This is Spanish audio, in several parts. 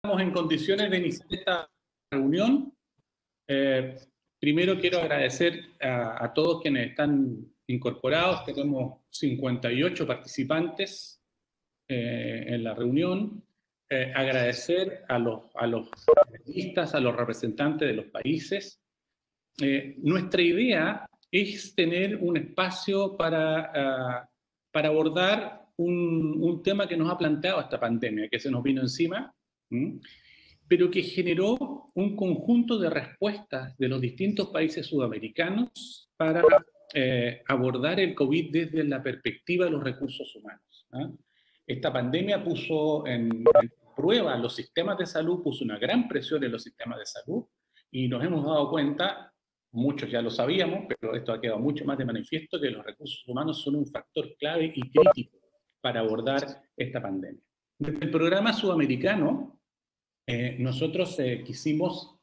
estamos en condiciones de iniciar esta reunión. Primero quiero agradecer a todos quienes están incorporados. Tenemos 58 participantes en la reunión. Agradecer a los panelistas, a los representantes de los países. Nuestra idea es tener un espacio para abordar un tema que nos ha planteado esta pandemia, que se nos vino encima, pero que generó un conjunto de respuestas de los distintos países sudamericanos para abordar el COVID desde la perspectiva de los recursos humanos. Esta pandemia puso en prueba los sistemas de salud, puso una gran presión en los sistemas de salud, y nos hemos dado cuenta, muchos ya lo sabíamos, pero esto ha quedado mucho más de manifiesto, que los recursos humanos son un factor clave y crítico para abordar esta pandemia. Desde el programa sudamericano, nosotros quisimos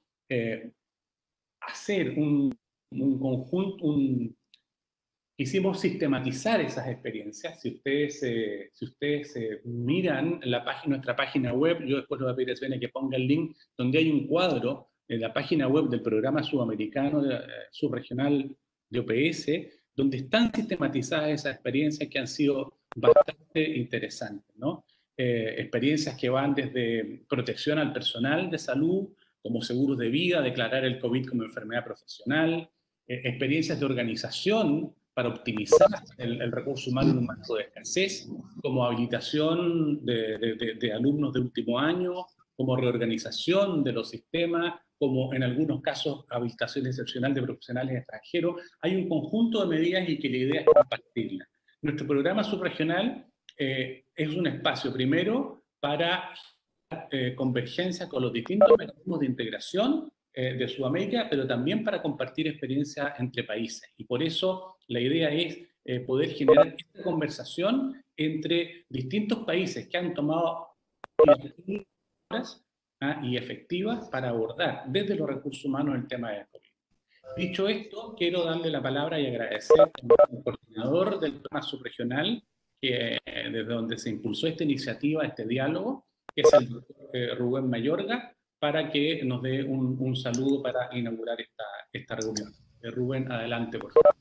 hacer un conjunto, quisimos sistematizar esas experiencias. Si ustedes miran nuestra página web, yo después le voy a pedir a Svene que ponga el link, donde hay un cuadro en la página web del programa sudamericano subregional de OPS, donde están sistematizadas esas experiencias que han sido bastante interesantes, ¿no? Experiencias que van desde protección al personal de salud, como seguros de vida, declarar el COVID como enfermedad profesional, experiencias de organización para optimizar el recurso humano en un marco de escasez, como habilitación de alumnos de último año, como reorganización de los sistemas, como en algunos casos habilitación excepcional de profesionales extranjeros. Hay un conjunto de medidas y que la idea es compartirlas. Nuestro programa subregional es un espacio primero para convergencia con los distintos mecanismos de integración de Sudamérica, pero también para compartir experiencias entre países. Y por eso la idea es poder generar esta conversación entre distintos países que han tomado iniciativas y efectivas para abordar desde los recursos humanos el tema del COVID. Dicho esto, quiero darle la palabra y agradecer al coordinador del programa subregional, desde donde se impulsó esta iniciativa, este diálogo, que es el doctor Rubén Mayorga, para que nos dé un saludo para inaugurar esta reunión. Rubén, adelante, por favor.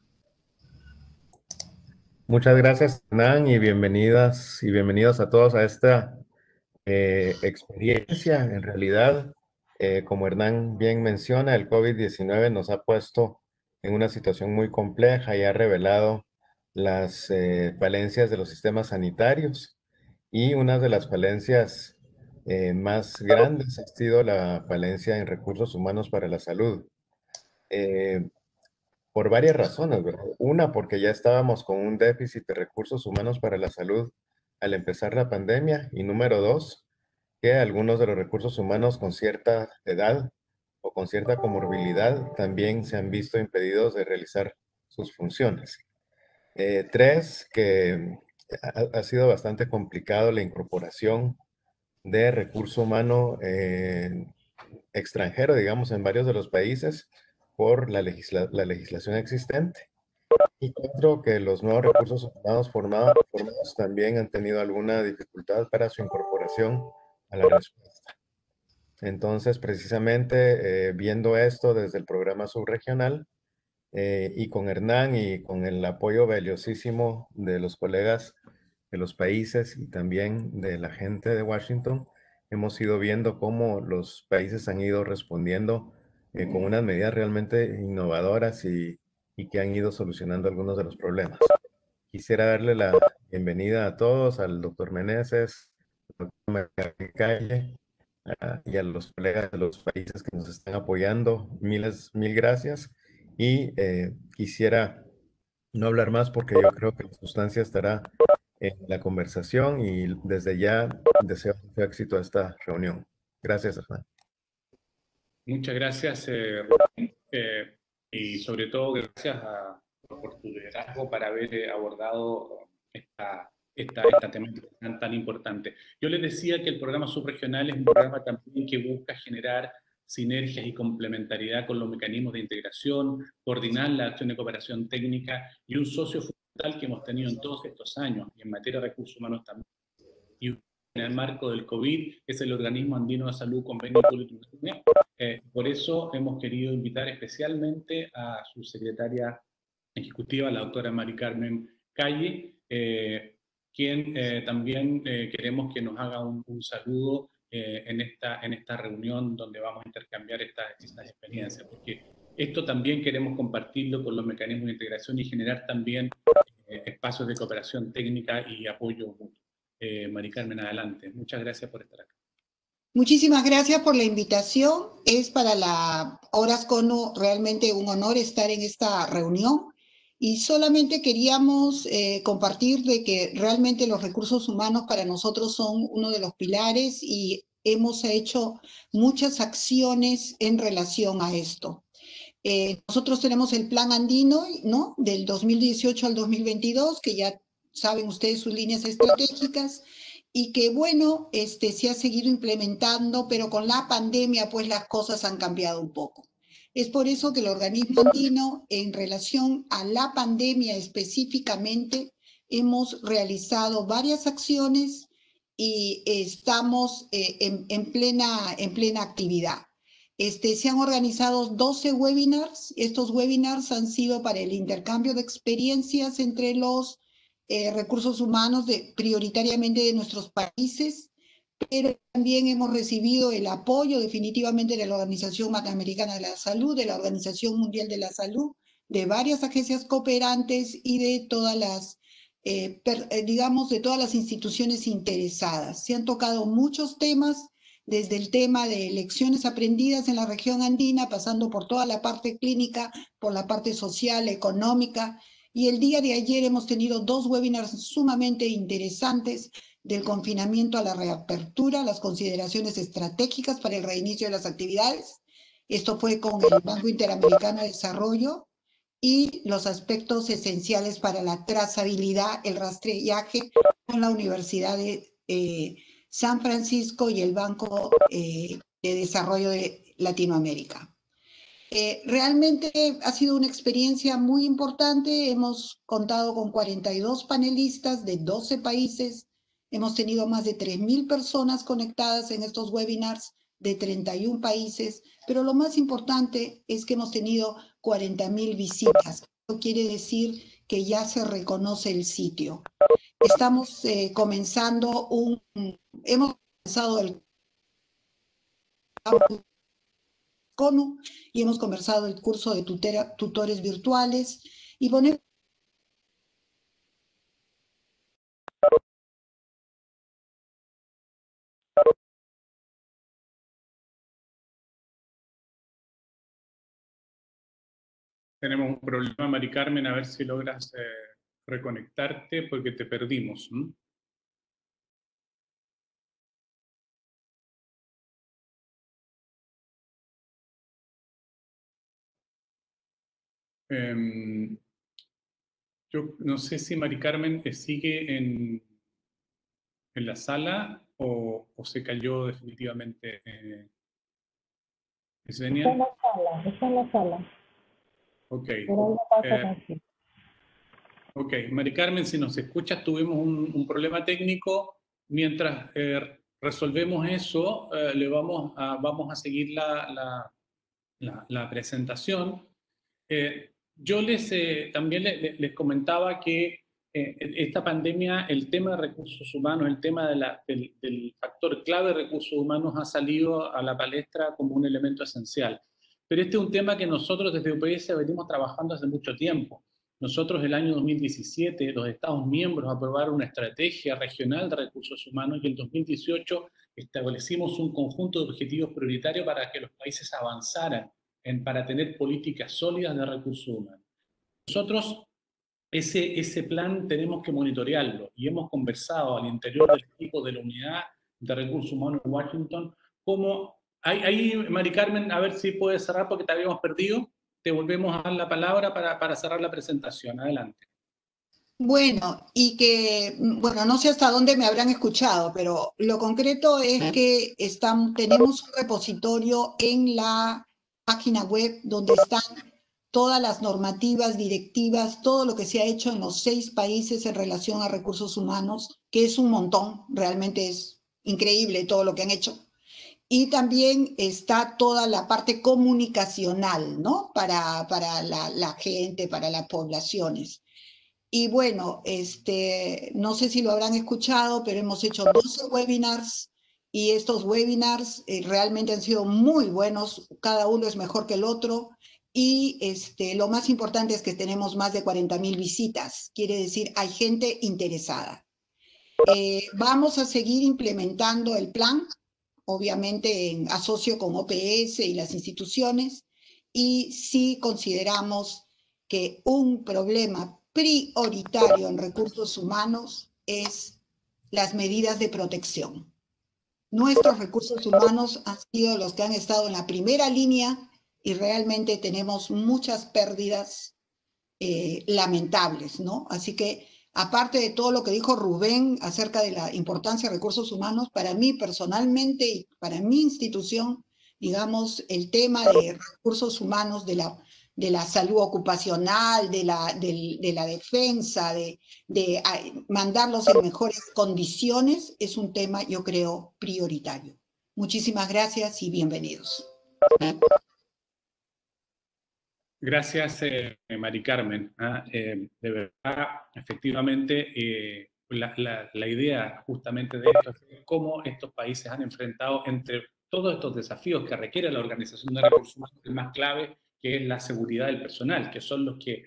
Muchas gracias, Hernán, y bienvenidas y bienvenidos a todos a esta experiencia. En realidad, como Hernán bien menciona, el COVID-19 nos ha puesto en una situación muy compleja y ha revelado las falencias de los sistemas sanitarios, y una de las falencias más grandes ha sido la falencia en recursos humanos para la salud. Por varias razones, ¿verdad? Una, porque ya estábamos con un déficit de recursos humanos para la salud al empezar la pandemia, y número dos, que algunos de los recursos humanos con cierta edad o con cierta comorbilidad también se han visto impedidos de realizar sus funciones. Tres, que ha sido bastante complicado la incorporación de recurso humano extranjero, digamos, en varios de los países por la legislación existente. Y cuatro, que los nuevos recursos humanos formados también han tenido alguna dificultad para su incorporación a la respuesta. Entonces, precisamente viendo esto desde el programa subregional y con Hernán y con el apoyo valiosísimo de los colegas de los países y también de la gente de Washington, hemos ido viendo cómo los países han ido respondiendo con unas medidas realmente innovadoras y que han ido solucionando algunos de los problemas. Quisiera darle la bienvenida a todos, al doctor Meneses, al doctor Calle, y a los colegas de los países que nos están apoyando. Mil gracias. Y quisiera no hablar más porque yo creo que la sustancia estará en la conversación, y desde ya deseo mucho éxito a esta reunión. Gracias, Hernán. Muchas gracias, Rubén, y sobre todo gracias por tu liderazgo para haber abordado esta temática tan importante. Yo les decía que el programa subregional es un programa también que busca generar sinergias y complementariedad con los mecanismos de integración, coordinar la acción de cooperación técnica y un socio fundamental que hemos tenido en todos estos años, y en materia de recursos humanos también, y en el marco del COVID, es el Organismo Andino de Salud Convenio Plurianual. Por eso hemos querido invitar especialmente a su secretaria ejecutiva, la doctora Mari Carmen Calle, quien también queremos que nos haga un saludo en esta reunión donde vamos a intercambiar estas experiencias, porque esto también queremos compartirlo con los mecanismos de integración y generar también espacios de cooperación técnica y apoyo mutuo. Mari Carmen, adelante. Muchas gracias por estar acá. Muchísimas gracias por la invitación. Es para la Horas Cono realmente un honor estar en esta reunión y solamente queríamos compartir de que realmente los recursos humanos para nosotros son uno de los pilares y hemos hecho muchas acciones en relación a esto. Nosotros tenemos el Plan Andino, ¿no?, del 2018 al 2022, que ya saben ustedes sus líneas estratégicas, y que, bueno, se ha seguido implementando, pero con la pandemia, pues las cosas han cambiado un poco. Es por eso que el organismo andino, en relación a la pandemia específicamente, hemos realizado varias acciones y estamos en plena actividad. Se han organizado 12 webinars. Estos webinars han sido para el intercambio de experiencias entre los recursos humanos prioritariamente de nuestros países, pero también hemos recibido el apoyo definitivamente de la Organización Panamericana de la Salud, de la Organización Mundial de la Salud, de varias agencias cooperantes y de todas las, digamos, de todas las instituciones interesadas. Se han tocado muchos temas, desde el tema de lecciones aprendidas en la región andina, pasando por toda la parte clínica, por la parte social, económica, y el día de ayer hemos tenido 2 webinars sumamente interesantes del confinamiento a la reapertura, las consideraciones estratégicas para el reinicio de las actividades. Esto fue con el Banco Interamericano de Desarrollo y los aspectos esenciales para la trazabilidad, el rastreaje con la Universidad de San Francisco y el Banco de Desarrollo de Latinoamérica. Realmente ha sido una experiencia muy importante. Hemos contado con 42 panelistas de 12 países. Hemos tenido más de 3.000 personas conectadas en estos webinars de 31 países. Pero lo más importante es que hemos tenido 40.000 visitas. Eso quiere decir que ya se reconoce el sitio. Estamos comenzando hemos comenzado el CONU y hemos conversado el curso de tutores virtuales y ponemos Tenemos un problema, Mari Carmen, a ver si logras reconectarte porque te perdimos. Yo no sé si Mari Carmen sigue en la sala o se cayó definitivamente. ¿Yesenia? Está en la sala. Ok. Pero algo pasa con sí. Ok, Mari Carmen, si nos escuchas, tuvimos un problema técnico. Mientras resolvemos eso, vamos a seguir la presentación. Yo también les comentaba que esta pandemia, el tema de recursos humanos, el tema del factor clave de recursos humanos ha salido a la palestra como un elemento esencial. Pero este es un tema que nosotros desde UPS venimos trabajando hace mucho tiempo. Nosotros el año 2017, los Estados miembros aprobaron una estrategia regional de recursos humanos y en 2018 establecimos un conjunto de objetivos prioritarios para que los países avanzaran para tener políticas sólidas de recursos humanos. Nosotros ese plan tenemos que monitorearlo y hemos conversado al interior del equipo de la Unidad de Recursos Humanos en Washington cómo... Ahí, Mari Carmen, a ver si puedes cerrar porque te habíamos perdido. Te volvemos a dar la palabra para cerrar la presentación. Adelante. Bueno, bueno, no sé hasta dónde me habrán escuchado, pero lo concreto es que tenemos un repositorio en la página web donde están todas las normativas, directivas, todo lo que se ha hecho en los 6 países en relación a recursos humanos, que es un montón, realmente es increíble todo lo que han hecho. Y también está toda la parte comunicacional, ¿no? Para la gente, para las poblaciones. Y bueno, no sé si lo habrán escuchado, pero hemos hecho 12 webinars y estos webinars realmente han sido muy buenos, cada uno es mejor que el otro. Y lo más importante es que tenemos más de 40.000 visitas, quiere decir, hay gente interesada. Vamos a seguir implementando el plan, obviamente en asocio con OPS y las instituciones, y sí consideramos que un problema prioritario en recursos humanos es las medidas de protección. Nuestros recursos humanos han sido los que han estado en la primera línea y realmente tenemos muchas pérdidas lamentables, ¿no? Así que, aparte de todo lo que dijo Rubén acerca de la importancia de recursos humanos, para mí personalmente y para mi institución, digamos, el tema de recursos humanos, de la salud ocupacional, de la defensa, de mandarlos en mejores condiciones, es un tema, yo creo, prioritario. Muchísimas gracias y bienvenidos. Gracias, Mari Carmen. De verdad, efectivamente, la idea justamente de esto es cómo estos países han enfrentado entre todos estos desafíos que requiere la organización de recursos humanos, el más clave, que es la seguridad del personal, que son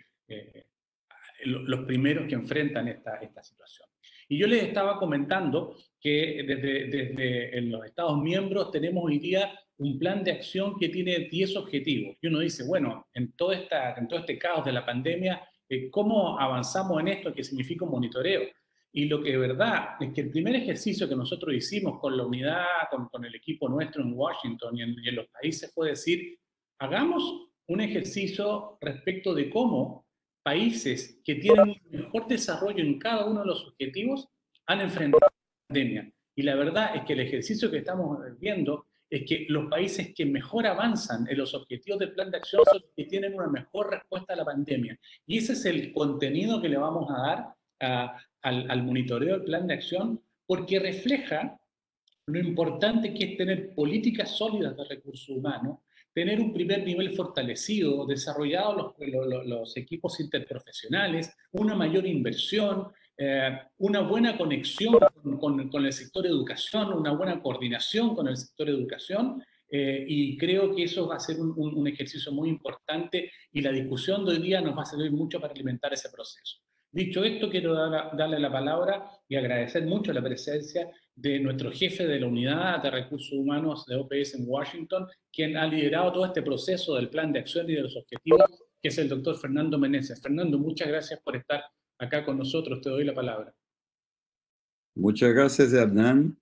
los primeros que enfrentan esta situación. Y yo les estaba comentando que desde en los Estados miembros tenemos hoy día un plan de acción que tiene 10 objetivos. Y uno dice, bueno, en todo este caos de la pandemia, ¿cómo avanzamos en esto? ¿Qué significa un monitoreo? Y lo que es verdad es que el primer ejercicio que nosotros hicimos con la unidad, con el equipo nuestro en Washington y en los países fue decir, hagamos un ejercicio respecto de cómo países que tienen un mejor desarrollo en cada uno de los objetivos han enfrentado la pandemia. Y la verdad es que el ejercicio que estamos viendo es que los países que mejor avanzan en los objetivos del plan de acción son los que tienen una mejor respuesta a la pandemia. Y ese es el contenido que le vamos a dar al monitoreo del plan de acción, porque refleja lo importante que es tener políticas sólidas de recursos humanos, tener un primer nivel fortalecido, desarrollados los equipos interprofesionales, una mayor inversión, una buena conexión con el sector de educación, una buena coordinación con el sector de educación, y creo que eso va a ser un ejercicio muy importante y la discusión de hoy día nos va a servir mucho para alimentar ese proceso. Dicho esto, quiero darle la palabra y agradecer mucho la presencia de nuestro jefe de la Unidad de Recursos Humanos de OPS en Washington, quien ha liderado todo este proceso del plan de acción y de los objetivos, que es el doctor Fernando Meneses. Fernando, muchas gracias por estar acá con nosotros. Te doy la palabra. Muchas gracias, Hernán.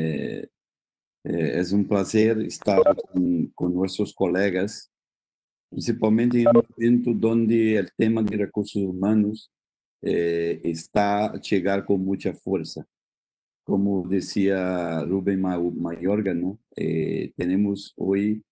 Es un placer estar con nuestros colegas, principalmente en un momento donde el tema de recursos humanos está a llegar con mucha fuerza. Como decía Rubén Mayorga, ¿no? Tenemos hoy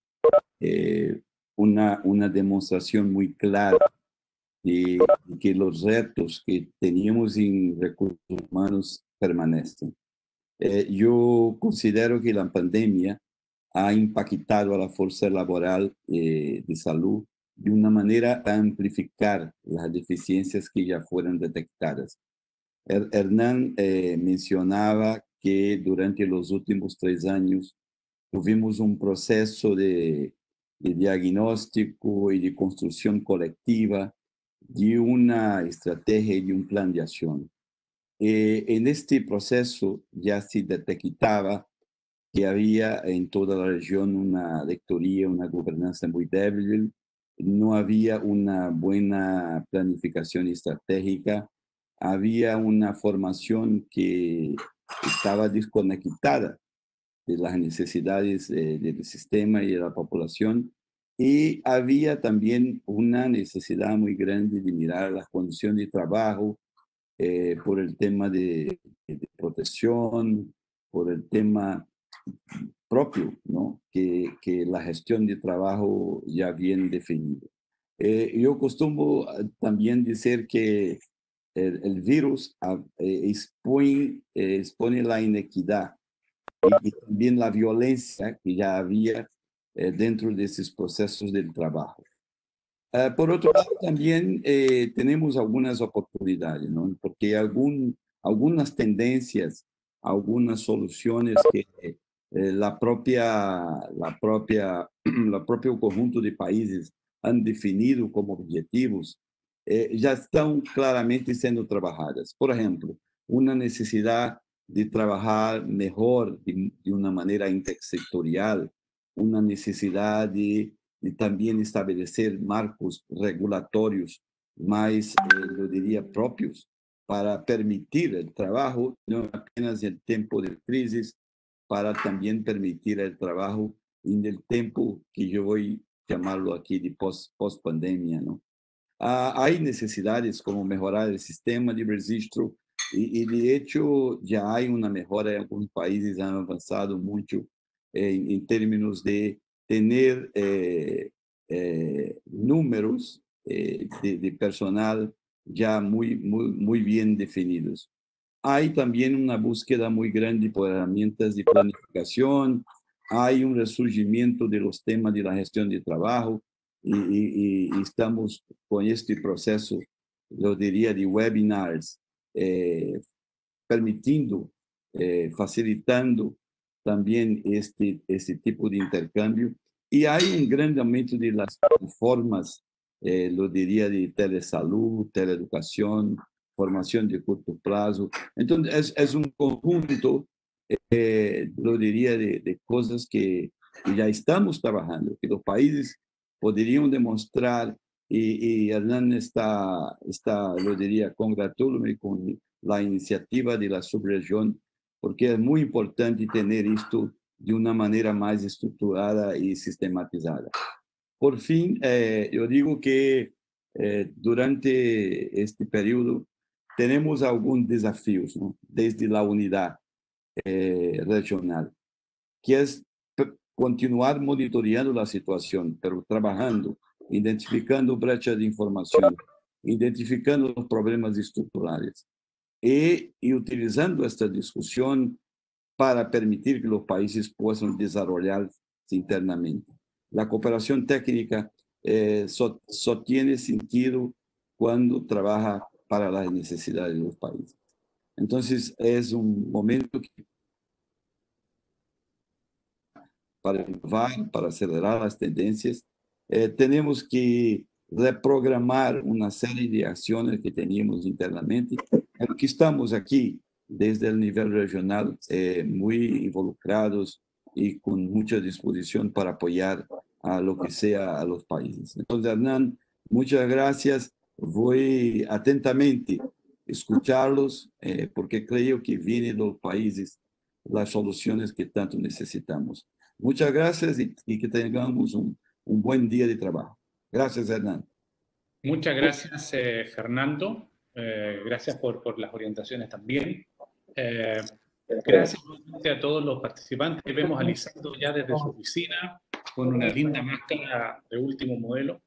una demostración muy clara de que los retos que teníamos en recursos humanos permanecen. Yo considero que la pandemia ha impactado a la fuerza laboral de salud de una manera a amplificar las deficiencias que ya fueron detectadas. Hernán mencionaba que durante los últimos 3 años tuvimos un proceso de diagnóstico y de construcción colectiva de una estrategia y de un plan de acción. En este proceso ya se detectaba que había en toda la región una rectoría, una gobernanza muy débil, no había una buena planificación estratégica, había una formación que estaba desconectada de las necesidades del sistema y de la población, y había también una necesidad muy grande de mirar las condiciones de trabajo, por el tema de protección, por el tema propio, ¿no? Que la gestión de trabajo ya bien definido. Yo costumo también decir que el virus expone la inequidad y también la violencia que ya había dentro de esos procesos del trabajo. Por otro lado, también tenemos algunas oportunidades, ¿no? Porque algunas tendencias, algunas soluciones que el propio conjunto de países han definido como objetivos, ya están claramente siendo trabajadas. Por ejemplo, una necesidad de trabajar mejor de una manera intersectorial, una necesidad de también establecer marcos regulatorios más, yo diría, propios para permitir el trabajo, no apenas en tiempo de crisis, para también permitir el trabajo en el tiempo que yo voy a llamarlo aquí de post-pandemia, ¿no? Hay necesidades como mejorar el sistema de registro y de hecho ya hay una mejora en algunos países, han avanzado mucho en términos de tener números de personal ya muy bien definidos. Hay también una búsqueda muy grande por herramientas de planificación, hay un resurgimiento de los temas de la gestión de trabajo y estamos con este proceso, yo diría, de webinars, permitiendo, facilitando también este tipo de intercambio. Y hay un gran aumento de las plataformas, lo diría, de telesalud, teleeducación, formación de corto plazo. Entonces, es un conjunto, lo diría, de cosas que ya estamos trabajando, que los países podrían demostrar, y Hernán está, lo diría, congratulándome con la iniciativa de la subregión, porque es muy importante tener esto de una manera más estructurada y sistematizada. Por fin, yo digo que durante este periodo tenemos algunos desafíos, ¿no? Desde la unidad regional, que es continuar monitoreando la situación, pero trabajando, identificando brechas de información, identificando los problemas estructurales y utilizando esta discusión para permitir que los países puedan desarrollarse internamente. La cooperación técnica só tiene sentido cuando trabaja para las necesidades de los países. Entonces, es un momento para innovar, para acelerar las tendencias. Tenemos que reprogramar una serie de acciones que teníamos internamente, pero que estamos aquí desde el nivel regional muy involucrados y con mucha disposición para apoyar a lo que sea a los países. Entonces, Hernán, muchas gracias. Voy atentamente a escucharlos porque creo que vienen de los países las soluciones que tanto necesitamos. Muchas gracias y que tengamos un buen día de trabajo. Gracias, Hernán. Muchas gracias, Fernando. Gracias por las orientaciones también. Gracias a todos los participantes. Vemos a Lisandro ya desde su oficina con una linda máscara de último modelo.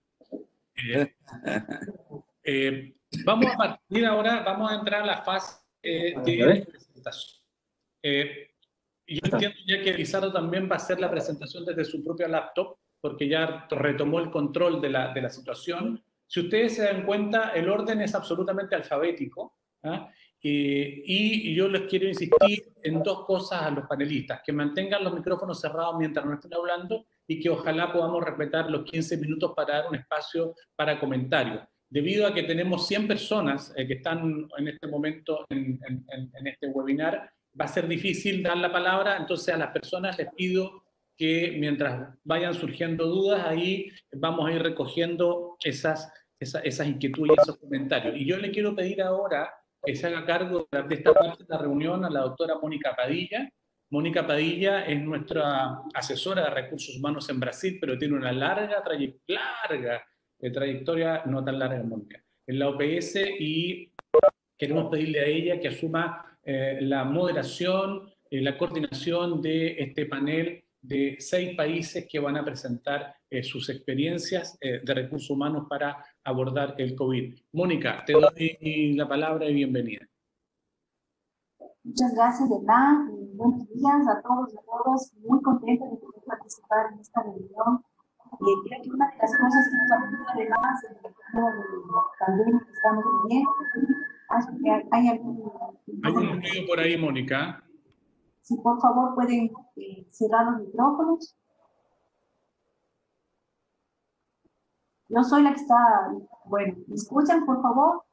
Vamos a partir ahora, vamos a entrar a la fase de presentación. Yo entiendo ya que Lizardo también va a hacer la presentación desde su propio laptop, porque ya retomó el control de la situación. Si ustedes se dan cuenta, el orden es absolutamente alfabético, ¿ah? Y yo les quiero insistir en dos cosas a los panelistas: que mantengan los micrófonos cerrados mientras no estén hablando y que ojalá podamos respetar los 15 minutos para dar un espacio para comentarios. Debido a que tenemos 100 personas que están en este momento en este webinar, va a ser difícil dar la palabra, entonces a las personas les pido que mientras vayan surgiendo dudas, ahí vamos a ir recogiendo esas inquietudes y esos comentarios. Y yo le quiero pedir ahora que se haga cargo de esta parte de la reunión a la doctora Mónica Padilla. Mónica Padilla es nuestra asesora de recursos humanos en Brasil, pero tiene una larga trayectoria, no tan larga, Mónica, en la OPS, y queremos pedirle a ella que asuma la moderación, la coordinación de este panel de 6 países que van a presentar sus experiencias de recursos humanos para abordar el COVID. Mónica, te doy la palabra y bienvenida. Muchas gracias, Hernán, y buenos días a todos y a todas. Muy contenta de poder participar en esta reunión. Creo que una de las cosas que nos ayuda además en el tema de la pandemia que estamos viviendo, hay algún... Hay un ruido por ahí, Mónica. Si por favor pueden cerrar los micrófonos. Yo soy la que está... Bueno, ¿me escuchan, por favor?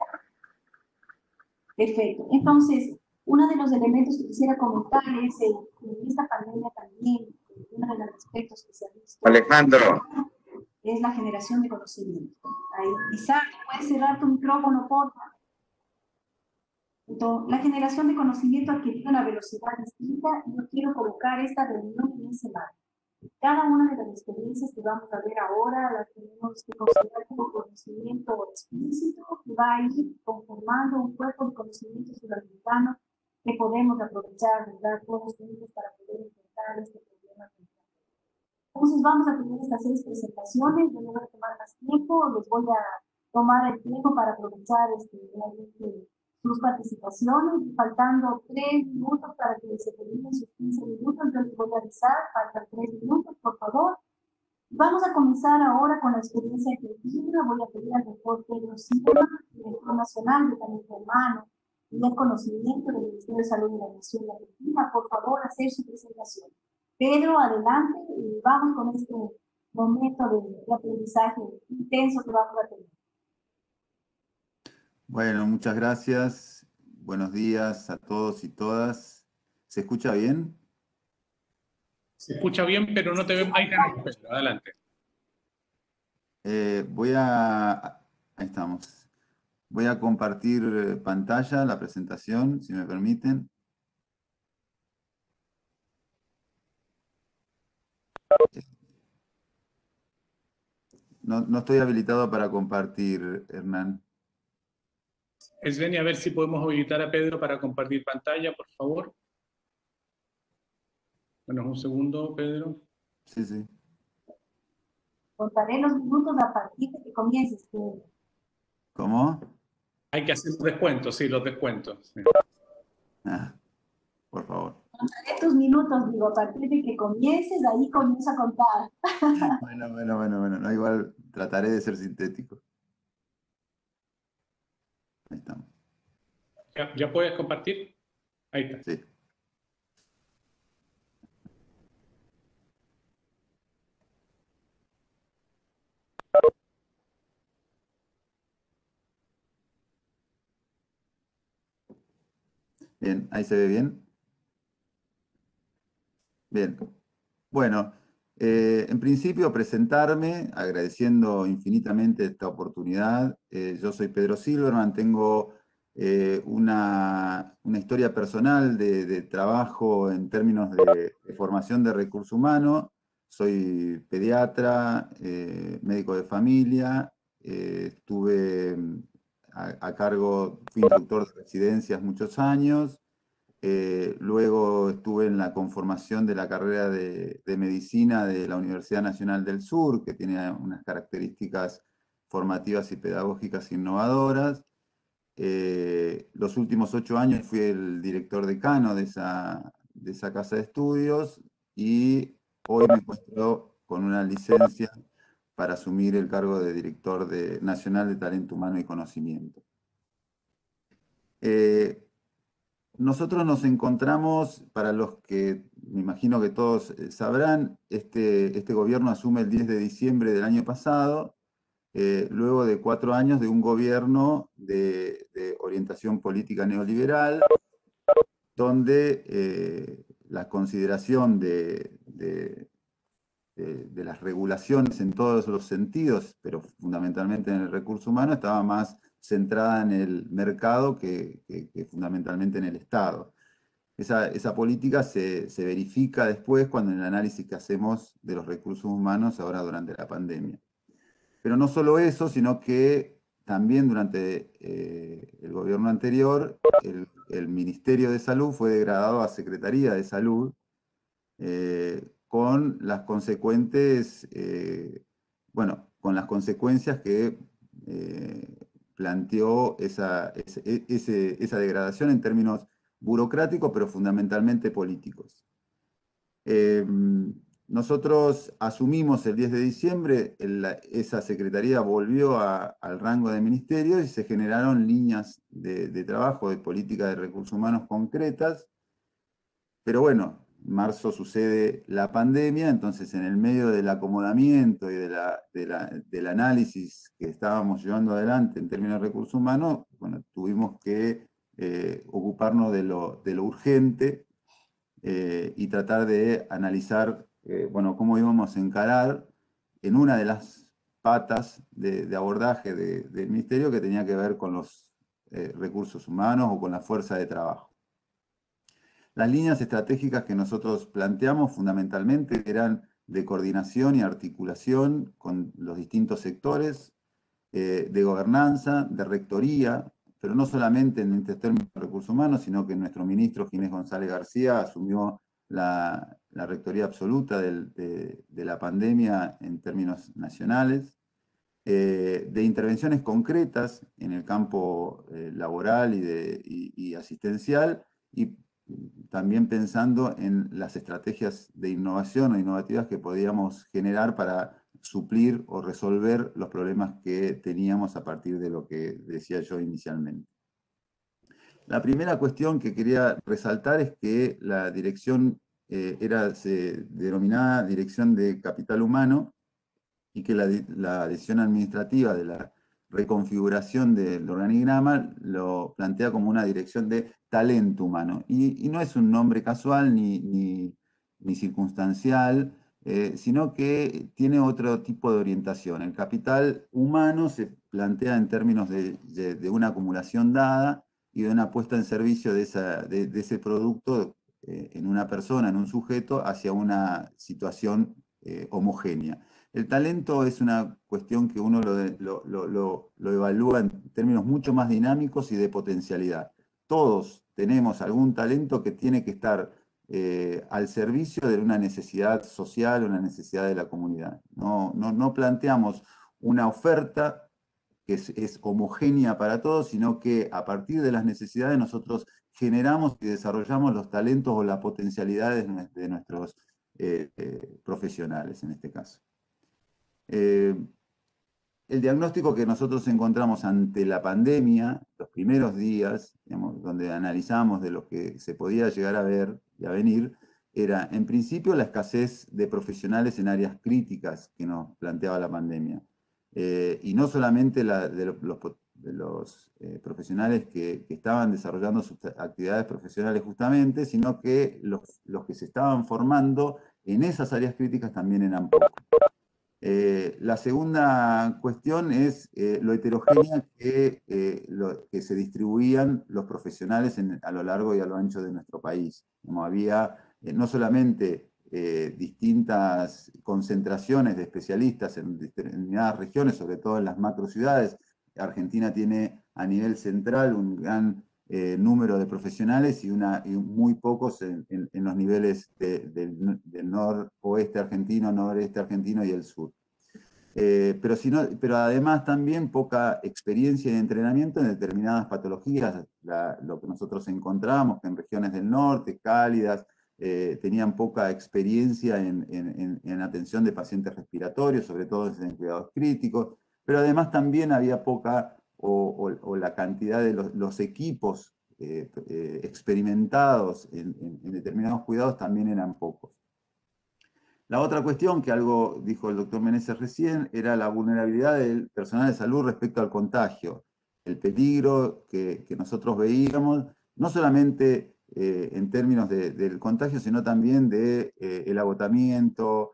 Perfecto. Entonces, uno de los elementos que quisiera comentar es en esta pandemia también, uno de los aspectos que se ha visto... Alejandro. Es la generación de conocimiento. Ahí, Isaac, ¿puedes cerrar tu micrófono, por favor? Entonces, la generación de conocimiento ha adquirido una velocidad distinta y yo quiero colocar esta reunión en ese marco. Cada una de las experiencias que vamos a ver ahora las tenemos que considerar como conocimiento explícito que va a ir conformando un cuerpo de conocimiento sudamericano que podemos aprovechar, ¿verdad?, todos juntos para poder enfrentar este problema. Entonces vamos a tener estas 6 presentaciones, yo no voy a tomar más tiempo, les voy a tomar el tiempo para aprovechar realmente sus participaciones, faltando 3 minutos para que se terminen sus 15 minutos, yo les voy a avisar, faltan 3 minutos, por favor. Vamos a comenzar ahora con la experiencia argentina, voy a pedir al doctor Pedro Silva, director nacional de talento humano y el conocimiento del Ministerio de Salud de la Nación de Argentina, por favor, hacer su presentación. Pedro, adelante, y vamos con este momento de aprendizaje intenso que vamos a tener. Bueno, muchas gracias. Buenos días a todos y todas. ¿Se escucha bien? Se escucha bien, pero no te vemos. Ahí tenemos, Pedro, adelante. Ahí estamos. Voy a compartir pantalla, la presentación, si me permiten. No estoy habilitado para compartir, Hernán. Sveni, a ver si podemos habilitar a Pedro para compartir pantalla, por favor. Bueno, un segundo, Pedro. Sí, sí. Contaré los minutos a partir de que comiences, Pedro. ¿Cómo? Hay que hacer los descuentos, sí, los descuentos. Sí. Por favor. Contaré tus minutos, digo, a partir de que comiences, ahí comienzo a contar. Bueno. No, igual trataré de ser sintético. Ahí estamos. ¿Ya puedes compartir? Ahí está. Sí. Bien, ahí se ve bien. Bien. Bueno, en principio presentarme, agradeciendo infinitamente esta oportunidad. Yo soy Pedro Silverman, tengo una historia personal de trabajo en términos de formación de recursos humanos. Soy pediatra, médico de familia, estuve a cargo, fui instructor de residencias muchos años. Luego estuve en la conformación de la carrera de medicina de la Universidad Nacional del Sur, que tiene unas características formativas y pedagógicas innovadoras. Los últimos 8 años fui el director decano de esa casa de estudios y hoy me encuentro con una licencia para asumir el cargo de director nacional de talento humano y conocimiento. Nosotros nos encontramos, para los que me imagino que todos sabrán, este gobierno asume el 10 de diciembre del año pasado, luego de 4 años de un gobierno de orientación política neoliberal, donde la consideración de las regulaciones en todos los sentidos, pero fundamentalmente en el recurso humano, estaba más centrada en el mercado que fundamentalmente en el Estado. Esa política se verifica después cuando en el análisis que hacemos de los recursos humanos ahora durante la pandemia. Pero no solo eso, sino que también durante el gobierno anterior, el Ministerio de Salud fue degradado a Secretaría de Salud, con las consecuentes, con las consecuencias que planteó esa degradación en términos burocráticos, pero fundamentalmente políticos. Nosotros asumimos el 10 de diciembre, esa secretaría volvió al rango de ministerio y se generaron líneas de trabajo, de política de recursos humanos concretas, pero bueno, en marzo sucede la pandemia, entonces en el medio del acomodamiento y del análisis que estábamos llevando adelante en términos de recursos humanos, bueno, tuvimos que ocuparnos de lo urgente y tratar de analizar bueno, cómo íbamos a encarar en una de las patas de abordaje del ministerio que tenía que ver con los recursos humanos o con la fuerza de trabajo. Las líneas estratégicas que nosotros planteamos fundamentalmente eran de coordinación y articulación con los distintos sectores, de gobernanza, de rectoría, pero no solamente en este término de recursos humanos, sino que nuestro ministro Ginés González García asumió la rectoría absoluta de la pandemia en términos nacionales, de intervenciones concretas en el campo laboral y asistencial, y también pensando en las estrategias de innovación o innovativas que podíamos generar para suplir o resolver los problemas que teníamos a partir de lo que decía yo inicialmente. La primera cuestión que quería resaltar es que la dirección se denominaba Dirección de Capital Humano y que la decisión administrativa de la reconfiguración del organigrama lo plantea como una dirección de talento humano. Y no es un nombre casual ni circunstancial, sino que tiene otro tipo de orientación. El capital humano se plantea en términos de una acumulación dada y de una puesta en servicio de ese producto en una persona, en un sujeto, hacia una situación homogénea. El talento es una cuestión que uno lo evalúa en términos mucho más dinámicos y de potencialidad. Todos tenemos algún talento que tiene que estar al servicio de una necesidad social, una necesidad de la comunidad. No planteamos una oferta que es homogénea para todos, sino que a partir de las necesidades nosotros generamos y desarrollamos los talentos o las potencialidades de nuestros profesionales en este caso. El diagnóstico que nosotros encontramos ante la pandemia, los primeros días, digamos, donde analizamos de lo que se podía llegar a ver y a venir, era en principio la escasez de profesionales en áreas críticas que nos planteaba la pandemia. Y no solamente de los profesionales que estaban desarrollando sus actividades profesionales justamente, sino que los que se estaban formando en esas áreas críticas también eran pocos. La segunda cuestión es lo heterogénea que se distribuían los profesionales a lo largo y a lo ancho de nuestro país. Como había no solamente distintas concentraciones de especialistas en determinadas regiones, sobre todo en las macrociudades. Argentina tiene a nivel central un gran número de profesionales y muy pocos en los niveles del noroeste argentino, noreste argentino y el sur. Pero además también poca experiencia y entrenamiento en determinadas patologías, lo que nosotros encontramos que en regiones del norte, cálidas, tenían poca experiencia en atención de pacientes respiratorios, sobre todo en cuidados críticos, pero además también había poca o la cantidad de los equipos experimentados en determinados cuidados también eran pocos. La otra cuestión, que algo dijo el doctor Meneses recién, era la vulnerabilidad del personal de salud respecto al contagio. El peligro que nosotros veíamos, no solamente en términos del contagio, sino también del agotamiento,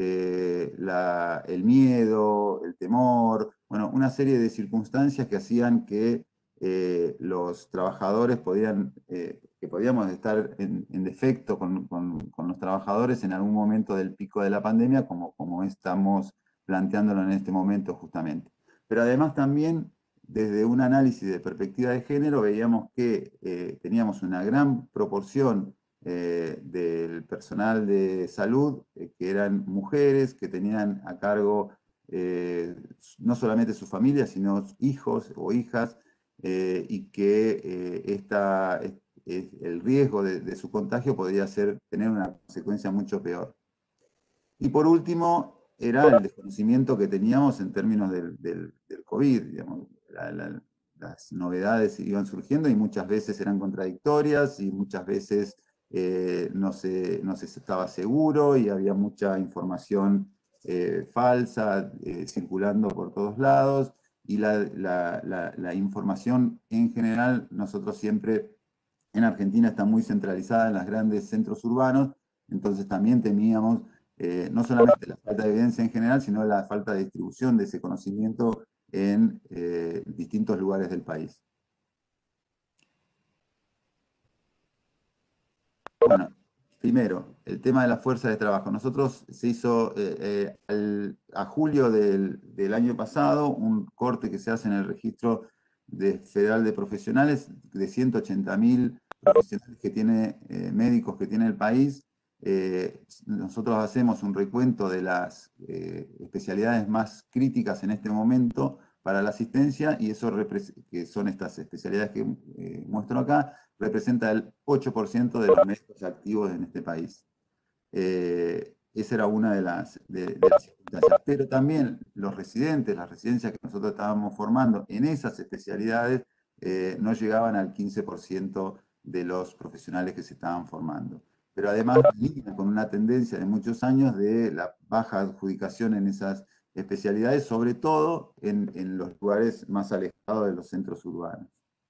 el miedo, el temor, bueno, una serie de circunstancias que hacían que los trabajadores que podíamos estar en defecto con los trabajadores en algún momento del pico de la pandemia, como estamos planteándolo en este momento justamente. Pero además también, desde un análisis de perspectiva de género, veíamos que teníamos una gran proporción del personal de salud, que eran mujeres, que tenían a cargo no solamente sus familias, sino hijos o hijas, y que el riesgo de su contagio podría tener una consecuencia mucho peor. Y por último, era el desconocimiento que teníamos en términos del COVID. Digamos, las novedades iban surgiendo y muchas veces eran contradictorias y muchas veces no se estaba seguro y había mucha información falsa circulando por todos lados. Y la información en general, nosotros siempre en Argentina está muy centralizada en los grandes centros urbanos, entonces también temíamos no solamente la falta de evidencia en general, sino la falta de distribución de ese conocimiento en distintos lugares del país. Bueno, primero, el tema de la fuerza de trabajo. Nosotros se hizo a julio del año pasado un corte que se hace en el registro federal de profesionales de 180.000 profesionales que tiene, médicos que tiene el país. Nosotros hacemos un recuento de las especialidades más críticas en este momento para la asistencia, y eso que son estas especialidades que muestro acá, representa el 8% de los médicos activos en este país. Esa era una de las circunstancias. Pero también los residentes, las residencias que nosotros estábamos formando en esas especialidades, no llegaban al 15% de los profesionales que se estaban formando. Pero además con una tendencia de muchos años de la baja adjudicación en esas especialidades, sobre todo en los lugares más alejados de los centros urbanos.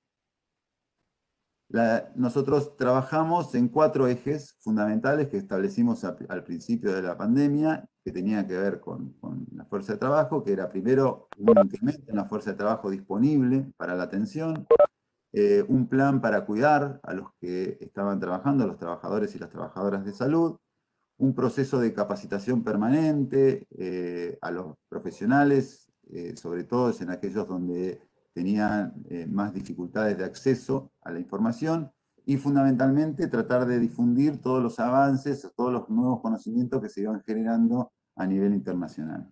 Nosotros trabajamos en 4 ejes fundamentales que establecimos al principio de la pandemia, que tenía que ver con la fuerza de trabajo, que era primero un incremento en la fuerza de trabajo disponible para la atención, un plan para cuidar a los que estaban trabajando, a los trabajadores y las trabajadoras de salud, un proceso de capacitación permanente a los profesionales, sobre todo en aquellos donde tenían más dificultades de acceso a la información, y fundamentalmente tratar de difundir todos los avances, todos los nuevos conocimientos que se iban generando a nivel internacional.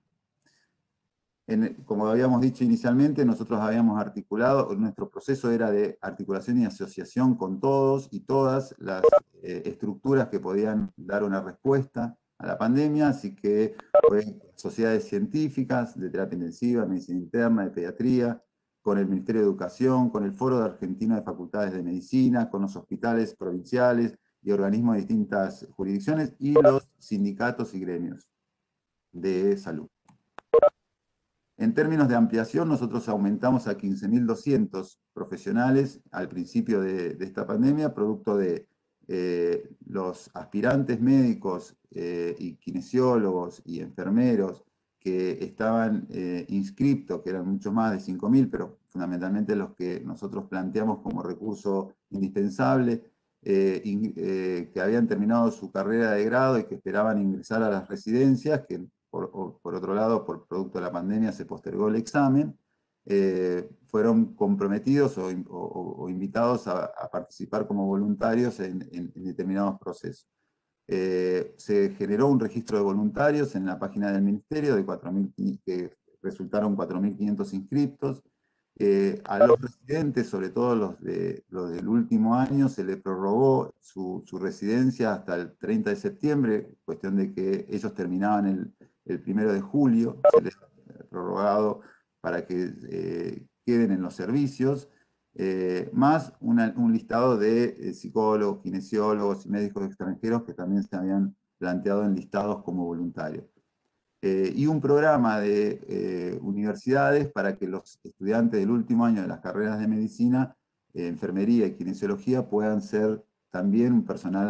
Como habíamos dicho inicialmente, nosotros habíamos articulado, nuestro proceso era de articulación y asociación con todos y todas las estructuras que podían dar una respuesta a la pandemia, así que fue sociedades científicas de terapia intensiva, medicina interna, de pediatría, con el Ministerio de Educación, con el Foro de Argentina de Facultades de Medicina, con los hospitales provinciales y organismos de distintas jurisdicciones, y los sindicatos y gremios de salud. En términos de ampliación, nosotros aumentamos a 15.200 profesionales al principio de esta pandemia, producto de los aspirantes médicos y kinesiólogos y enfermeros que estaban inscriptos, que eran muchos más de 5.000, pero fundamentalmente los que nosotros planteamos como recurso indispensable, que habían terminado su carrera de grado y que esperaban ingresar a las residencias, que por otro lado, por producto de la pandemia, se postergó el examen, fueron comprometidos o invitados a participar como voluntarios en determinados procesos. Se generó un registro de voluntarios en la página del Ministerio de 4.000, que resultaron 4.500 inscriptos. A los residentes, sobre todo los del último año, se les prorrogó su residencia hasta el 30 de septiembre, cuestión de que ellos terminaban el 1 de julio, se les ha prorrogado para que queden en los servicios, más un listado de psicólogos, kinesiólogos y médicos extranjeros que también se habían planteado en listados como voluntarios. Y un programa de universidades para que los estudiantes del último año de las carreras de medicina, enfermería y kinesiología puedan ser también un personal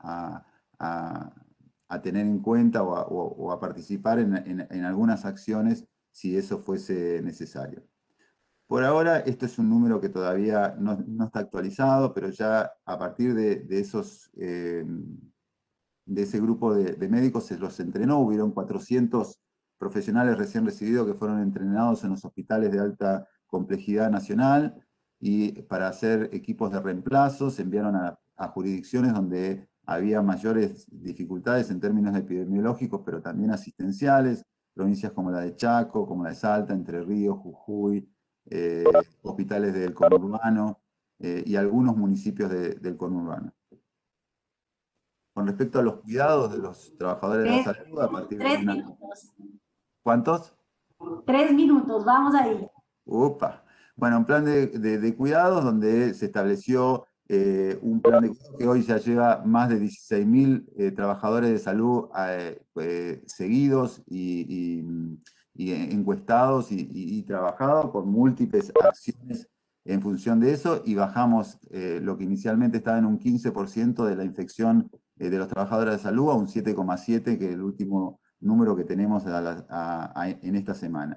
a tener en cuenta o a participar en algunas acciones si eso fuese necesario. Por ahora, esto es un número que todavía no está actualizado, pero ya a partir de ese grupo de médicos se los entrenó. Hubieron 400 profesionales recién recibidos que fueron entrenados en los hospitales de alta complejidad nacional, y para hacer equipos de reemplazo se enviaron a jurisdicciones donde había mayores dificultades en términos epidemiológicos, pero también asistenciales, provincias como la de Chaco, como la de Salta, Entre Ríos, Jujuy, hospitales del conurbano, y algunos municipios del conurbano. Con respecto a los cuidados de los trabajadores de la salud, a partir de 3 minutos. ¿Cuántos? 3 minutos, vamos ahí. Upa. Bueno, un plan de cuidados donde se estableció un plan de cuidados que hoy ya lleva más de 16.000 trabajadores de salud seguidos y encuestados y trabajados con múltiples acciones en función de eso, y bajamos lo que inicialmente estaba en un 15% de la infección de los trabajadores de salud a un 7,7%, que es el último número que tenemos en esta semana.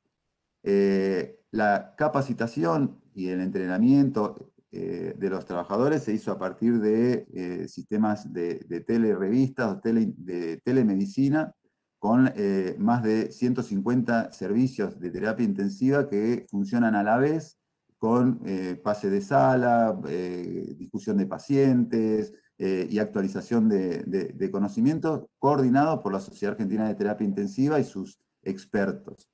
La capacitación y el entrenamiento de los trabajadores se hizo a partir de sistemas de telerevistas, de telemedicina, con más de 150 servicios de terapia intensiva que funcionan a la vez, con pase de sala, discusión de pacientes y actualización de conocimientos, coordinados por la Sociedad Argentina de Terapia Intensiva y sus expertos.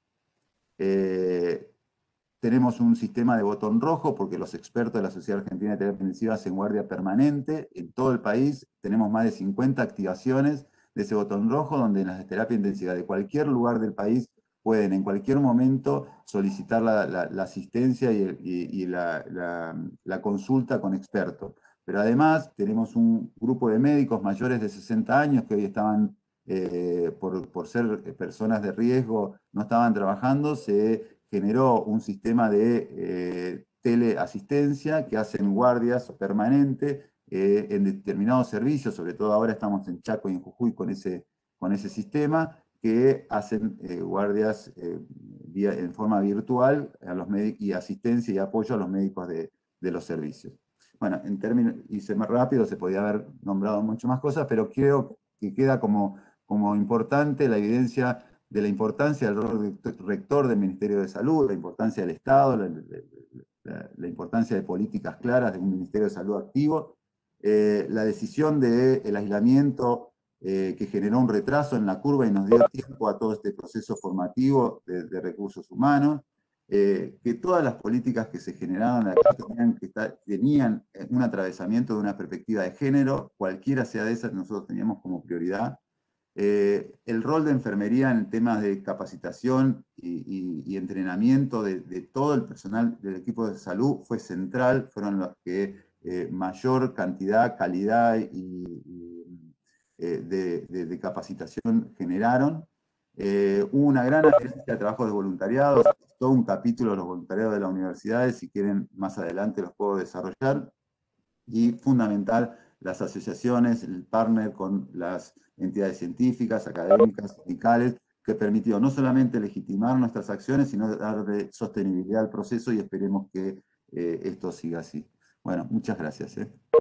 Tenemos un sistema de botón rojo porque los expertos de la Sociedad Argentina de Terapia Intensiva hacen guardia permanente en todo el país. Tenemos más de 50 activaciones de ese botón rojo, donde en las terapias intensivas de cualquier lugar del país pueden en cualquier momento solicitar la asistencia y la consulta con expertos. Pero además tenemos un grupo de médicos mayores de 60 años que hoy estaban, por ser personas de riesgo, no estaban trabajando. Se generó un sistema de teleasistencia que hacen guardias permanentes en determinados servicios, sobre todo ahora estamos en Chaco y en Jujuy con ese sistema, que hacen guardias en forma virtual a los y asistencia y apoyo a los médicos de los servicios. Bueno, en términos, hice más rápido, se podía haber nombrado mucho más cosas, pero creo que queda como importante la evidencia de la importancia del rol rector del Ministerio de Salud, la importancia del Estado, la importancia de políticas claras de un Ministerio de Salud activo, la decisión del aislamiento que generó un retraso en la curva y nos dio tiempo a todo este proceso formativo de recursos humanos, que todas las políticas que se generaron aquí tenían un atravesamiento de una perspectiva de género, cualquiera sea de esas, nosotros teníamos como prioridad. El rol de enfermería en temas de capacitación y entrenamiento de todo el personal del equipo de salud fue central, fueron los que mayor cantidad, calidad de capacitación generaron. Hubo una gran adherencia de trabajo de voluntariados, todo un capítulo de los voluntariados de las universidades, si quieren más adelante los puedo desarrollar, y fundamental las asociaciones, el partner con las entidades científicas, académicas, sindicales, que permitió no solamente legitimar nuestras acciones, sino darle sostenibilidad al proceso, y esperemos que esto siga así. Bueno, muchas gracias.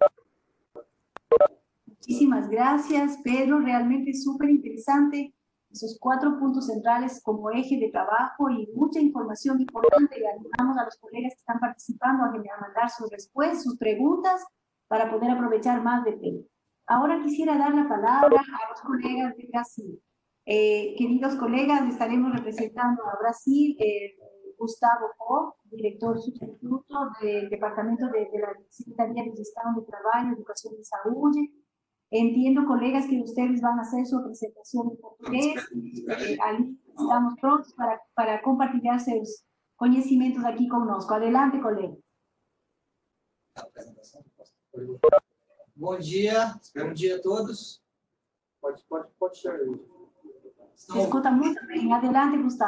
Muchísimas gracias, Pedro. Realmente súper interesante. Esos 4 puntos centrales como eje de trabajo y mucha información importante. Le animamos a los colegas que están participando a mandar sus respuestas, sus preguntas, para poder aprovechar más de Pedro. Ahora quisiera dar la palabra a los colegas de Brasil. Queridos colegas, estaremos representando a Brasil, Gustavo Pó, director sustituto del Departamento de la Secretaría de Gestão de Trabalho, Educación y Salud. Entiendo, colegas, que ustedes van a hacer su presentación en portugués. Ali estamos prontos para compartir sus conocimientos aquí conosco. Adelante, colega. Bom dia a todos. Pode tirar. Se escuta muito bem. Adelante, Gustavo.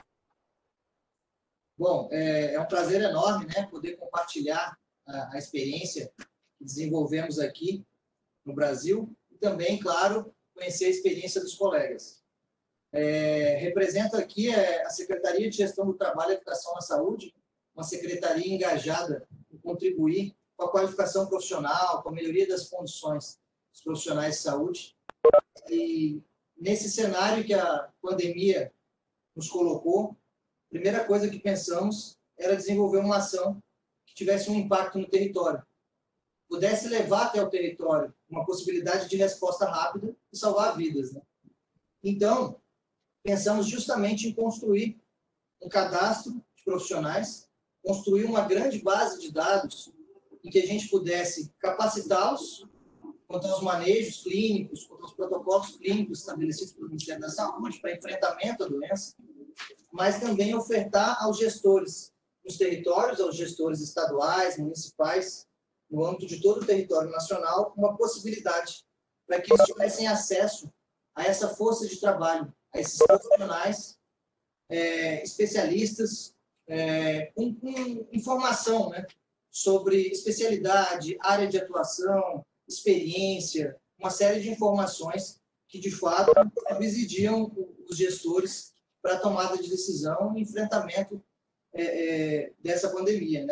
Bom, é um prazer enorme, né, poder compartilhar a experiência que desenvolvemos aqui no Brasil e também, claro, conhecer a experiência dos colegas. Represento aqui a Secretaria de Gestão do Trabalho e Educação na Saúde, uma secretaria engajada em contribuir com a qualificação profissional, com a melhoria das condições dos profissionais de saúde. E nesse cenário que a pandemia nos colocou, a primeira coisa que pensamos era desenvolver uma ação que tivesse um impacto no território, pudesse levar até o território uma possibilidade de resposta rápida e salvar vidas, né? Então, pensamos justamente em construir um cadastro de profissionais, construir uma grande base de dados em que a gente pudesse capacitá-los quanto aos manejos clínicos, quanto aos protocolos clínicos estabelecidos pelo Ministério da Saúde para enfrentamento à doença, mas também ofertar aos gestores nos territórios, aos gestores estaduais, municipais, no âmbito de todo o território nacional, uma possibilidade para que eles tivessem acesso a essa força de trabalho, a esses profissionais, especialistas, com informação, né, sobre especialidade, área de atuação, experiência, uma série de informações que, de fato, presidiam os gestores para a tomada de decisão e enfrentamento nessa pandemia.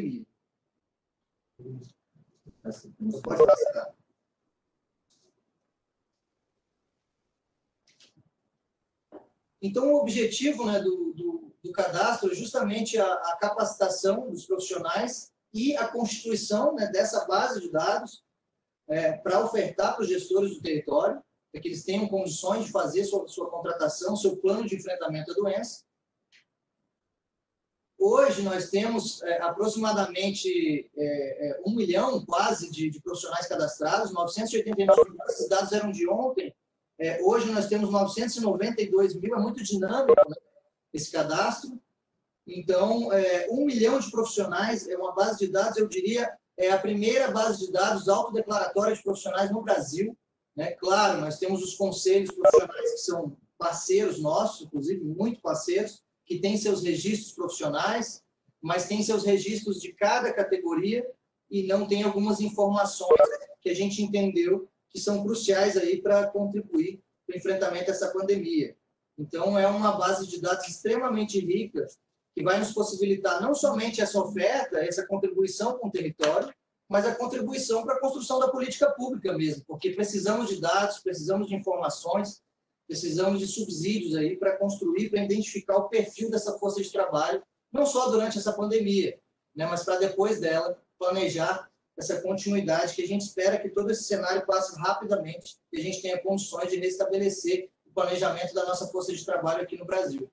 Pode passar. Então, o objetivo, né, do cadastro é justamente a capacitação dos profissionais e a constituição, né, dessa base de dados para ofertar para os gestores do território, para que eles tenham condições de fazer sua contratação, seu plano de enfrentamento à doença. Hoje, nós temos aproximadamente 1 milhão, quase, de profissionais cadastrados, 989 mil, esses dados eram de ontem. Hoje, nós temos 992 mil, é muito dinâmico, né, esse cadastro. Então, 1 milhão de profissionais, é uma base de dados, eu diria, é a primeira base de dados autodeclaratória de profissionais no Brasil, né? Claro, nós temos os conselhos profissionais que são parceiros nossos, inclusive muito parceiros, que têm seus registros profissionais, mas têm seus registros de cada categoria e não tem algumas informações que a gente entendeu que são cruciais aí para contribuir para o enfrentamento dessa pandemia. Então, é uma base de dados extremamente rica, que vai nos possibilitar não somente essa oferta, essa contribuição com o território, mas a contribuição para a construção da política pública mesmo, porque precisamos de dados, precisamos de informações, precisamos de subsídios aí para construir, para identificar o perfil dessa força de trabalho, não só durante essa pandemia, né, mas para depois dela planejar essa continuidade, que a gente espera que todo esse cenário passe rapidamente e a gente tenha condições de restabelecer o planejamento da nossa força de trabalho aqui no Brasil.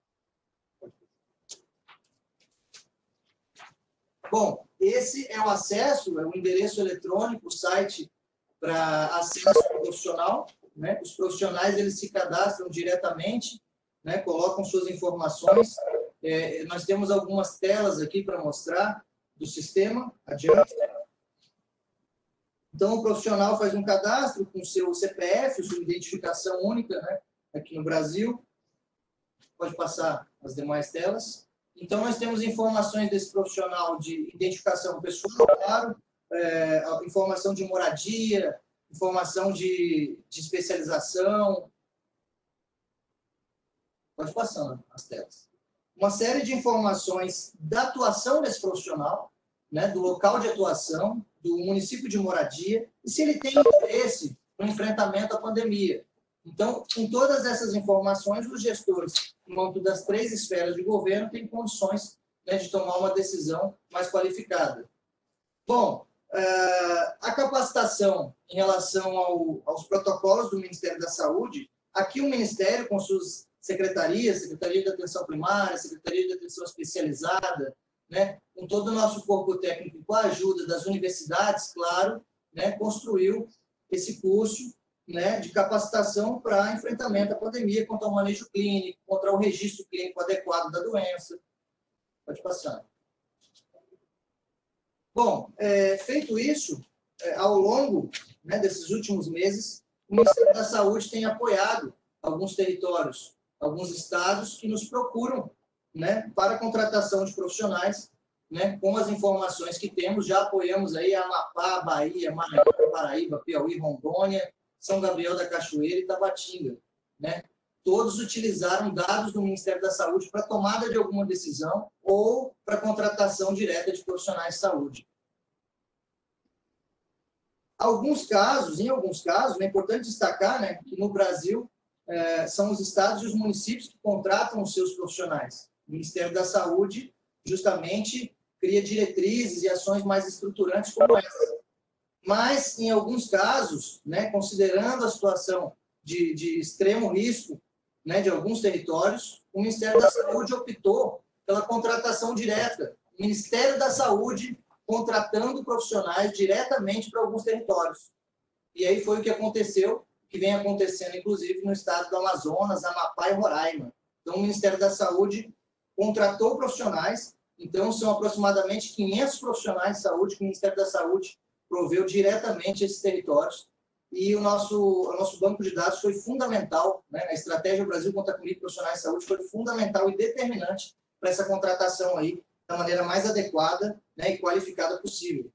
Bom, esse é o acesso, é o endereço eletrônico, o site para acesso profissional, né? Os profissionais, eles se cadastram diretamente, né? Colocam suas informações. Nós temos algumas telas aqui para mostrar do sistema. Adiante. Então, o profissional faz um cadastro com seu CPF, sua identificação única, né? Aqui no Brasil. Pode passar as demais telas. Então, nós temos informações desse profissional de identificação pessoal, claro, informação de moradia, informação de especialização. Pode passar as telas. Uma série de informações da atuação desse profissional, né, do local de atuação, do município de moradia, e se ele tem interesse no enfrentamento à pandemia. Então, com todas essas informações, os gestores, no âmbito das 3 esferas de governo, têm condições, né, de tomar uma decisão mais qualificada. Bom, a capacitação em relação aos protocolos do Ministério da Saúde, aqui o Ministério, com suas secretarias, Secretaria de Atenção Primária, Secretaria de Atenção Especializada, né, com todo o nosso corpo técnico, com a ajuda das universidades, claro, né, construiu esse curso, né, de capacitação para enfrentamento à pandemia, contra o manejo clínico, contra o registro clínico adequado da doença. Pode passar. Bom, feito isso, ao longo, né, desses últimos meses, o Ministério da Saúde tem apoiado alguns territórios, alguns estados que nos procuram, né, para a contratação de profissionais, né, com as informações que temos. Já apoiamos aí Amapá, Bahia, Maranhão, Paraíba, Piauí, Rondônia, São Gabriel da Cachoeira e Tabatinga, né? Todos utilizaram dados do Ministério da Saúde para tomada de alguma decisão ou para contratação direta de profissionais de saúde. Em alguns casos, é importante destacar, né, que no Brasil são os estados e os municípios que contratam os seus profissionais. O Ministério da Saúde, justamente, cria diretrizes e ações mais estruturantes como essa. Mas, em alguns casos, né, considerando a situação de extremo risco, né, de alguns territórios, o Ministério da Saúde optou pela contratação direta. O Ministério da Saúde contratando profissionais diretamente para alguns territórios. E aí foi o que aconteceu, que vem acontecendo, inclusive, no estado do Amazonas, Amapá e Roraima. Então, o Ministério da Saúde contratou profissionais, então são aproximadamente 500 profissionais de saúde que o Ministério da Saúde proveu diretamente esses territórios. E o nosso banco de dados foi fundamental, né? A estratégia do Brasil Conta Comigo Profissionais de Saúde foi fundamental e determinante para essa contratação aí, da maneira mais adequada, né, e qualificada possível.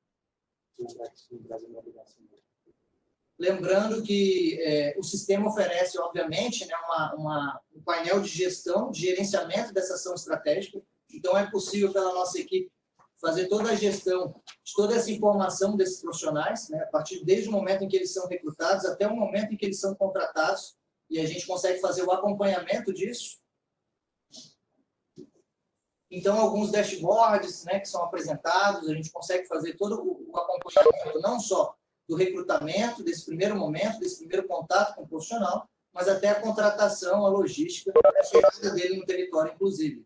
Lembrando que o sistema oferece, obviamente, né, um painel de gestão, de gerenciamento dessa ação estratégica. Então, é possível pela nossa equipe fazer toda a gestão de toda essa informação desses profissionais, né, a partir desde o momento em que eles são recrutados até o momento em que eles são contratados, e a gente consegue fazer o acompanhamento disso. Então, alguns dashboards, né, que são apresentados, a gente consegue fazer todo o acompanhamento, não só do recrutamento, desse primeiro momento, desse primeiro contato com o profissional, mas até a contratação, a logística, a chegada dele no território, inclusive.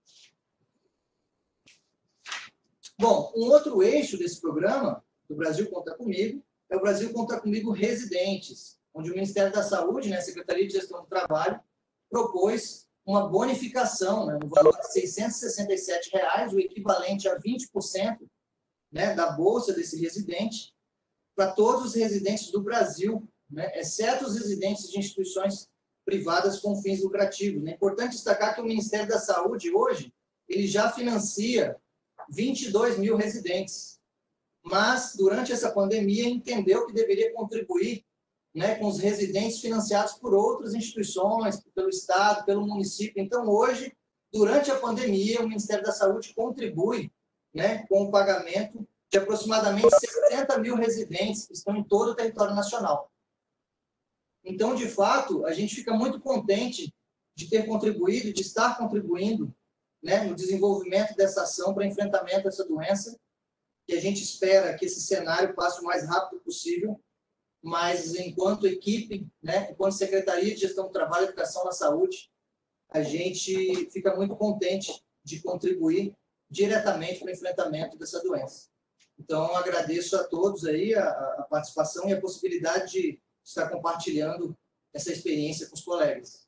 Bom, um outro eixo desse programa, do Brasil Conta Comigo, é o Brasil Conta Comigo Residentes, onde o Ministério da Saúde, né, a Secretaria de Gestão do Trabalho, propôs uma bonificação, né, no valor de R$ 667, o equivalente a 20%, né, da bolsa desse residente, para todos os residentes do Brasil, né, exceto os residentes de instituições privadas com fins lucrativos. É importante destacar que o Ministério da Saúde, hoje, ele já financia 22 mil residentes, mas, durante essa pandemia, entendeu que deveria contribuir, né, com os residentes financiados por outras instituições, pelo Estado, pelo município. Então, hoje, durante a pandemia, o Ministério da Saúde contribui, né, com o pagamento de aproximadamente 60 mil residentes que estão em todo o território nacional. Então, de fato, a gente fica muito contente de ter contribuído, de estar contribuindo, né, no desenvolvimento dessa ação para enfrentamento dessa doença, que a gente espera que esse cenário passe o mais rápido possível, mas enquanto equipe, né, enquanto Secretaria de Gestão do Trabalho e Educação na Saúde, a gente fica muito contente de contribuir diretamente para o enfrentamento dessa doença. Então, agradeço a todos aí a participação e a possibilidade de estar compartilhando essa experiência com os colegas.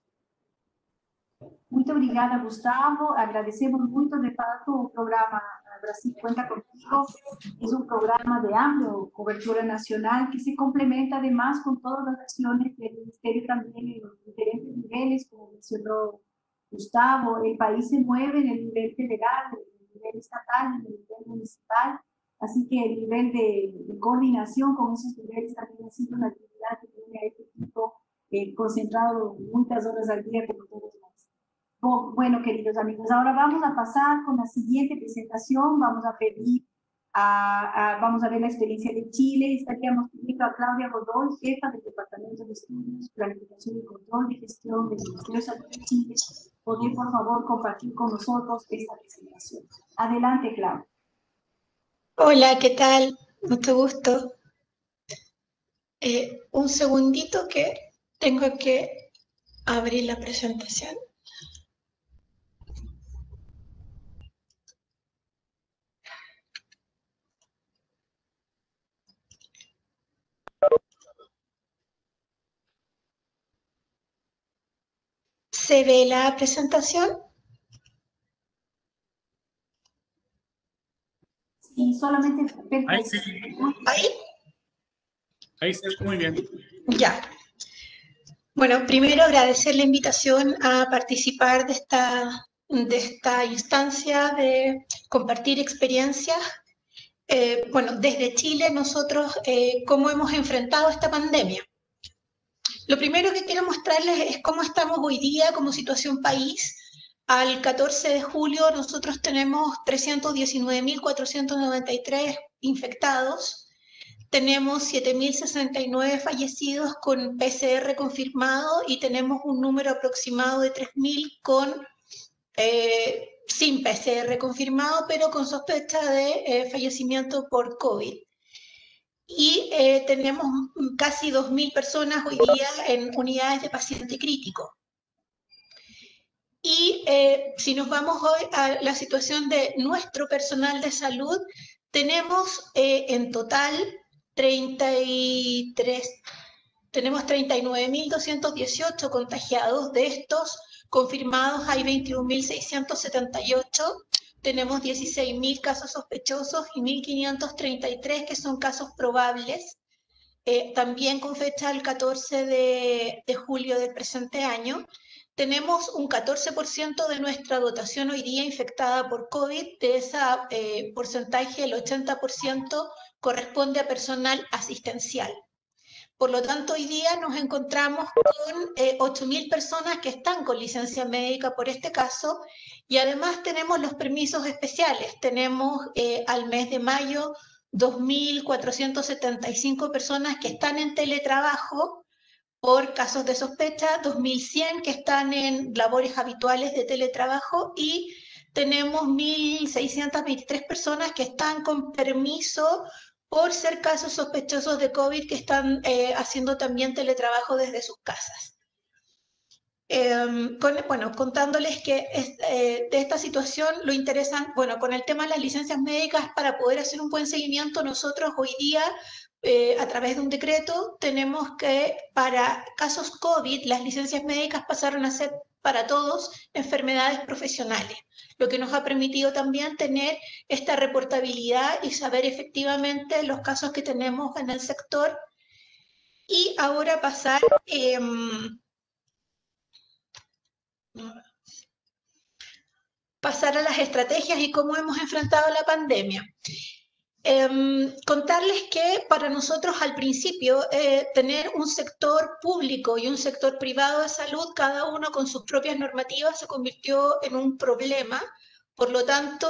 Muito obrigada, Gustavo. Agradecemos muito, de fato, o programa Brasil Cuenta Contigo. É programa de amplia cobertura nacional que se complementa, además, con todas las acciones del Ministerio también en los diferentes niveles, como mencionó Gustavo. El país se mueve en el nivel federal, en el nivel estatal, en el nivel municipal. Así que el nivel de coordinación con esos niveles también ha sido una actividad que tiene a este equipo concentrado muchas horas al día, como todos los. Bueno, queridos amigos, ahora vamos a pasar con la siguiente presentación. Vamos a pedir, vamos a ver la experiencia de Chile. Estaríamos pidiendo a Claudia Godoy, jefa del Departamento de Estudios, Planificación y Control de Gestión del Ministerio de Salud de Chile, poder, por favor, compartir con nosotros esta presentación. Adelante, Claudia. Hola, ¿qué tal? Mucho gusto. Un segundito que tengo que abrir la presentación. ¿Se ve la presentación? Sí, solamente... Ahí sí. ¿Ahí? Ahí se ve muy bien. Ya. Bueno, primero agradecer la invitación a participar de esta instancia de compartir experiencias. Bueno, desde Chile nosotros, ¿cómo hemos enfrentado esta pandemia? Lo primero que quiero mostrarles es cómo estamos hoy día como situación país. Al 14 de julio nosotros tenemos 319.493 infectados, tenemos 7.069 fallecidos con PCR confirmado y tenemos un número aproximado de 3.000 sin PCR confirmado, pero con sospecha de fallecimiento por COVID. Y tenemos casi 2.000 personas hoy día en unidades de paciente crítico. Y si nos vamos hoy a la situación de nuestro personal de salud, Tenemos en total 39.218 contagiados. De estos confirmados hay 21.678. Tenemos 16.000 casos sospechosos y 1.533 que son casos probables. También con fecha del 14 de julio del presente año. Tenemos un 14% de nuestra dotación hoy día infectada por COVID. De ese porcentaje, el 80% corresponde a personal asistencial. Por lo tanto, hoy día nos encontramos con 8.000 personas que están con licencia médica por este caso, y además tenemos los permisos especiales. Tenemos al mes de mayo 2.475 personas que están en teletrabajo por casos de sospecha, 2.100 que están en labores habituales de teletrabajo, y tenemos 1.623 personas que están con permiso por ser casos sospechosos de COVID, que están haciendo también teletrabajo desde sus casas. Contándoles que de esta situación lo interesan, con el tema de las licencias médicas, para poder hacer un buen seguimiento, nosotros hoy día, a través de un decreto, tenemos que, para casos COVID, las licencias médicas pasaron a ser para todos enfermedades profesionales, lo que nos ha permitido también tener esta reportabilidad y saber efectivamente los casos que tenemos en el sector. Y ahora pasar a las estrategias y cómo hemos enfrentado la pandemia. Contarles que para nosotros al principio tener un sector público y un sector privado de salud, cada uno con sus propias normativas, se convirtió en un problema. Por lo tanto,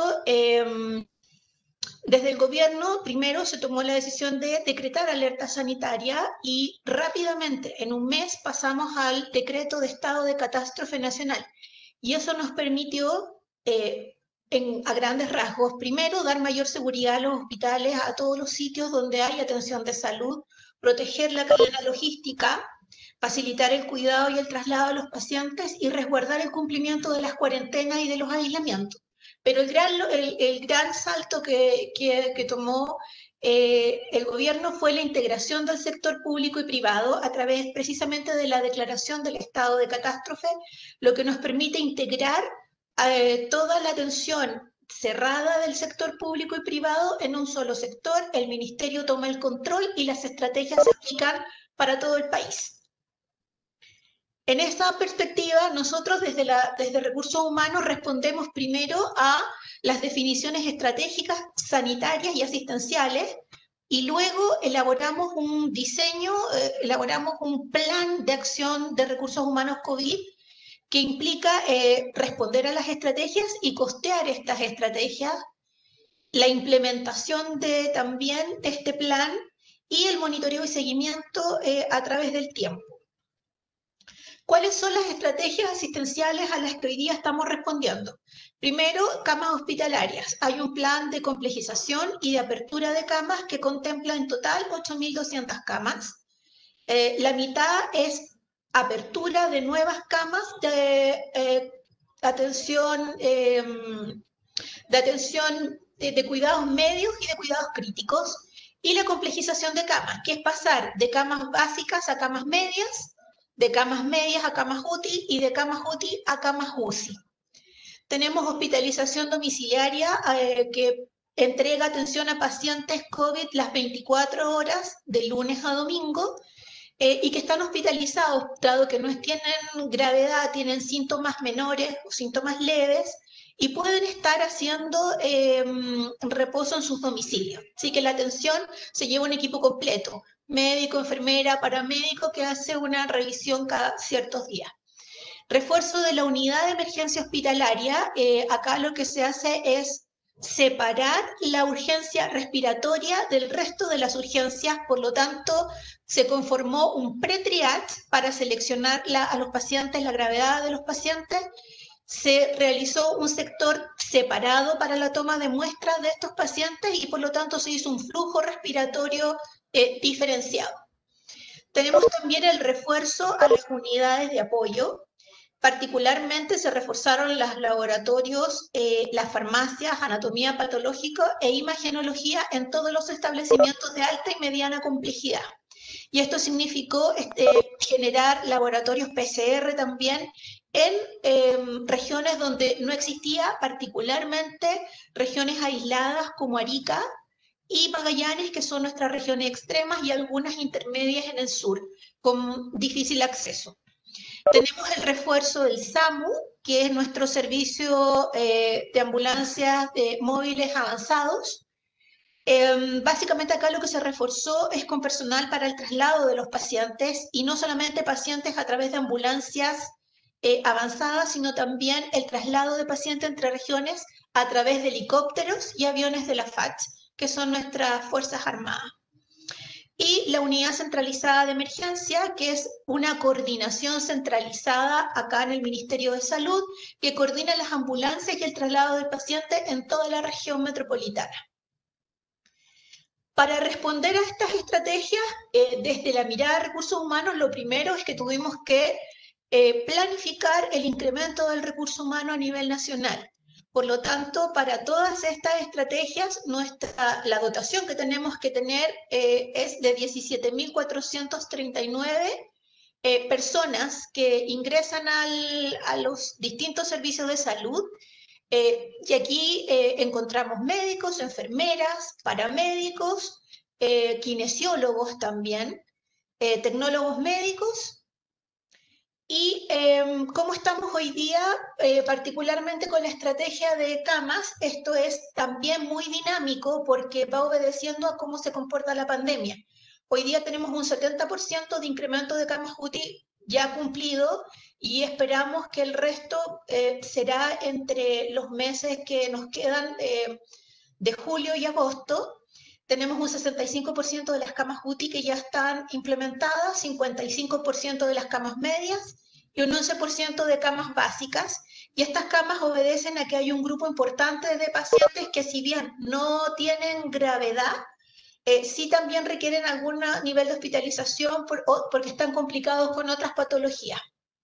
desde el gobierno primero se tomó la decisión de decretar alerta sanitaria, y rápidamente, en un mes, pasamos al decreto de estado de catástrofe nacional. Y eso nos permitió, a grandes rasgos, primero, dar mayor seguridad a los hospitales, a todos los sitios donde hay atención de salud, proteger la cadena logística, facilitar el cuidado y el traslado de los pacientes y resguardar el cumplimiento de las cuarentenas y de los aislamientos. Pero el gran salto que tomó el gobierno fue la integración del sector público y privado a través precisamente de la declaración del estado de catástrofe, lo que nos permite integrar toda la atención cerrada del sector público y privado en un solo sector. El ministerio toma el control y las estrategias se aplican para todo el país. En esa perspectiva, nosotros desde Recursos Humanos respondemos primero a las definiciones estratégicas sanitarias y asistenciales, y luego elaboramos un diseño, elaboramos un plan de acción de recursos humanos COVID, que implica responder a las estrategias y costear estas estrategias, la implementación también de este plan y el monitoreo y seguimiento a través del tiempo. ¿Cuáles son las estrategias asistenciales a las que hoy día estamos respondiendo? Primero, camas hospitalarias. Hay un plan de complejización y de apertura de camas que contempla en total 8.200 camas. La mitad es apertura de nuevas camas de atención de cuidados medios y de cuidados críticos, y la complejización de camas, que es pasar de camas básicas a camas medias, de camas medias a camas UTI y de camas UTI a camas UCI. Tenemos hospitalización domiciliaria que entrega atención a pacientes COVID las 24 horas, de lunes a domingo, y que están hospitalizados, dado que no tienen gravedad, tienen síntomas menores o síntomas leves, y pueden estar haciendo reposo en sus domicilios. Así que la atención se lleva un equipo completo, médico, enfermera, paramédico, que hace una revisión cada ciertos días. Refuerzo de la unidad de emergencia hospitalaria. Acá lo que se hace es separar la urgencia respiratoria del resto de las urgencias. Por lo tanto, se conformó un pre-triage para seleccionar a los pacientes, la gravedad de los pacientes. Se realizó un sector separado para la toma de muestras de estos pacientes, y por lo tanto se hizo un flujo respiratorio diferenciado. Tenemos también el refuerzo a las unidades de apoyo. Particularmente se reforzaron los laboratorios, las farmacias, anatomía patológica e imagenología en todos los establecimientos de alta y mediana complejidad. Y esto significó generar laboratorios PCR también en regiones donde no existía, particularmente regiones aisladas como Arica y Magallanes, que son nuestras regiones extremas, y algunas intermedias en el sur, con difícil acceso. Tenemos el refuerzo del SAMU, que es nuestro servicio de ambulancias móviles avanzados. Básicamente acá lo que se reforzó es con personal para el traslado de los pacientes, y no solamente pacientes a través de ambulancias avanzadas, sino también el traslado de pacientes entre regiones a través de helicópteros y aviones de la FACH, que son nuestras Fuerzas Armadas. Y la unidad centralizada de emergencia, que es una coordinación centralizada acá en el Ministerio de Salud, que coordina las ambulancias y el traslado del paciente en toda la región metropolitana. Para responder a estas estrategias, desde la mirada de recursos humanos, lo primero es que tuvimos que planificar el incremento del recurso humano a nivel nacional. Por lo tanto, para todas estas estrategias, la dotación que tenemos que tener es de 17.439 personas que ingresan a los distintos servicios de salud. Y aquí encontramos médicos, enfermeras, paramédicos, kinesiólogos también, tecnólogos médicos. Y cómo estamos hoy día, particularmente con la estrategia de camas, esto es también muy dinámico porque va obedeciendo a cómo se comporta la pandemia. Hoy día tenemos un 70% de incremento de camas UTI ya cumplido, y esperamos que el resto será entre los meses que nos quedan de julio y agosto. Tenemos un 65% de las camas UTI que ya están implementadas, 55% de las camas medias y un 11% de camas básicas. Y estas camas obedecen a que hay un grupo importante de pacientes que, si bien no tienen gravedad, sí también requieren algún nivel de hospitalización porque están complicados con otras patologías.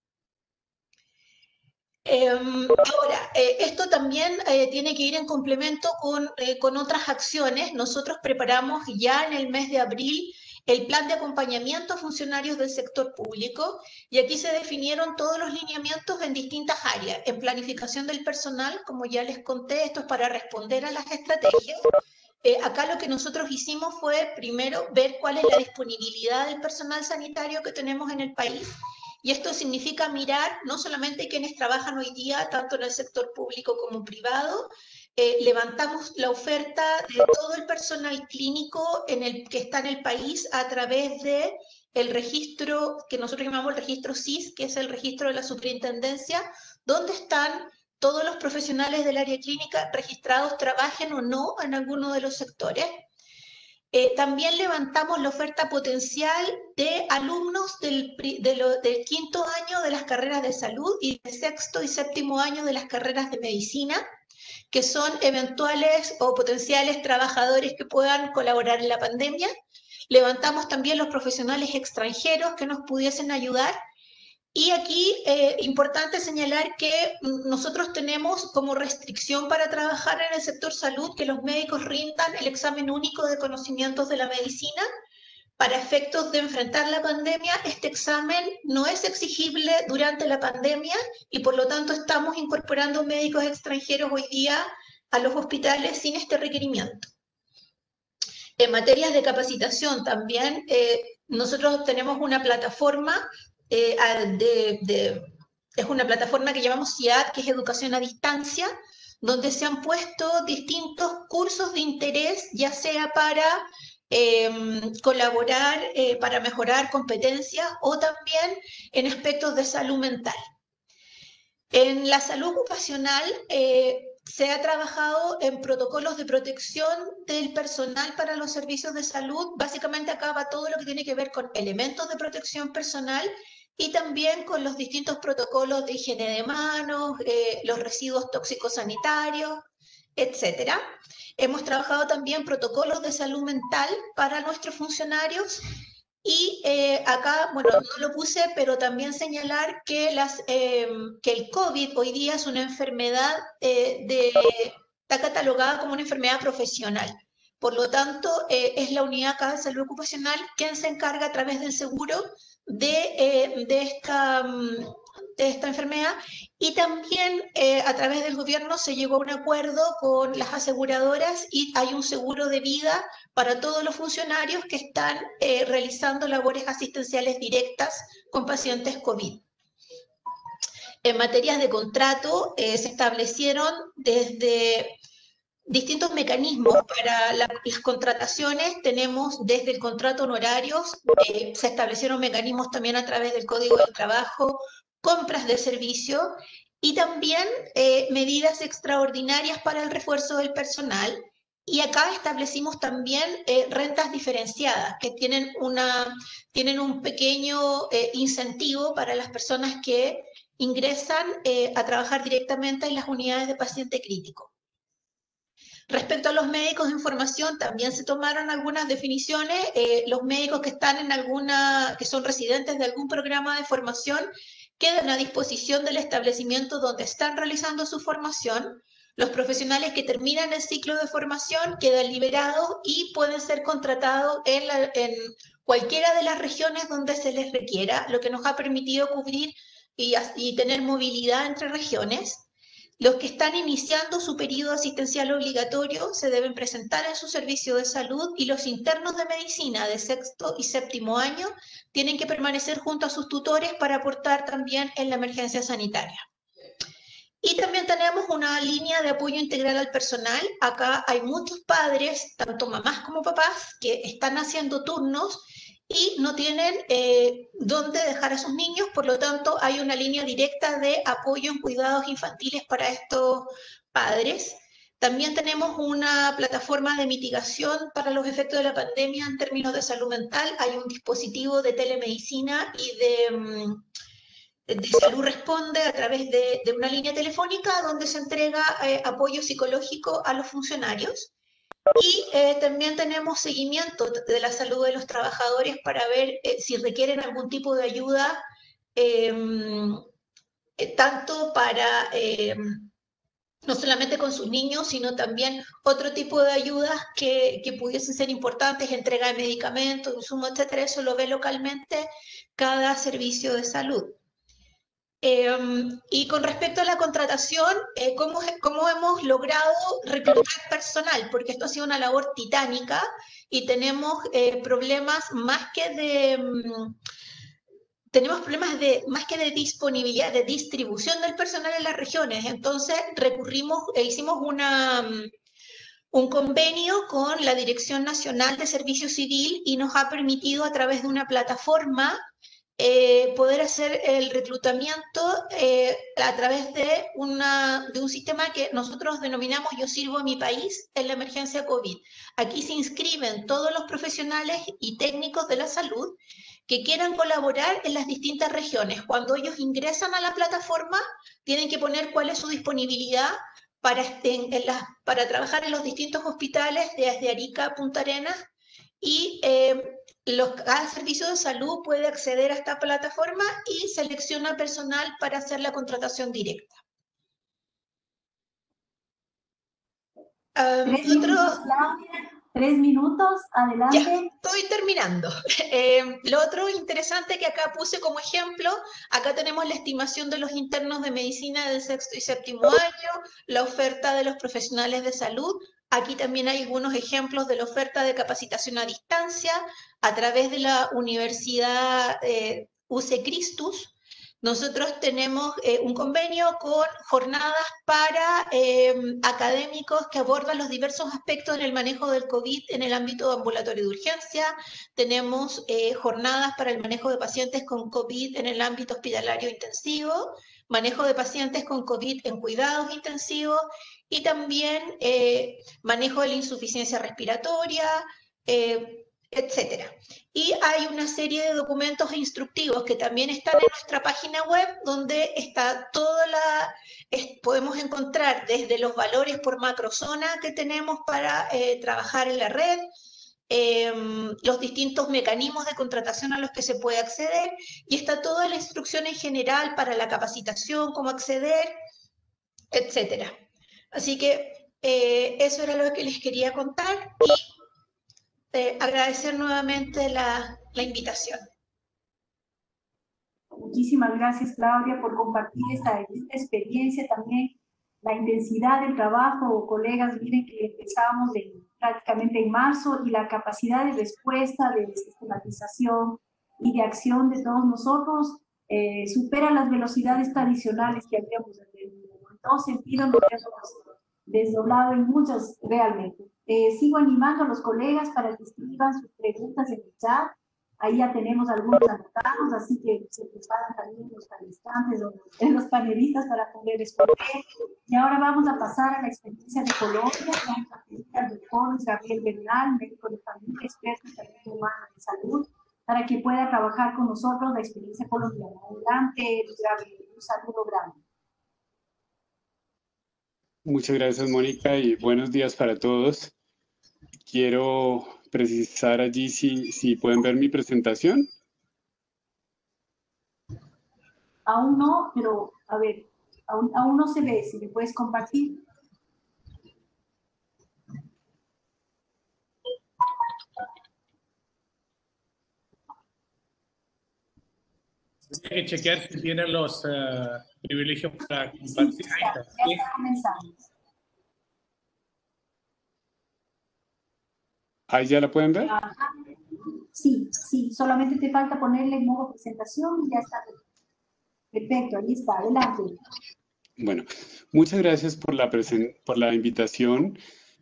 Ahora, esto también tiene que ir en complemento con otras acciones. Nosotros preparamos ya en el mes de abril el plan de acompañamiento a funcionarios del sector público, y aquí se definieron todos los lineamientos en distintas áreas. En planificación del personal, como ya les conté, esto es para responder a las estrategias. Acá lo que nosotros hicimos fue primero ver cuál es la disponibilidad del personal sanitario que tenemos en el país. Y esto significa mirar no solamente quienes trabajan hoy día, tanto en el sector público como privado. Levantamos la oferta de todo el personal clínico que está en el país a través del registro que nosotros llamamos el registro SIS, que es el registro de la superintendencia, donde están todos los profesionales del área clínica registrados, trabajen o no en alguno de los sectores. También levantamos la oferta potencial de alumnos del quinto año de las carreras de salud y del sexto y séptimo año de las carreras de medicina, que son eventuales o potenciales trabajadores que puedan colaborar en la pandemia. Levantamos también los profesionales extranjeros que nos pudiesen ayudar. Y aquí, importante señalar que nosotros tenemos como restricción para trabajar en el sector salud que los médicos rindan el examen único de conocimientos de la medicina. Para efectos de enfrentar la pandemia, este examen no es exigible durante la pandemia, y por lo tanto estamos incorporando médicos extranjeros hoy día a los hospitales sin este requerimiento. En materias de capacitación también, nosotros tenemos una plataforma. Es una plataforma que llamamos CIAD, que es Educación a Distancia, donde se han puesto distintos cursos de interés, ya sea para colaborar, para mejorar competencias, o también en aspectos de salud mental. En la salud ocupacional se ha trabajado en protocolos de protección del personal para los servicios de salud. Básicamente acá va todo lo que tiene que ver con elementos de protección personal, y también con los distintos protocolos de higiene de manos, los residuos tóxicos sanitarios, etc. Hemos trabajado también protocolos de salud mental para nuestros funcionarios, Y acá, bueno, no lo puse, pero también señalar que, que el COVID hoy día es una enfermedad, está catalogada como una enfermedad profesional. Por lo tanto, es la unidad acá de salud ocupacional quien se encarga a través del seguro de esta enfermedad, y también a través del gobierno se llegó a un acuerdo con las aseguradoras y hay un seguro de vida para todos los funcionarios que están realizando labores asistenciales directas con pacientes COVID. En materias de contrato se establecieron desde distintos mecanismos para las contrataciones. Tenemos desde el contrato honorarios, se establecieron mecanismos también a través del Código del Trabajo, compras de servicio y también medidas extraordinarias para el refuerzo del personal. Y acá establecimos también rentas diferenciadas que tienen un pequeño incentivo para las personas que ingresan a trabajar directamente en las unidades de paciente crítico. Respecto a los médicos de información, también se tomaron algunas definiciones. Los médicos que están que son residentes de algún programa de formación, quedan a disposición del establecimiento donde están realizando su formación. Los profesionales que terminan el ciclo de formación quedan liberados y pueden ser contratados en cualquiera de las regiones donde se les requiera, lo que nos ha permitido cubrir y tener movilidad entre regiones. Los que están iniciando su periodo asistencial obligatorio se deben presentar en su servicio de salud, y los internos de medicina de sexto y séptimo año tienen que permanecer junto a sus tutores para aportar también en la emergencia sanitaria. Y también tenemos una línea de apoyo integral al personal. Acá hay muchos padres, tanto mamás como papás, que están haciendo turnos y no tienen dónde dejar a sus niños, por lo tanto hay una línea directa de apoyo en cuidados infantiles para estos padres. También tenemos una plataforma de mitigación para los efectos de la pandemia en términos de salud mental. Hay un dispositivo de telemedicina y de Salud Responde a través de una línea telefónica donde se entrega apoyo psicológico a los funcionarios. Y también tenemos seguimiento de la salud de los trabajadores para ver si requieren algún tipo de ayuda, tanto para, no solamente con sus niños, sino también otro tipo de ayudas que pudiesen ser importantes, entrega de medicamentos, insumos, etcétera. Eso lo ve localmente cada servicio de salud. Y con respecto a la contratación, ¿cómo hemos logrado reclutar personal? Porque esto ha sido una labor titánica y tenemos problemas más que de disponibilidad, de distribución del personal en las regiones. Entonces hicimos un convenio con la Dirección Nacional de Servicio Civil y nos ha permitido a través de una plataforma poder hacer el reclutamiento a través de un sistema que nosotros denominamos Yo Sirvo a mi País en la emergencia COVID. Aquí se inscriben todos los profesionales y técnicos de la salud que quieran colaborar en las distintas regiones. Cuando ellos ingresan a la plataforma, tienen que poner cuál es su disponibilidad para trabajar en los distintos hospitales desde Arica a Punta Arenas, y cada servicio de salud puede acceder a esta plataforma y selecciona personal para hacer la contratación directa. 3 minutos, adelante. Ya, estoy terminando. Lo otro interesante que acá puse como ejemplo, acá tenemos la estimación de los internos de medicina del sexto y séptimo año, la oferta de los profesionales de salud. Aquí también hay algunos ejemplos de la oferta de capacitación a distancia a través de la Universidad UC Christus. Nosotros tenemos un convenio con jornadas para académicos que abordan los diversos aspectos en el manejo del COVID en el ámbito ambulatorio de urgencia. Tenemos jornadas para el manejo de pacientes con COVID en el ámbito hospitalario intensivo, manejo de pacientes con COVID en cuidados intensivos y también manejo de la insuficiencia respiratoria, etcétera. Y hay una serie de documentos instructivos que también están en nuestra página web, donde está podemos encontrar desde los valores por macrozona que tenemos para trabajar en la red, los distintos mecanismos de contratación a los que se puede acceder, y está toda la instrucción en general para la capacitación, cómo acceder, etcétera. Así que eso era lo que les quería contar, y agradecer nuevamente la invitación. Muchísimas gracias, Claudia, por compartir esta experiencia, también la intensidad del trabajo. Colegas, miren que empezamos prácticamente en marzo, y la capacidad de respuesta, de sistematización y de acción de todos nosotros supera las velocidades tradicionales que habíamos tenido. En todo sentido, nos hemos desdoblado en muchas realmente. Sigo animando a los colegas para que escriban sus preguntas en el chat. Ahí ya tenemos algunos anotados, así que se preparan también los participantes o los panelistas para poder responder. Y ahora vamos a pasar a la experiencia de Colombia. Vamos a pedir al doctor Gabriel Bernal, médico de familia, experto en salud humana y salud, para que pueda trabajar con nosotros la experiencia colombiana. Adelante, Gabriel, un saludo grande. Muchas gracias, Mónica, y buenos días para todos. Quiero precisar allí si pueden ver mi presentación. Aún no, pero a ver, aún no se ve. Si me puedes compartir. Hay que chequear si tienen los privilegios para compartir. Sí, ya está comenzando. ¿Ahí ya la pueden ver? Sí, solamente te falta ponerle en modo presentación y ya está. Perfecto, ahí está, adelante. Bueno, muchas gracias por la invitación,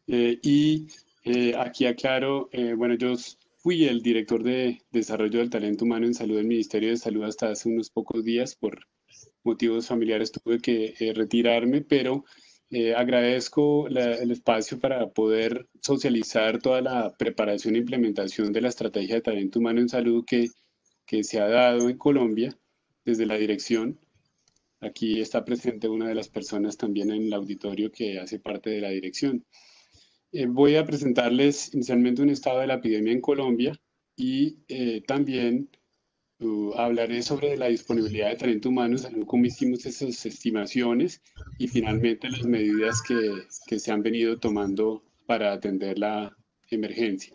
aquí aclaro, bueno, yo fui el director de Desarrollo del Talento Humano en Salud del Ministerio de Salud hasta hace unos pocos días. Por motivos familiares tuve que retirarme, pero agradezco el espacio para poder socializar toda la preparación e implementación de la estrategia de talento humano en salud que se ha dado en Colombia desde la dirección. Aquí está presente una de las personas también en el auditorio que hace parte de la dirección. Voy a presentarles inicialmente un estado de la epidemia en Colombia y también hablaré sobre la disponibilidad de talento humano, cómo hicimos esas estimaciones y finalmente las medidas que se han venido tomando para atender la emergencia.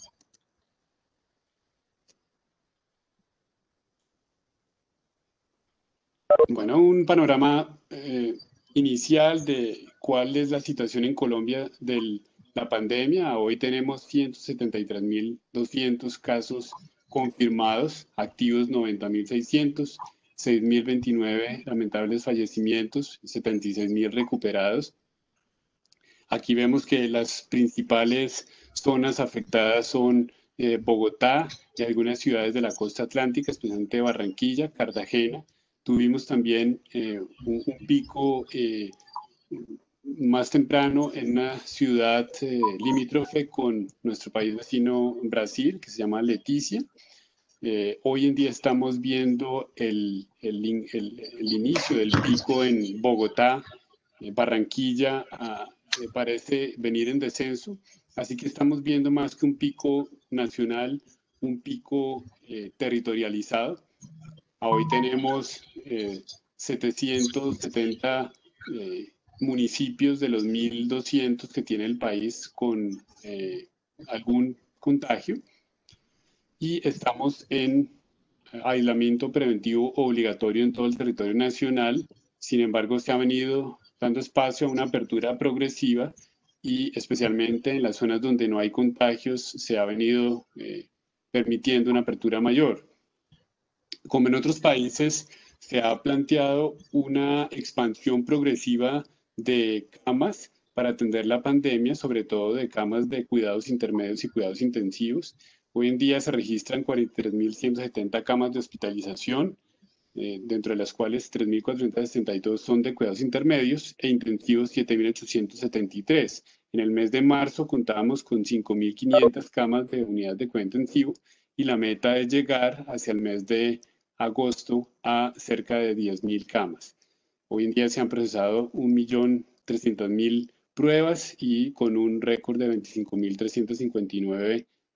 Bueno, un panorama inicial de cuál es la situación en Colombia de la pandemia. Hoy tenemos 173.200 casos confirmados, activos 90.600, 6.029 lamentables fallecimientos, 76.000 recuperados. Aquí vemos que las principales zonas afectadas son Bogotá y algunas ciudades de la costa atlántica, especialmente Barranquilla, Cartagena. Tuvimos también un pico más temprano en una ciudad limítrofe con nuestro país vecino Brasil, que se llama Leticia. Hoy en día estamos viendo el inicio del pico en Bogotá. Barranquilla parece venir en descenso, así que estamos viendo más que un pico nacional, un pico territorializado. Hoy tenemos 770 municipios de los 1.200 que tiene el país con algún contagio, y estamos en aislamiento preventivo obligatorio en todo el territorio nacional. Sin embargo, se ha venido dando espacio a una apertura progresiva y especialmente en las zonas donde no hay contagios se ha venido permitiendo una apertura mayor. Como en otros países, se ha planteado una expansión progresiva de camas para atender la pandemia, sobre todo de camas de cuidados intermedios y cuidados intensivos. Hoy en día se registran 43.170 camas de hospitalización, dentro de las cuales 3.462 son de cuidados intermedios e intensivos 7.873. En el mes de marzo contábamos con 5.500 camas de unidad de cuidado intensivo y la meta es llegar hacia el mes de agosto a cerca de 10.000 camas. Hoy en día se han procesado 1.300.000 pruebas y con un récord de 25.359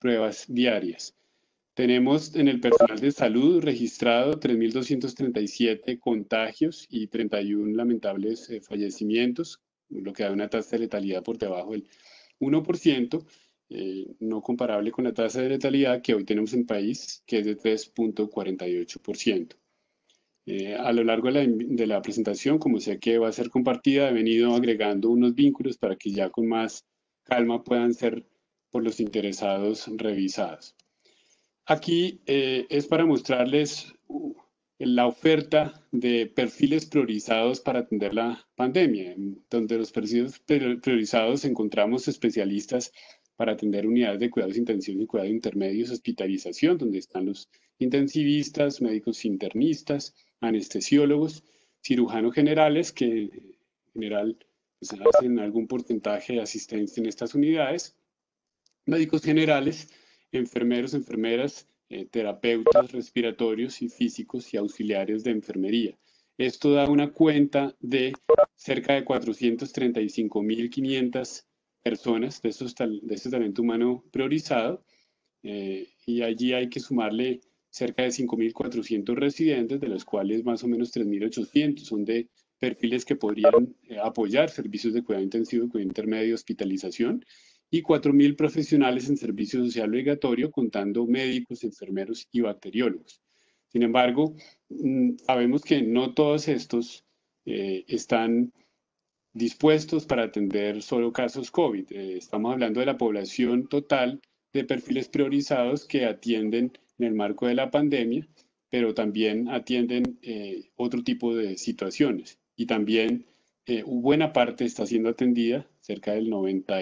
pruebas diarias. Tenemos en el personal de salud registrado 3.237 contagios y 31 lamentables fallecimientos, lo que da una tasa de letalidad por debajo del 1%, no comparable con la tasa de letalidad que hoy tenemos en el país, que es de 3.48%. A lo largo de la presentación, como sé que va a ser compartida, he venido agregando unos vínculos para que ya con más calma puedan ser por los interesados revisados. Aquí es para mostrarles la oferta de perfiles priorizados para atender la pandemia, donde los perfiles priorizados encontramos especialistas para atender unidades de cuidados intensivos y cuidados intermedios, hospitalización, donde están los intensivistas, médicos internistas, anestesiólogos, cirujanos generales, que en general pues, hacen algún porcentaje de asistencia en estas unidades, médicos generales, enfermeros, enfermeras, terapeutas respiratorios y físicos y auxiliares de enfermería. Esto da una cuenta de cerca de 435.500 personas de este talento humano priorizado, y allí hay que sumarle cerca de 5.400 residentes, de los cuales más o menos 3.800 son de perfiles que podrían apoyar servicios de cuidado intensivo, cuidado intermedio, hospitalización, y 4.000 profesionales en servicio social obligatorio, contando médicos, enfermeros y bacteriólogos. Sin embargo, sabemos que no todos estos están dispuestos para atender solo casos COVID. Estamos hablando de la población total de perfiles priorizados que atienden en el marco de la pandemia, pero también atienden otro tipo de situaciones. Y también buena parte está siendo atendida, cerca del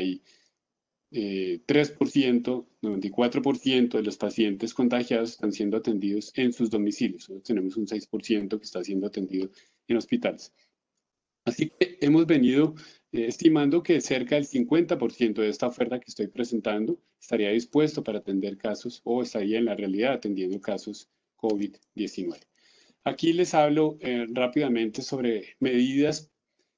93%, 94% de los pacientes contagiados están siendo atendidos en sus domicilios. Nosotros tenemos un 6% que está siendo atendido en hospitales. Así que hemos venido estimando que cerca del 50% de esta oferta que estoy presentando estaría dispuesto para atender casos o estaría en la realidad atendiendo casos COVID-19. Aquí les hablo rápidamente sobre medidas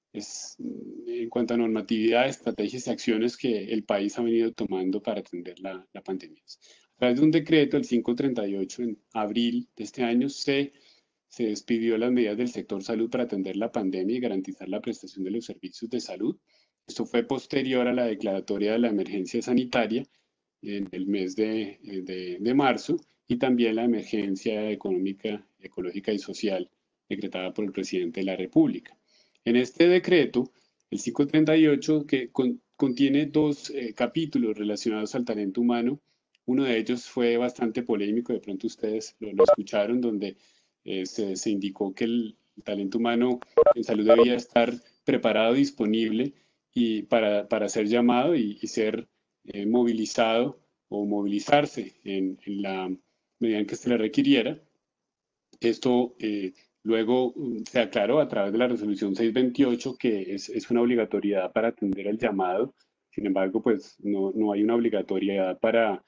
en cuanto a normatividad, estrategias y acciones que el país ha venido tomando para atender la pandemia. A través de un decreto, el 538, en abril de este año, se despidió las medidas del sector salud para atender la pandemia y garantizar la prestación de los servicios de salud. Esto fue posterior a la declaratoria de la emergencia sanitaria en el mes de marzo y también la emergencia económica, ecológica y social decretada por el presidente de la República. En este decreto, el 538, que contiene dos capítulos relacionados al talento humano, uno de ellos fue bastante polémico, de pronto ustedes lo escucharon, donde se indicó que el talento humano en salud debía estar preparado, disponible y para ser llamado y ser movilizado o movilizarse en la medida en que se le requiriera. Esto luego se aclaró a través de la resolución 628 que es una obligatoriedad para atender el llamado. Sin embargo, pues no hay una obligatoriedad para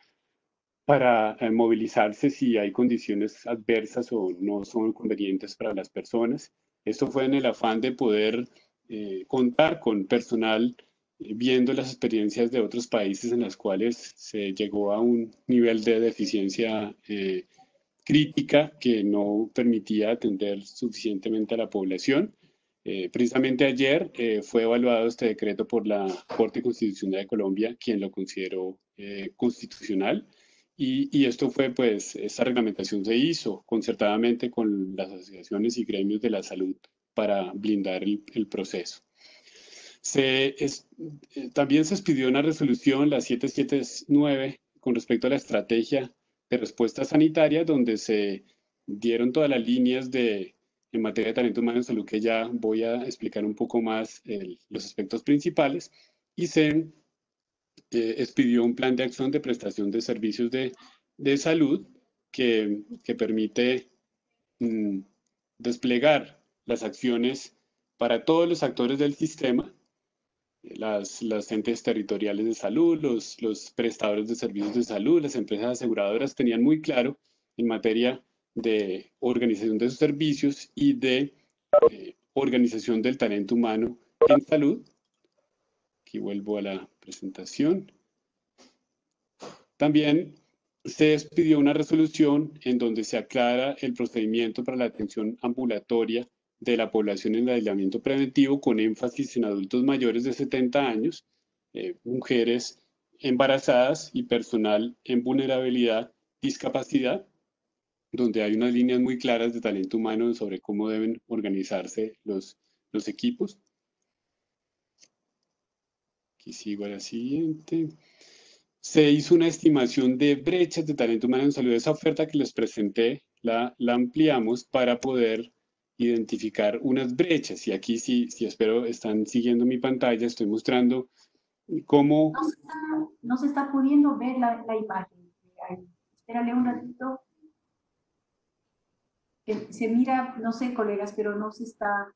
movilizarse si hay condiciones adversas o no son convenientes para las personas. Esto fue en el afán de poder contar con personal viendo las experiencias de otros países en las cuales se llegó a un nivel de deficiencia crítica que no permitía atender suficientemente a la población. Precisamente ayer fue evaluado este decreto por la Corte Constitucional de Colombia, quien lo consideró constitucional. Y esto fue, pues, esta reglamentación se hizo concertadamente con las asociaciones y gremios de la salud para blindar el proceso. También se expidió una resolución, la 779, con respecto a la estrategia de respuesta sanitaria, donde se dieron todas las líneas en materia de talento humano en salud, que ya voy a explicar un poco más los aspectos principales, y se expidió un plan de acción de prestación de servicios de salud que permite desplegar las acciones para todos los actores del sistema, las entes territoriales de salud, los prestadores de servicios de salud, las empresas aseguradoras tenían muy claro en materia de organización de sus servicios y de organización del talento humano en salud. Aquí vuelvo a la presentación. También se expidió una resolución en donde se aclara el procedimiento para la atención ambulatoria de la población en el aislamiento preventivo, con énfasis en adultos mayores de 70 años, mujeres embarazadas y personal en vulnerabilidad, discapacidad, donde hay unas líneas muy claras de talento humano sobre cómo deben organizarse los equipos. Aquí sigo a la siguiente. Se hizo una estimación de brechas de talento humano en salud. Esa oferta que les presenté la ampliamos para poder identificar unas brechas. Y aquí sí espero están siguiendo mi pantalla, estoy mostrando cómo... No se está pudiendo ver la imagen. Espérale un ratito. Se mira, no sé, colegas, pero no se está...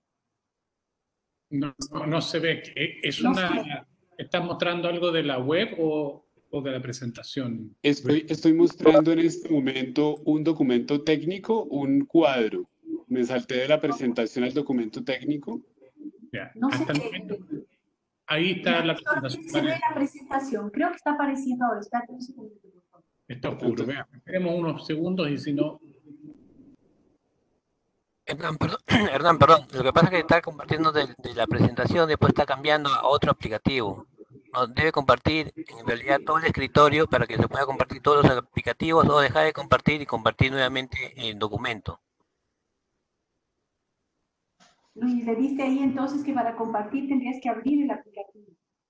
No se ve. ¿Estás mostrando algo de la web o de la presentación? Estoy mostrando en este momento un documento técnico, un cuadro. Me salté de la presentación al documento técnico. Ya, no hasta el momento. Ahí está la presentación. Se ve la presentación. Creo que está apareciendo ahora. Está un segundo, por favor. Está oscuro. Vean, esperemos unos segundos y si no... Hernán, perdón. Lo que pasa es que está compartiendo de la presentación, después está cambiando a otro aplicativo. Debe compartir en realidad todo el escritorio para que se pueda compartir todos los aplicativos, o dejar de compartir y compartir nuevamente el documento. Luis, le diste ahí entonces que para compartir tendrías que abrir el aplicativo.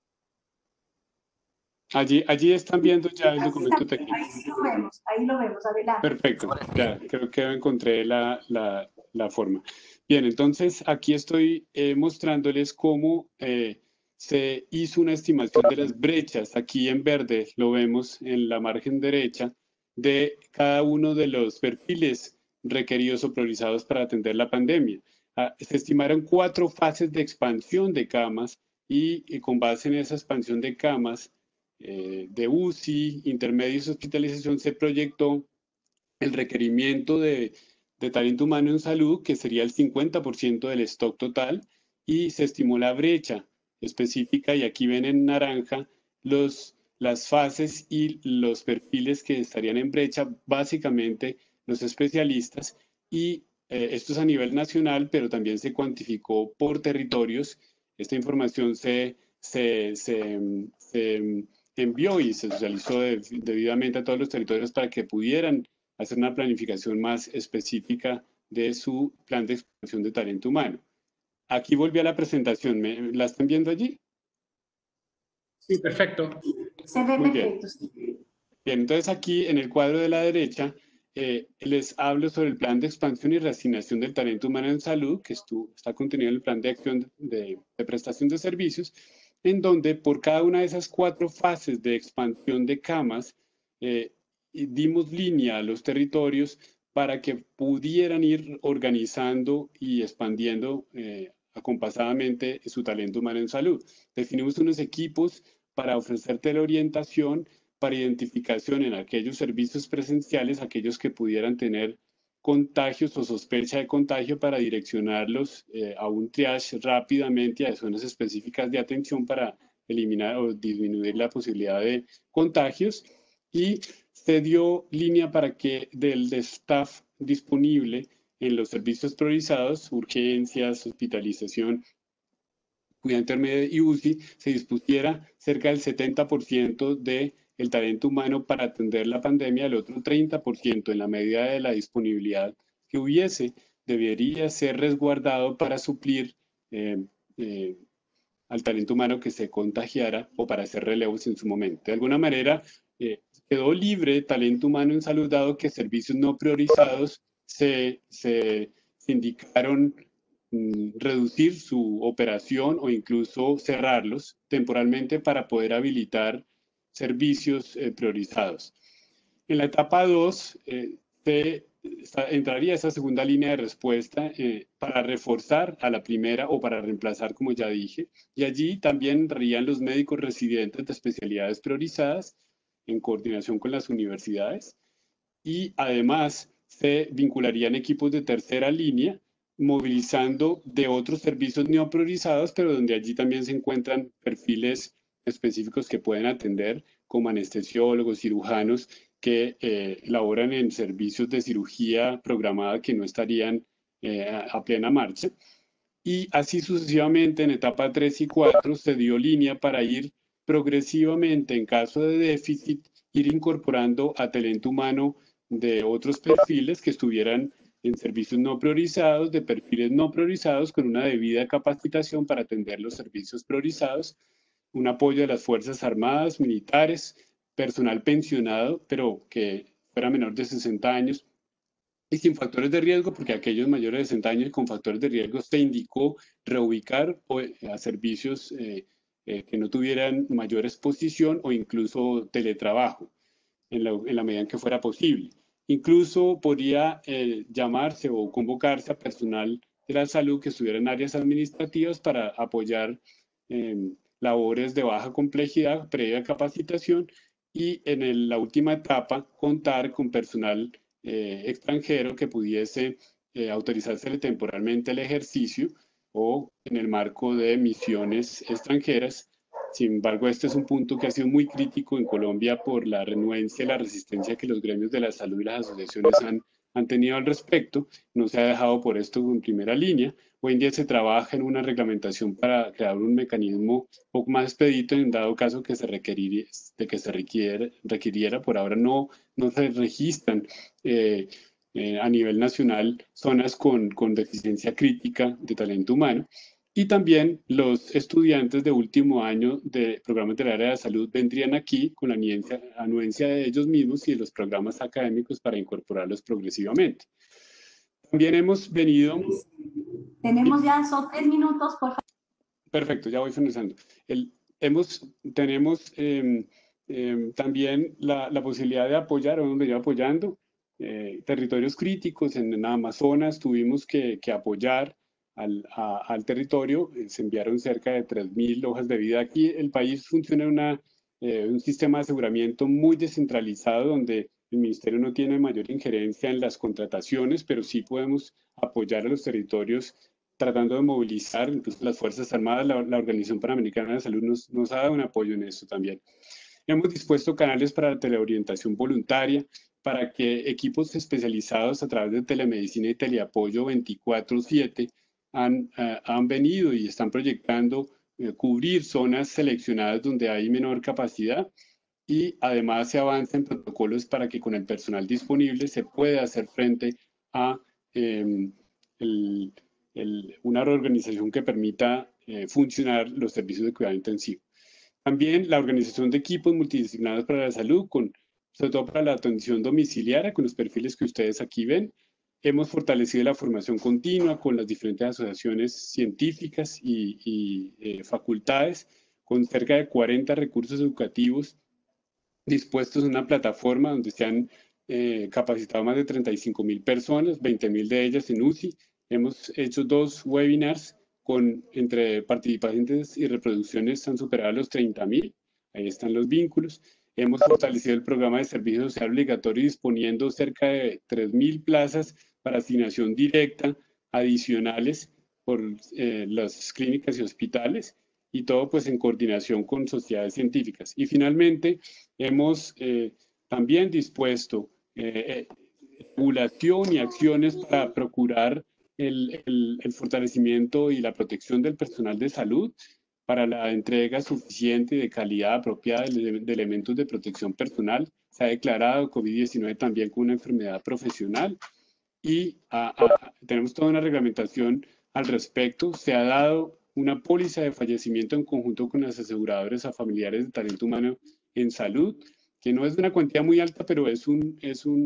Allí están viendo ya el documento técnico. Ahí lo vemos, adelante. Perfecto, ya creo que encontré la forma. Bien, entonces aquí estoy mostrándoles cómo se hizo una estimación de las brechas. Aquí en verde lo vemos en la margen derecha de cada uno de los perfiles requeridos o priorizados para atender la pandemia. Se estimaron 4 fases de expansión de camas y con base en esa expansión de camas de UCI, intermedios y hospitalización, se proyectó el requerimiento de talento humano en salud, que sería el 50% del stock total, y se estimó la brecha específica, y aquí ven en naranja las fases y los perfiles que estarían en brecha, básicamente los especialistas, y esto es a nivel nacional, pero también se cuantificó por territorios. Esta información se envió y se socializó debidamente a todos los territorios para que pudieran hacer una planificación más específica de su plan de expansión de talento humano. Aquí volví a la presentación. ¿La están viendo allí? Sí, perfecto. Se ve muy perfecto. Bien. Bien, entonces aquí en el cuadro de la derecha les hablo sobre el plan de expansión y reasignación del talento humano en salud, que está contenido en el plan de acción de prestación de servicios, en donde por cada una de esas 4 fases de expansión de camas, dimos línea a los territorios para que pudieran ir organizando y expandiendo acompasadamente su talento humano en salud. Definimos unos equipos para ofrecer teleorientación, para identificación en aquellos servicios presenciales, aquellos que pudieran tener contagios o sospecha de contagio, para direccionarlos a un triage rápidamente a zonas específicas de atención para eliminar o disminuir la posibilidad de contagios, y se dio línea para que del staff disponible en los servicios priorizados, urgencias, hospitalización, cuidado intermedio y UCI, se dispusiera cerca del 70% del talento humano para atender la pandemia. El otro 30%, en la medida de la disponibilidad que hubiese, debería ser resguardado para suplir al talento humano que se contagiara o para hacer relevos en su momento. De alguna manera, quedó libre talento humano en salud, dado que servicios no priorizados se indicaron reducir su operación o incluso cerrarlos temporalmente para poder habilitar servicios priorizados. En la etapa 2 entraría esa segunda línea de respuesta para reforzar a la primera o para reemplazar, como ya dije, y allí también entrarían los médicos residentes de especialidades priorizadas en coordinación con las universidades, y además se vincularían equipos de tercera línea movilizando de otros servicios no priorizados, pero donde allí también se encuentran perfiles específicos que pueden atender como anestesiólogos, cirujanos, que laboran en servicios de cirugía programada que no estarían a plena marcha. Y así sucesivamente en etapa 3 y 4 se dio línea para ir progresivamente, en caso de déficit, ir incorporando a talento humano de otros perfiles que estuvieran en servicios no priorizados, de perfiles no priorizados, con una debida capacitación para atender los servicios priorizados, un apoyo de las Fuerzas Armadas, militares, personal pensionado, pero que fuera menor de 60 años, y sin factores de riesgo, porque aquellos mayores de 60 años con factores de riesgo se indicó reubicar a servicios que no tuvieran mayor exposición o incluso teletrabajo, en la medida en que fuera posible. Incluso podría llamarse o convocarse a personal de la salud que estuviera en áreas administrativas para apoyar labores de baja complejidad, previa capacitación, y en la última etapa contar con personal extranjero que pudiese autorizársele temporalmente el ejercicio o en el marco de misiones extranjeras. Sin embargo, este es un punto que ha sido muy crítico en Colombia por la renuencia y la resistencia que los gremios de la salud y las asociaciones han tenido al respecto. No se ha dejado por esto en primera línea. Hoy en día se trabaja en una reglamentación para crear un mecanismo un poco más expedito en dado caso que se requiriera. Por ahora no se registran a nivel nacional zonas con deficiencia crítica de talento humano. Y también los estudiantes de último año de programas del área de salud vendrían aquí con la anuencia de ellos mismos y de los programas académicos para incorporarlos progresivamente. También hemos venido... Tenemos ya, son 3 minutos, por favor. Perfecto, ya voy finalizando. Tenemos también la posibilidad de apoyar, o hemos venido apoyando territorios críticos. En Amazonas tuvimos que apoyar al territorio, se enviaron cerca de 3.000 hojas de vida. Aquí el país funciona un sistema de aseguramiento muy descentralizado, donde el ministerio no tiene mayor injerencia en las contrataciones, pero sí podemos apoyar a los territorios tratando de movilizar, incluso las Fuerzas Armadas. La Organización Panamericana de Salud nos ha dado un apoyo en eso también. Hemos dispuesto canales para la teleorientación voluntaria, para que equipos especializados a través de telemedicina y teleapoyo 24/7 han venido y están proyectando cubrir zonas seleccionadas donde hay menor capacidad, y además se avanza en protocolos para que con el personal disponible se pueda hacer frente a una reorganización que permita funcionar los servicios de cuidado intensivo. También la organización de equipos multidisciplinarios para la salud, sobre todo para la atención domiciliaria, con los perfiles que ustedes aquí ven. Hemos fortalecido la formación continua con las diferentes asociaciones científicas y facultades, con cerca de 40 recursos educativos dispuestos en una plataforma donde se han capacitado más de 35.000 personas, 20.000 de ellas en UCI. Hemos hecho 2 webinars entre participantes y reproducciones han superado los 30.000. Ahí están los vínculos. Hemos fortalecido el programa de servicio social obligatorio disponiendo cerca de 3.000 plazas para asignación directa adicionales por las clínicas y hospitales, y todo pues en coordinación con sociedades científicas. Y finalmente hemos también dispuesto regulación y acciones para procurar el fortalecimiento y la protección del personal de salud, para la entrega suficiente y de calidad apropiada de elementos de protección personal. Se ha declarado COVID-19 también como una enfermedad profesional, y tenemos toda una reglamentación al respecto. Se ha dado una póliza de fallecimiento en conjunto con las aseguradoras a familiares de talento humano en salud, que no es una cuantía muy alta, pero es un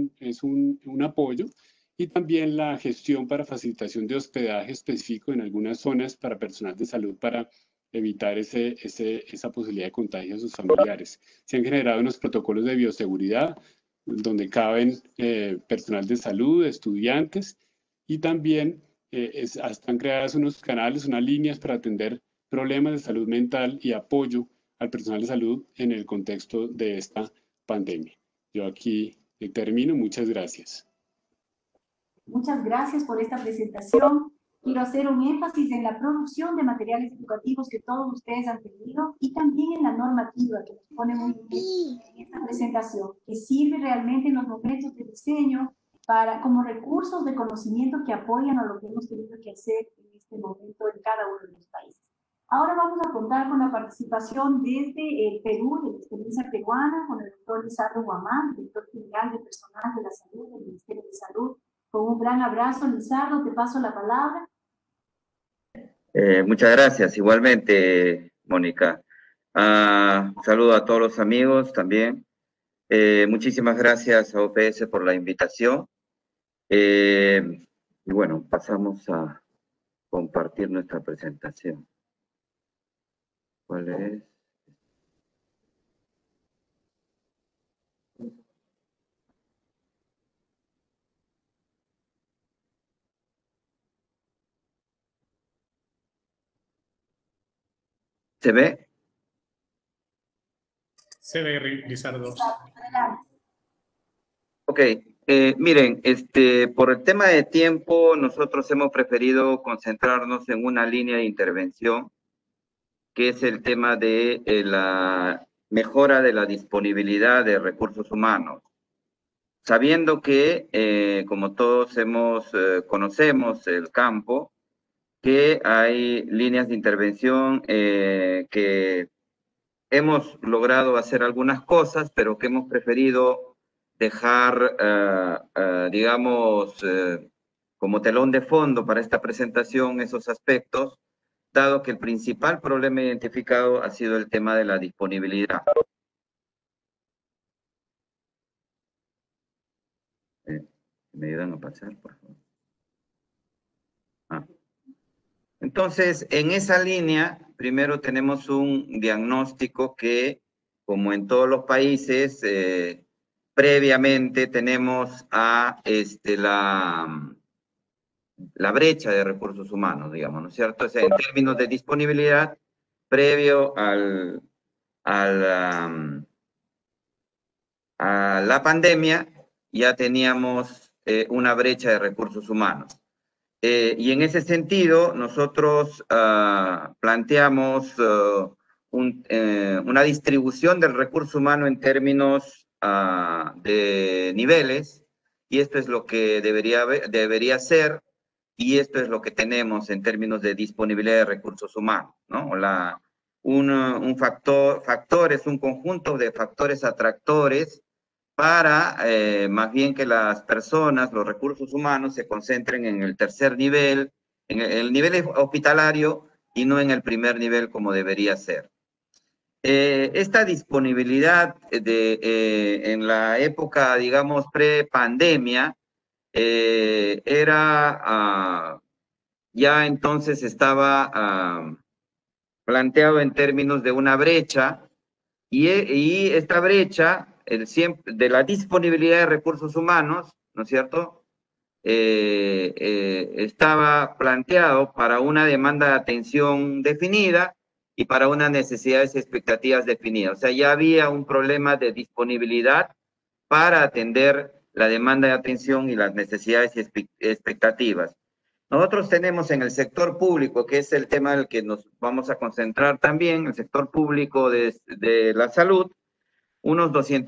apoyo. Y también la gestión para facilitación de hospedaje específico en algunas zonas para personal de salud, para evitar esa posibilidad de contagio a sus familiares. Se han generado unos protocolos de bioseguridad donde caben personal de salud, estudiantes, y también están creadas unos canales, unas líneas para atender problemas de salud mental y apoyo al personal de salud en el contexto de esta pandemia. Yo aquí termino. Muchas gracias. Muchas gracias por esta presentación. quiero hacer un énfasis en la producción de materiales educativos que todos ustedes han tenido y también en la normativa que nos pone muy bien en esta presentación, que sirve realmente en los momentos de diseño como recursos de conocimiento que apoyan a lo que hemos tenido que hacer en este momento en cada uno de los países. Ahora vamos a contar con la participación desde el Perú, de la experiencia peruana, con el doctor Lizardo Guamán, director general de Personal de la Salud del Ministerio de Salud. Con un gran abrazo, Lizardo, te paso la palabra. Muchas gracias, igualmente, Mónica. Saludo a todos los amigos también. Muchísimas gracias a OPS por la invitación. Y bueno, pasamos a compartir nuestra presentación. ¿Cuál es? ¿Se ve? Se ve, Lizardo. Ok, miren, por el tema de tiempo, nosotros hemos preferido concentrarnos en una línea de intervención, que es el tema de la mejora de la disponibilidad de recursos humanos. Sabiendo que, como todos conocemos el campo, que hay líneas de intervención que hemos logrado hacer algunas cosas, pero que hemos preferido dejar, digamos, como telón de fondo para esta presentación esos aspectos, dado que el principal problema identificado ha sido el tema de la disponibilidad. ¿Me ayudan a pasar, por favor? Entonces, en esa línea, primero tenemos un diagnóstico que, como en todos los países, previamente tenemos a la brecha de recursos humanos, digamos, ¿no es cierto? O sea, en términos de disponibilidad, previo a la pandemia, ya teníamos una brecha de recursos humanos. Y en ese sentido, nosotros planteamos una distribución del recurso humano en términos de niveles, y esto es lo que debería ser, y esto es lo que tenemos en términos de disponibilidad de recursos humanos, ¿no? Un factor es un conjunto de factores atractores para más bien que las personas, los recursos humanos, se concentren en el tercer nivel, en el nivel hospitalario y no en el primer nivel como debería ser. Esta disponibilidad en la época, digamos, pre-pandemia, ya entonces estaba planteado en términos de una brecha, y esta brecha de la disponibilidad de recursos humanos, ¿no es cierto? Estaba planteado para una demanda de atención definida y para unas necesidades y expectativas definidas. O sea, ya había un problema de disponibilidad para atender la demanda de atención y las necesidades y expectativas. Nosotros tenemos en el sector público, que es el tema del que nos vamos a concentrar también, el sector público de la salud, unas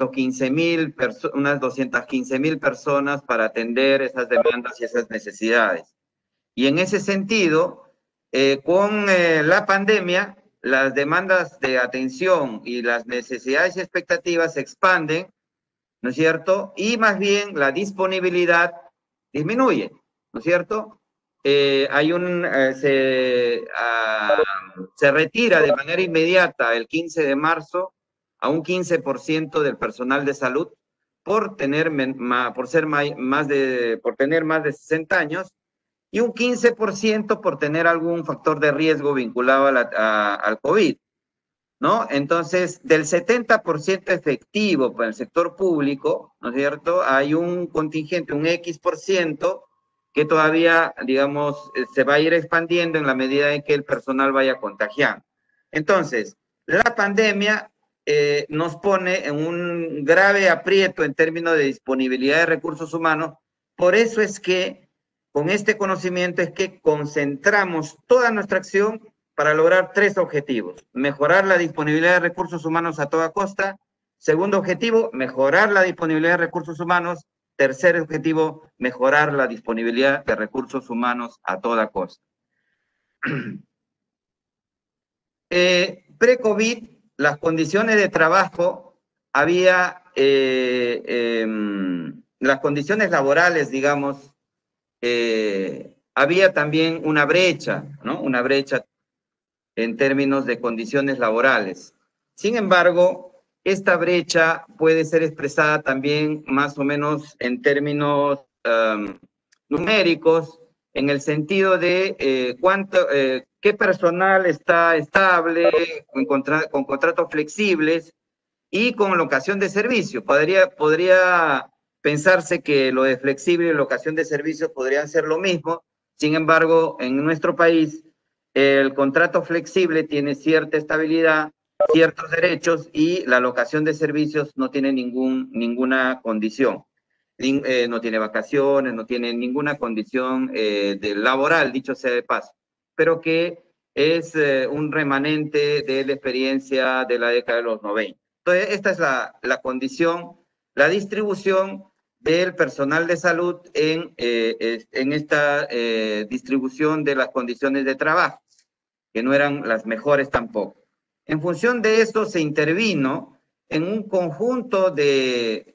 215,000 personas para atender esas demandas y esas necesidades. Y en ese sentido, con la pandemia, las demandas de atención y las necesidades y expectativas se expanden, ¿no es cierto? Y más bien la disponibilidad disminuye, ¿no es cierto? Se retira de manera inmediata el 15 de marzo a un 15% del personal de salud por tener más de 60 años y un 15% por tener algún factor de riesgo vinculado al COVID, ¿no? Entonces, del 70% efectivo para el sector público, ¿no es cierto? Hay un contingente, un X% que todavía, digamos, se va a ir expandiendo en la medida en que el personal vaya contagiando. Entonces, la pandemia nos pone en un grave aprieto en términos de disponibilidad de recursos humanos. Por eso es que con este conocimiento es que concentramos toda nuestra acción para lograr 3 objetivos. Mejorar la disponibilidad de recursos humanos a toda costa. Segundo objetivo, mejorar la disponibilidad de recursos humanos. Tercer objetivo, mejorar la disponibilidad de recursos humanos a toda costa. Pre-COVID, las condiciones de trabajo, había las condiciones laborales, digamos, había también una brecha, ¿no? Una brecha en términos de condiciones laborales. Sin embargo, esta brecha puede ser expresada también más o menos en términos numéricos, en el sentido de qué personal está estable, con contratos flexibles y con locación de servicio. Podría pensarse que lo de flexible y locación de servicio podrían ser lo mismo. Sin embargo, en nuestro país, el contrato flexible tiene cierta estabilidad, ciertos derechos, y la locación de servicios no tiene ninguna condición. No tiene vacaciones, no tiene ninguna condición laboral, dicho sea de paso, pero que es un remanente de la experiencia de la década de los 90. Entonces, esta es la condición, la distribución del personal de salud en esta distribución de las condiciones de trabajo, que no eran las mejores tampoco. En función de esto se intervino en un conjunto de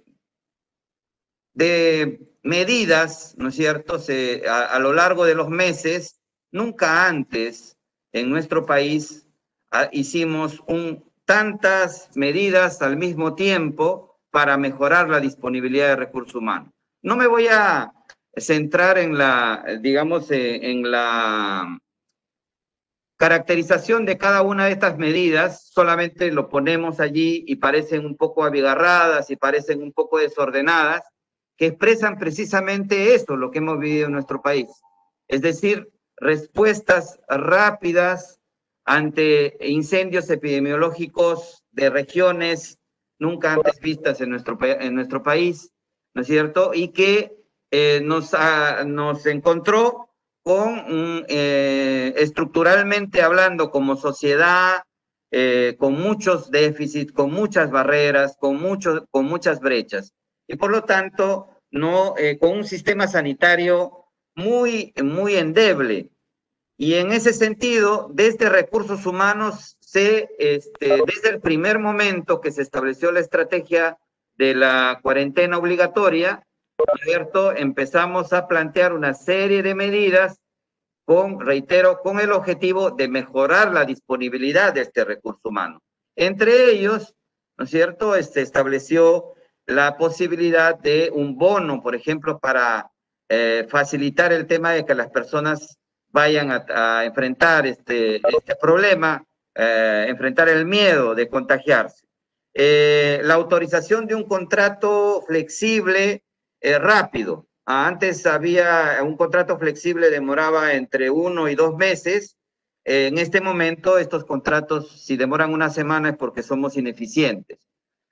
medidas, ¿no es cierto? A lo largo de los meses, nunca antes en nuestro país hicimos tantas medidas al mismo tiempo para mejorar la disponibilidad de recursos humanos. No me voy a centrar en en la caracterización de cada una de estas medidas, solamente lo ponemos allí y parecen un poco abigarradas y parecen un poco desordenadas, que expresan precisamente esto, lo que hemos vivido en nuestro país. Es decir, respuestas rápidas ante incendios epidemiológicos de regiones nunca antes vistas en nuestro país, ¿no es cierto? Y que nos encontró con, estructuralmente hablando, como sociedad, con muchos déficits, con muchas barreras, con muchas brechas. Y por lo tanto, con un sistema sanitario muy endeble. Y en ese sentido, desde recursos humanos, desde el primer momento que se estableció la estrategia de la cuarentena obligatoria, ¿cierto? Empezamos a plantear una serie de medidas reitero, con el objetivo de mejorar la disponibilidad de este recurso humano. Entre ellos, ¿no es cierto?, estableció la posibilidad de un bono, por ejemplo, para facilitar el tema de que las personas vayan a enfrentar este problema, enfrentar el miedo de contagiarse. La autorización de un contrato flexible rápido. Antes había un contrato flexible, demoraba entre 1 y 2 meses. En este momento, estos contratos, si demoran una semana, es porque somos ineficientes.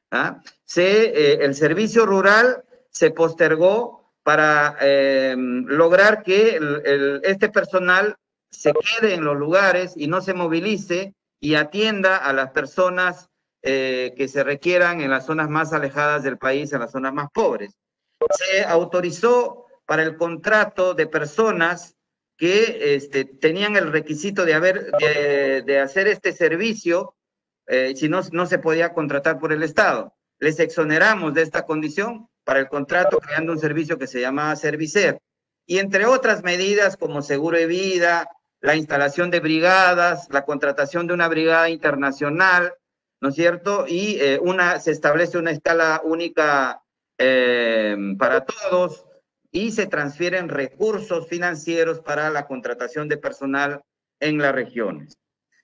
El servicio rural se postergó para lograr que este personal se quede en los lugares y no se movilice y atienda a las personas que se requieran en las zonas más alejadas del país, en las zonas más pobres. Se autorizó para el contrato de personas que tenían el requisito de hacer este servicio, si no se podía contratar por el Estado. Les exoneramos de esta condición para el contrato, creando un servicio que se llamaba Servicer. Y entre otras medidas como seguro de vida, la instalación de brigadas, la contratación de una brigada internacional, ¿no es cierto? Y se establece una escala única para todos y se transfieren recursos financieros para la contratación de personal en las regiones.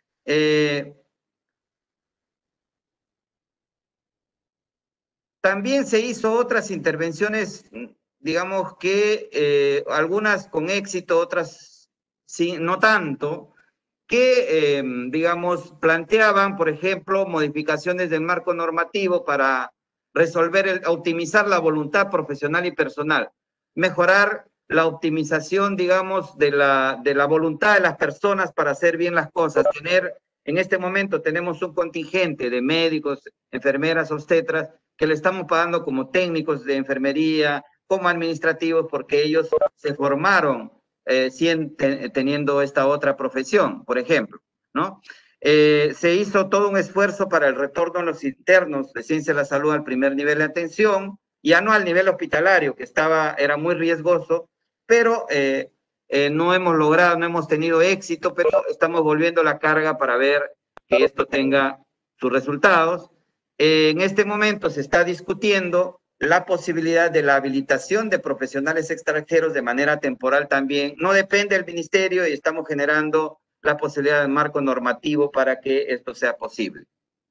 También se hizo otras intervenciones, digamos que algunas con éxito, otras sí, no tanto, que, digamos, planteaban, por ejemplo, modificaciones del marco normativo para optimizar la voluntad profesional y personal, mejorar la optimización, digamos, de la voluntad de las personas para hacer bien las cosas. En este momento tenemos un contingente de médicos, enfermeras, obstetras, que le estamos pagando como técnicos de enfermería, como administrativos, porque ellos se formaron teniendo esta otra profesión, por ejemplo, ¿no? Se hizo todo un esfuerzo para el retorno a los internos de ciencia de la salud al primer nivel de atención, ya no al nivel hospitalario, que era muy riesgoso, pero no hemos logrado, no hemos tenido éxito, pero estamos volviendo la carga para ver que esto tenga sus resultados. En este momento se está discutiendo la posibilidad de la habilitación de profesionales extranjeros de manera temporal también. No depende del ministerio y estamos generando la posibilidad de marco normativo para que esto sea posible.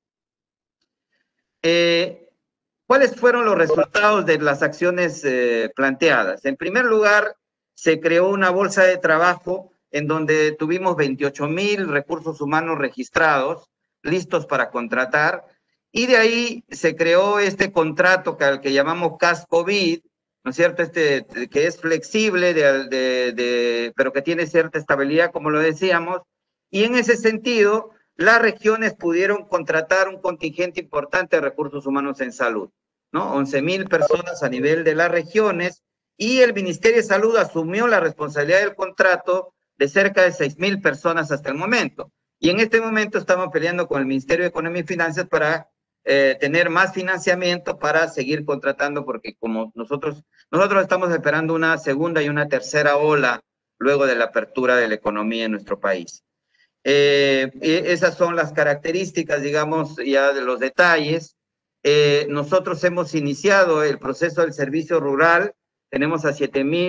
¿Cuáles fueron los resultados de las acciones planteadas? En primer lugar, se creó una bolsa de trabajo en donde tuvimos 28,000 recursos humanos registrados, listos para contratar, y de ahí se creó este contrato que llamamos CAS COVID, ¿no es cierto? Que es flexible, pero que tiene cierta estabilidad, como lo decíamos, y en ese sentido, las regiones pudieron contratar un contingente importante de recursos humanos en salud, ¿no? 11,000 personas a nivel de las regiones, y el Ministerio de Salud asumió la responsabilidad del contrato de cerca de 6,000 personas hasta el momento. Y en este momento estamos peleando con el Ministerio de Economía y Finanzas para tener más financiamiento para seguir contratando, porque como nosotros estamos esperando una segunda y una tercera ola luego de la apertura de la economía en nuestro país. Esas son las características, digamos, ya de los detalles. Nosotros hemos iniciado el proceso del servicio rural, tenemos a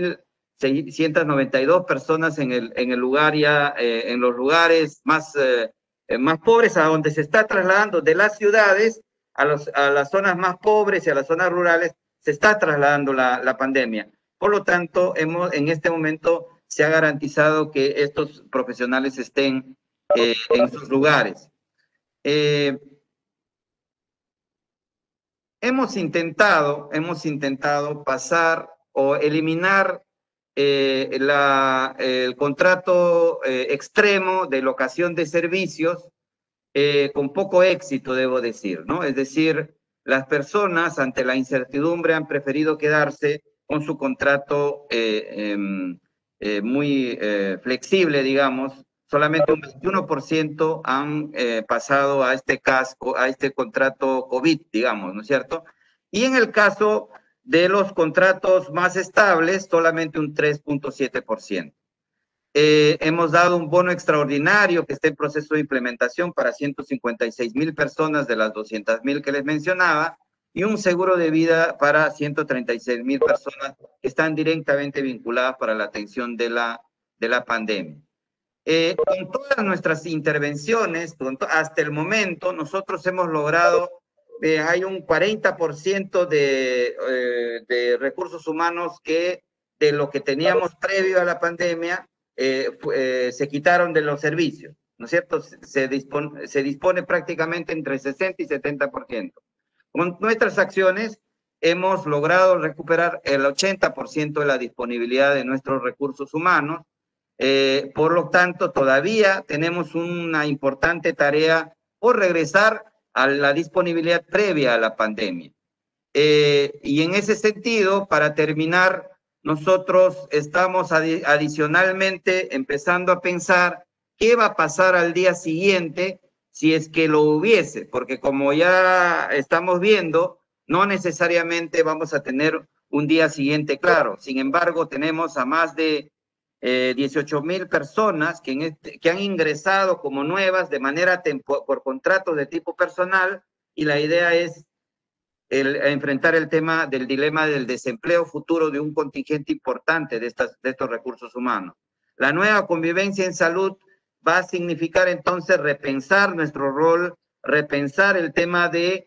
7,692 personas en el lugar ya, en los lugares más pobres, a donde se está trasladando de las ciudades a las zonas más pobres y a las zonas rurales, se está trasladando la pandemia. Por lo tanto, en este momento se ha garantizado que estos profesionales estén en sus lugares. Hemos intentado pasar o eliminar el contrato extremo de locación de servicios con poco éxito, debo decir, ¿no? Es decir, las personas ante la incertidumbre han preferido quedarse con su contrato muy flexible, digamos. Solamente un 21% han pasado a este contrato COVID, digamos, ¿no es cierto? Y en el caso de los contratos más estables, solamente un 3.7%. Hemos dado un bono extraordinario que está en proceso de implementación para 156,000 personas de las 200,000 que les mencionaba, y un seguro de vida para 136,000 personas que están directamente vinculadas para la atención de la pandemia. Con todas nuestras intervenciones, hasta el momento, nosotros hemos logrado, hay un 40% de recursos humanos que de lo que teníamos previo a la pandemia, se quitaron de los servicios, ¿no es cierto? Se dispone prácticamente entre 60 y 70%. Con nuestras acciones hemos logrado recuperar el 80% de la disponibilidad de nuestros recursos humanos. Por lo tanto, todavía tenemos una importante tarea por regresar a la disponibilidad previa a la pandemia. Y en ese sentido, para terminar, nosotros estamos adicionalmente empezando a pensar qué va a pasar al día siguiente si es que lo hubiese, porque como ya estamos viendo, no necesariamente vamos a tener un día siguiente claro. Sin embargo, tenemos a más de 18,000 personas que han ingresado como nuevas de manera por contratos de tipo personal, y la idea es enfrentar el tema del dilema del desempleo futuro de un contingente importante de estos recursos humanos. La nueva convivencia en salud va a significar entonces repensar nuestro rol, repensar el tema de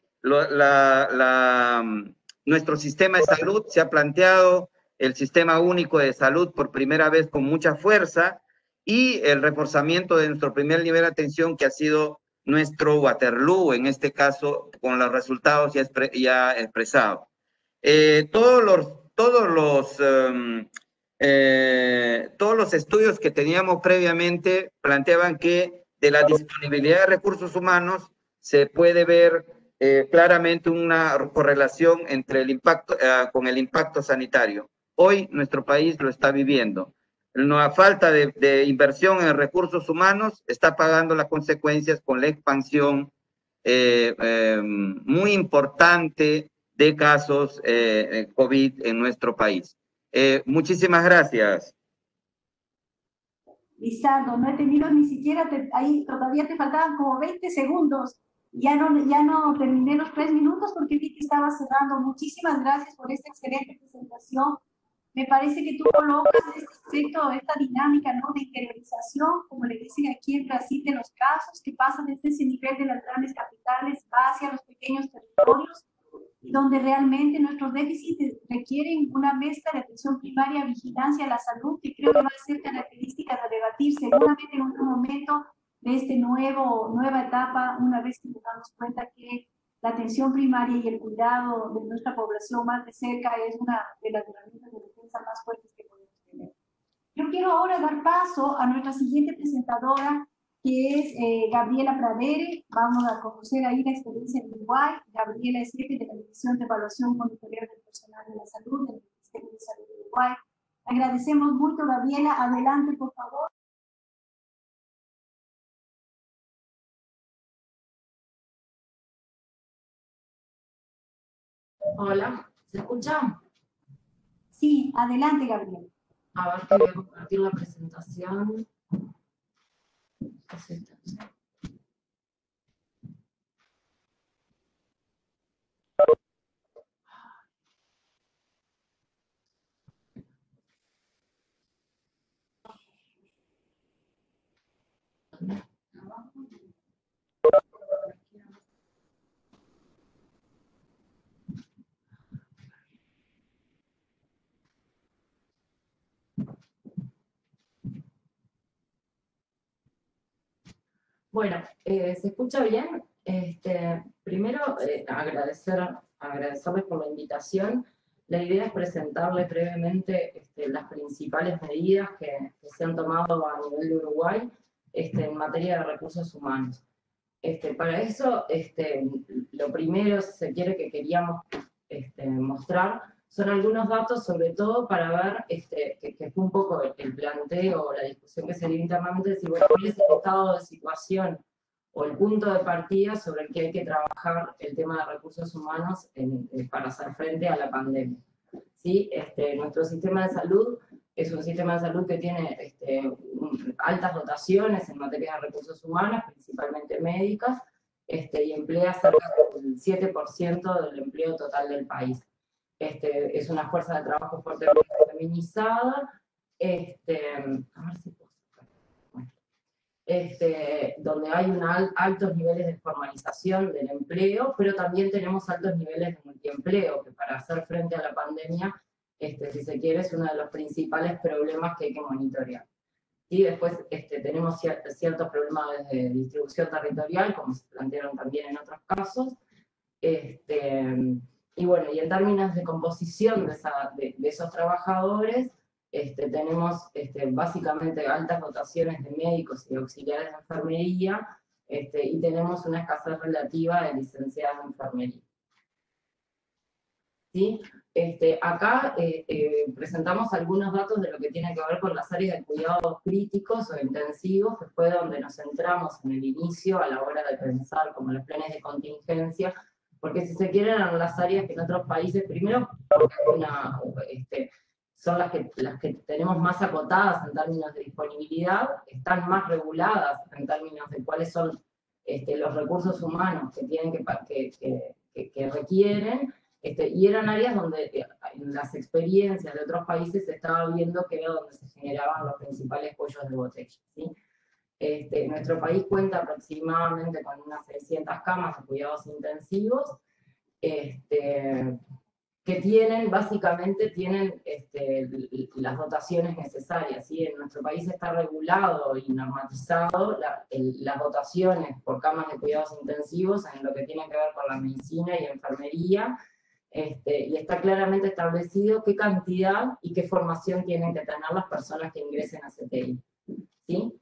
nuestro sistema de salud. Se ha planteado el sistema único de salud por primera vez con mucha fuerza, y el reforzamiento de nuestro primer nivel de atención, que ha sido nuestro Waterloo, en este caso, con los resultados ya expresados. Todos los todos los estudios que teníamos previamente planteaban que de la disponibilidad de recursos humanos se puede ver claramente una correlación entre el impacto, con el impacto sanitario. Hoy nuestro país lo está viviendo. La falta de inversión en recursos humanos está pagando las consecuencias con la expansión muy importante de casos COVID en nuestro país. Muchísimas gracias. Lizardo, no he tenido ni siquiera, ahí todavía te faltaban como 20 segundos. Ya no terminé los 3 minutos porque vi que estaba cerrando. Muchísimas gracias por esta excelente presentación. Me parece que tú colocas este aspecto, esta dinámica, ¿no?, de interiorización, como le dicen aquí en Brasil, de los casos que pasan desde ese nivel de las grandes capitales hacia los pequeños territorios, donde realmente nuestros déficits requieren una mezcla de atención primaria, vigilancia a la salud, que creo que va a ser característica de debatir seguramente en un momento de esta nueva etapa, una vez que nos damos cuenta que la atención primaria y el cuidado de nuestra población más de cerca es una de las herramientas de defensa más fuertes que podemos tener. Yo quiero ahora dar paso a nuestra siguiente presentadora, que es Gabriela Pradere. Vamos a conocer ahí la experiencia en Uruguay. Gabriela es jefe de la División de Evaluación Monitoreo del Personal de la Salud del Ministerio de Salud de Uruguay. Agradecemos mucho, Gabriela. Adelante, por favor. Hola, ¿se escucha? Sí, adelante, Gabriela. A ver, te voy a compartir la presentación. Bueno, ¿se escucha bien? Primero, agradecerles por la invitación. La idea es presentarles brevemente las principales medidas que se han tomado a nivel de Uruguay en materia de recursos humanos. Para eso, lo primero, si se quiere, que queríamos mostrar son algunos datos, sobre todo para ver, que fue un poco el planteo, la discusión que se dio internamente, decir, bueno, ¿cuál es el estado de situación o el punto de partida sobre el que hay que trabajar el tema de recursos humanos para hacer frente a la pandemia? ¿Sí? Nuestro sistema de salud es un sistema de salud que tiene altas dotaciones en materia de recursos humanos, principalmente médicas, y emplea cerca del 7% del empleo total del país. Es una fuerza de trabajo fuertemente feminizada, a ver si puedo sacar. Donde hay altos niveles de formalización del empleo, pero también tenemos altos niveles de multiempleo, que para hacer frente a la pandemia, si se quiere, es uno de los principales problemas que hay que monitorear. Y después tenemos ciertos problemas de distribución territorial, como se plantearon también en otros casos. Y bueno, y en términos de composición de esos trabajadores, tenemos básicamente altas dotaciones de médicos y auxiliares de enfermería, y tenemos una escasez relativa de licenciados en enfermería. ¿Sí? Acá presentamos algunos datos de lo que tiene que ver con las áreas de cuidados críticos o intensivos, que fue donde nos centramos en el inicio a la hora de pensar como los planes de contingencia, porque si se quieren eran las áreas que en otros países, primero, son las que tenemos más acotadas en términos de disponibilidad, están más reguladas en términos de cuáles son los recursos humanos que tienen que requieren, y eran áreas donde en las experiencias de otros países se estaba viendo que era donde se generaban los principales cuellos de botella, ¿sí? Nuestro país cuenta aproximadamente con unas 600 camas de cuidados intensivos, que básicamente tienen las dotaciones necesarias, ¿sí? En nuestro país está regulado y normatizado las dotaciones por camas de cuidados intensivos en lo que tiene que ver con la medicina y enfermería, y está claramente establecido qué cantidad y qué formación tienen que tener las personas que ingresen a CTI. ¿Sí?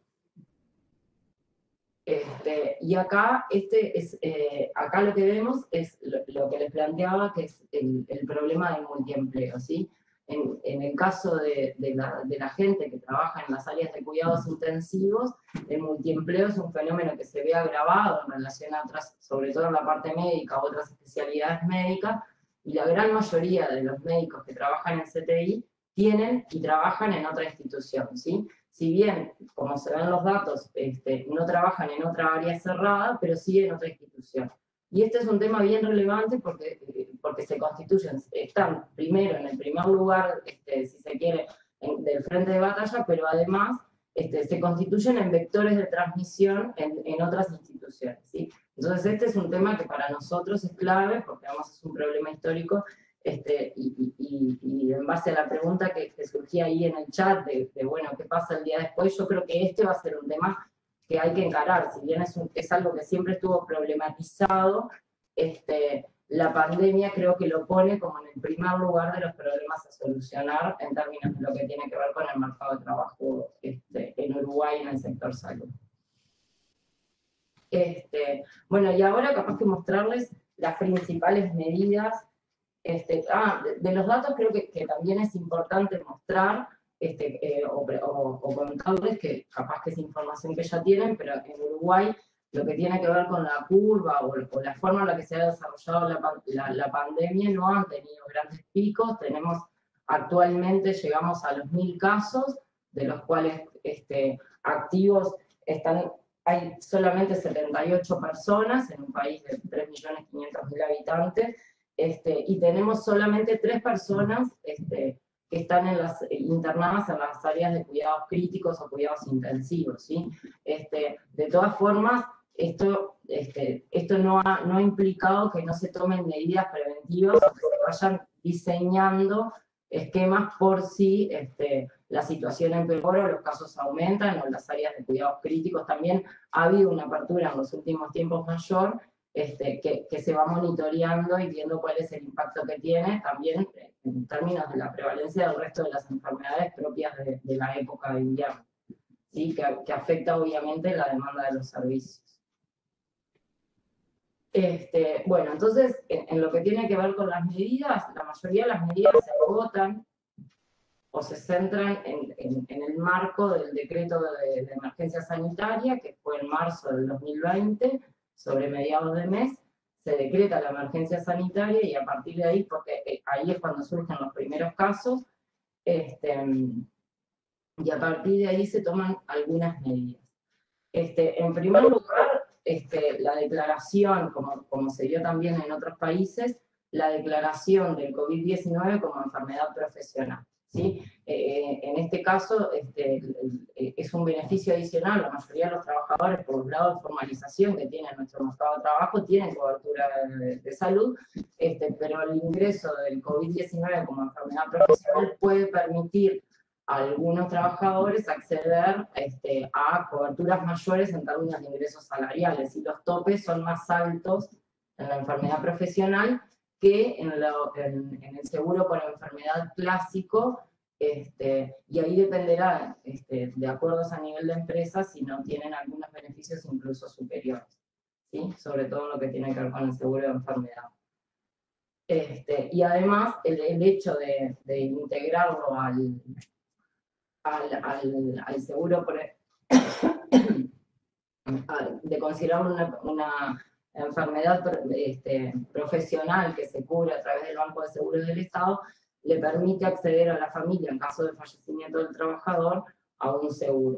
Y acá, acá lo que vemos es lo que les planteaba, que es el problema del multiempleo, ¿sí? En el caso de la gente que trabaja en las áreas de cuidados intensivos, el multiempleo es un fenómeno que se ve agravado en relación a otras, sobre todo en la parte médica, otras especialidades médicas, y la gran mayoría de los médicos que trabajan en CTI tienen y trabajan en otra institución, ¿sí? Si bien, como se ven los datos, no trabajan en otra área cerrada, pero sí en otra institución. Y este es un tema bien relevante porque se constituyen, están primero en el primer lugar, si se quiere, del frente de batalla, pero además se constituyen en vectores de transmisión en otras instituciones, ¿sí? Entonces este es un tema que para nosotros es clave, porque además es un problema histórico, y en base a la pregunta que surgía ahí en el chat de bueno, ¿qué pasa el día después? Yo creo que este va a ser un tema que hay que encarar, si bien es algo que siempre estuvo problematizado, la pandemia creo que lo pone como en el primer lugar de los problemas a solucionar en términos de lo que tiene que ver con el mercado de trabajo en Uruguay en el sector salud. Bueno, y ahora capaz que mostrarles las principales medidas. De los datos creo que también es importante mostrar o contarles que capaz que es información que ya tienen, pero en Uruguay lo que tiene que ver con la curva o la forma en la que se ha desarrollado la pandemia no han tenido grandes picos. Actualmente llegamos a los 1000 casos, de los cuales activos hay solamente 78 personas en un país de 3.500.000 habitantes, y tenemos solamente 3 personas que están internadas en las áreas de cuidados críticos o cuidados intensivos, ¿sí? De todas formas, esto no ha implicado que no se tomen medidas preventivas o que se vayan diseñando esquemas por si la situación empeora o los casos aumentan, o en las áreas de cuidados críticos también ha habido una apertura en los últimos tiempos mayor, que se va monitoreando y viendo cuál es el impacto que tiene, también en términos de la prevalencia del resto de las enfermedades propias de la época de invierno, ¿sí? Que afecta obviamente la demanda de los servicios. Bueno, entonces, en lo que tiene que ver con las medidas, la mayoría de las medidas se agotan o se centran en el marco del decreto de emergencia sanitaria, que fue en marzo del 2020, sobre mediados de mes, se decreta la emergencia sanitaria y a partir de ahí, porque ahí es cuando surgen los primeros casos, y a partir de ahí se toman algunas medidas. En primer lugar, la declaración, como se dio también en otros países, la declaración del COVID-19 como enfermedad profesional, ¿sí? En este caso es un beneficio adicional. La mayoría de los trabajadores, por un lado de formalización que tiene nuestro mercado de trabajo, tienen cobertura de salud, pero el ingreso del COVID-19 como enfermedad profesional puede permitir a algunos trabajadores acceder a coberturas mayores en términos de ingresos salariales, y los topes son más altos en la enfermedad profesional que en el seguro por enfermedad clásico, y ahí dependerá, de acuerdos a nivel de empresa, si no tienen algunos beneficios incluso superiores, ¿sí? Sobre todo en lo que tiene que ver con el seguro de enfermedad. Y además, el hecho de integrarlo al seguro, de considerar una enfermedad profesional que se cubre a través del Banco de Seguros del Estado, le permite acceder a la familia, en caso de fallecimiento del trabajador, a un seguro.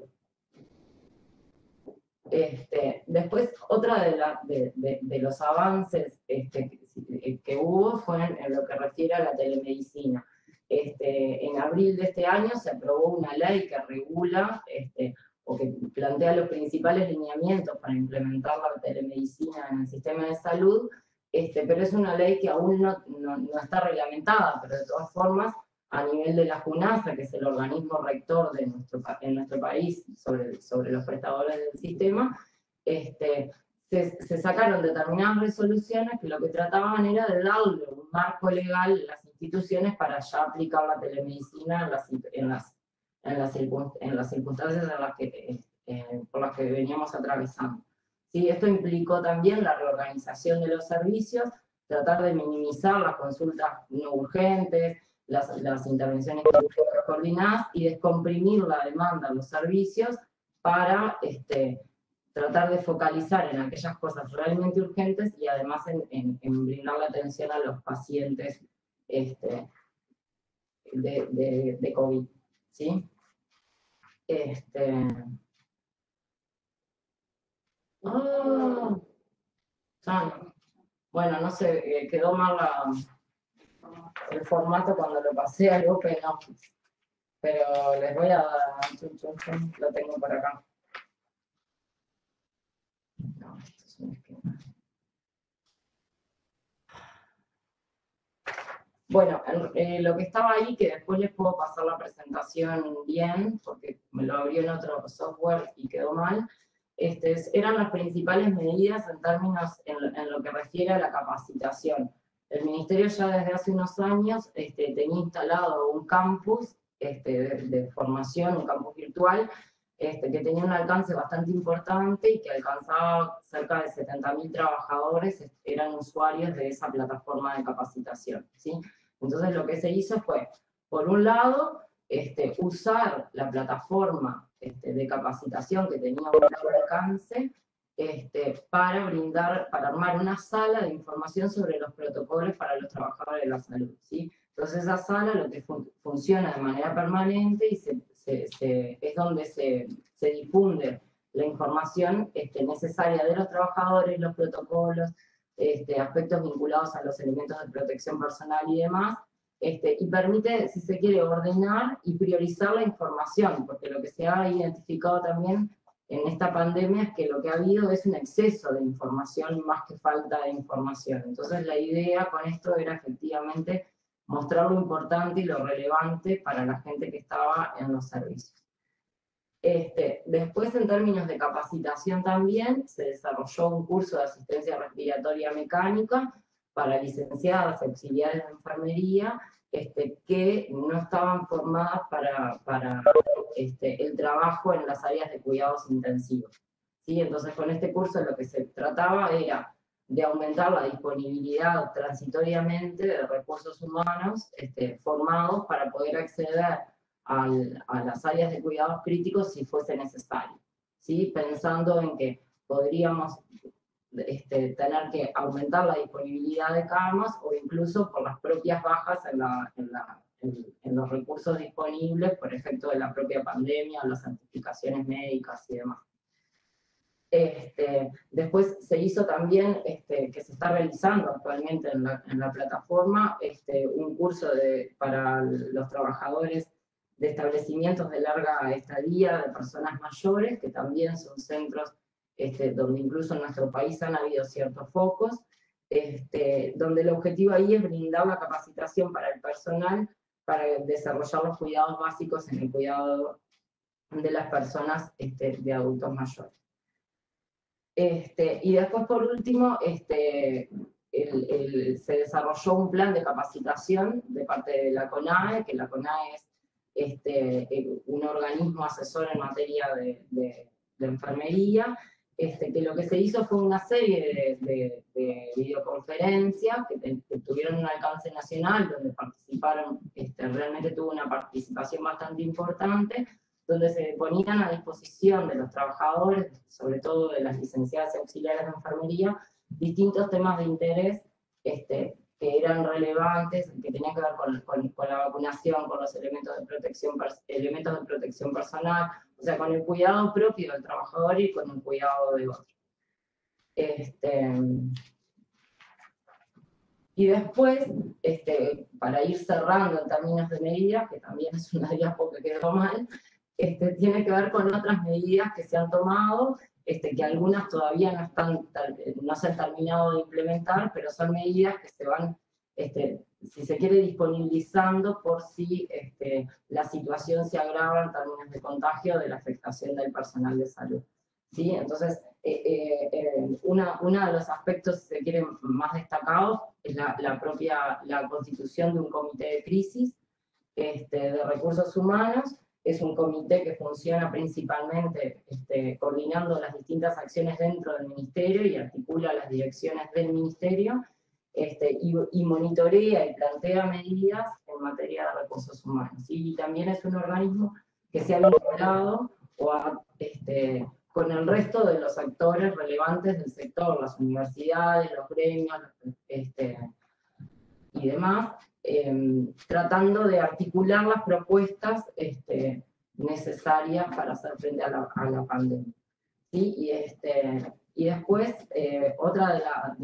Después, otra de los avances que hubo fue en lo que refiere a la telemedicina. En abril de este año se aprobó una ley que regula o que plantea los principales lineamientos para implementar la telemedicina en el sistema de salud, pero es una ley que aún no está reglamentada, pero de todas formas, a nivel de la JUNASA, que es el organismo rector en nuestro país sobre los prestadores del sistema, se sacaron determinadas resoluciones que lo que trataban era de darle un marco legal a las instituciones para ya aplicar la telemedicina en las circunstancias por las que veníamos atravesando. ¿Sí? Esto implicó también la reorganización de los servicios, tratar de minimizar las consultas no urgentes, las intervenciones quirúrgicas coordinadas y descomprimir la demanda de los servicios para tratar de focalizar en aquellas cosas realmente urgentes y además en brindar la atención a los pacientes de COVID. ¿Sí? Bueno, no sé, quedó mal el formato cuando lo pasé al OpenOffice, pero les voy a dar, lo tengo por acá. No, esto es un esquema. Bueno, lo que estaba ahí, que después les puedo pasar la presentación bien, porque me lo abrió en otro software y quedó mal, eran las principales medidas en términos en lo que refiere a la capacitación. El Ministerio ya desde hace unos años tenía instalado un campus de formación, un campus virtual, que tenía un alcance bastante importante y que alcanzaba cerca de 70.000 trabajadores, eran usuarios de esa plataforma de capacitación, ¿sí? Entonces lo que se hizo fue, por un lado, usar la plataforma de capacitación que tenía un gran alcance para armar una sala de información sobre los protocolos para los trabajadores de la salud, ¿sí? Entonces esa sala lo que funciona de manera permanente y es donde se difunde la información necesaria de los trabajadores, los protocolos, aspectos vinculados a los elementos de protección personal y demás, y permite, si se quiere, ordenar y priorizar la información, porque lo que se ha identificado también en esta pandemia es que lo que ha habido es un exceso de información más que falta de información. Entonces la idea con esto era efectivamente mostrar lo importante y lo relevante para la gente que estaba en los servicios. Después, en términos de capacitación también, se desarrolló un curso de asistencia respiratoria mecánica para licenciadas auxiliares de enfermería que no estaban formadas para el trabajo en las áreas de cuidados intensivos. ¿Sí? Entonces, con este curso lo que se trataba era de aumentar la disponibilidad transitoriamente de recursos humanos formados para poder acceder a las áreas de cuidados críticos si fuese necesario, ¿sí? Pensando en que podríamos tener que aumentar la disponibilidad de camas o incluso por las propias bajas en los recursos disponibles por efecto de la propia pandemia, las certificaciones médicas y demás. Después se hizo también, que se está realizando actualmente en la plataforma, un curso para los trabajadores de establecimientos de larga estadía, de personas mayores, que también son centros donde incluso en nuestro país han habido ciertos focos, donde el objetivo ahí es brindar la capacitación para el personal para desarrollar los cuidados básicos en el cuidado de las personas de adultos mayores. Y después, por último, se desarrolló un plan de capacitación de parte de la CONAE, que la CONAE es un organismo asesor en materia de enfermería, que lo que se hizo fue una serie de videoconferencias que tuvieron un alcance nacional, donde participaron, realmente tuvo una participación bastante importante, donde se ponían a disposición de los trabajadores, sobre todo de las licenciadas y auxiliares de enfermería, distintos temas de interés que eran relevantes, que tenían que ver con la vacunación, con los elementos de protección personal, o sea, con el cuidado propio del trabajador y con el cuidado de otro. Y después, para ir cerrando en términos de medidas, que también es una diapo que quedó mal, tiene que ver con otras medidas que se han tomado, que algunas todavía no se han terminado de implementar, pero son medidas que se van, si se quiere, disponibilizando por si la situación se agrava en términos de contagio de la afectación del personal de salud. ¿sí? Entonces, uno de los aspectos, si se quiere, más destacados es la constitución de un comité de crisis de recursos humanos. Es un comité que funciona principalmente coordinando las distintas acciones dentro del ministerio y articula las direcciones del ministerio, y monitorea y plantea medidas en materia de recursos humanos. Y también es un organismo que se ha vinculado con el resto de los actores relevantes del sector, las universidades, los gremios, y demás, tratando de articular las propuestas necesarias para hacer frente a la pandemia. ¿Sí? Y después, otra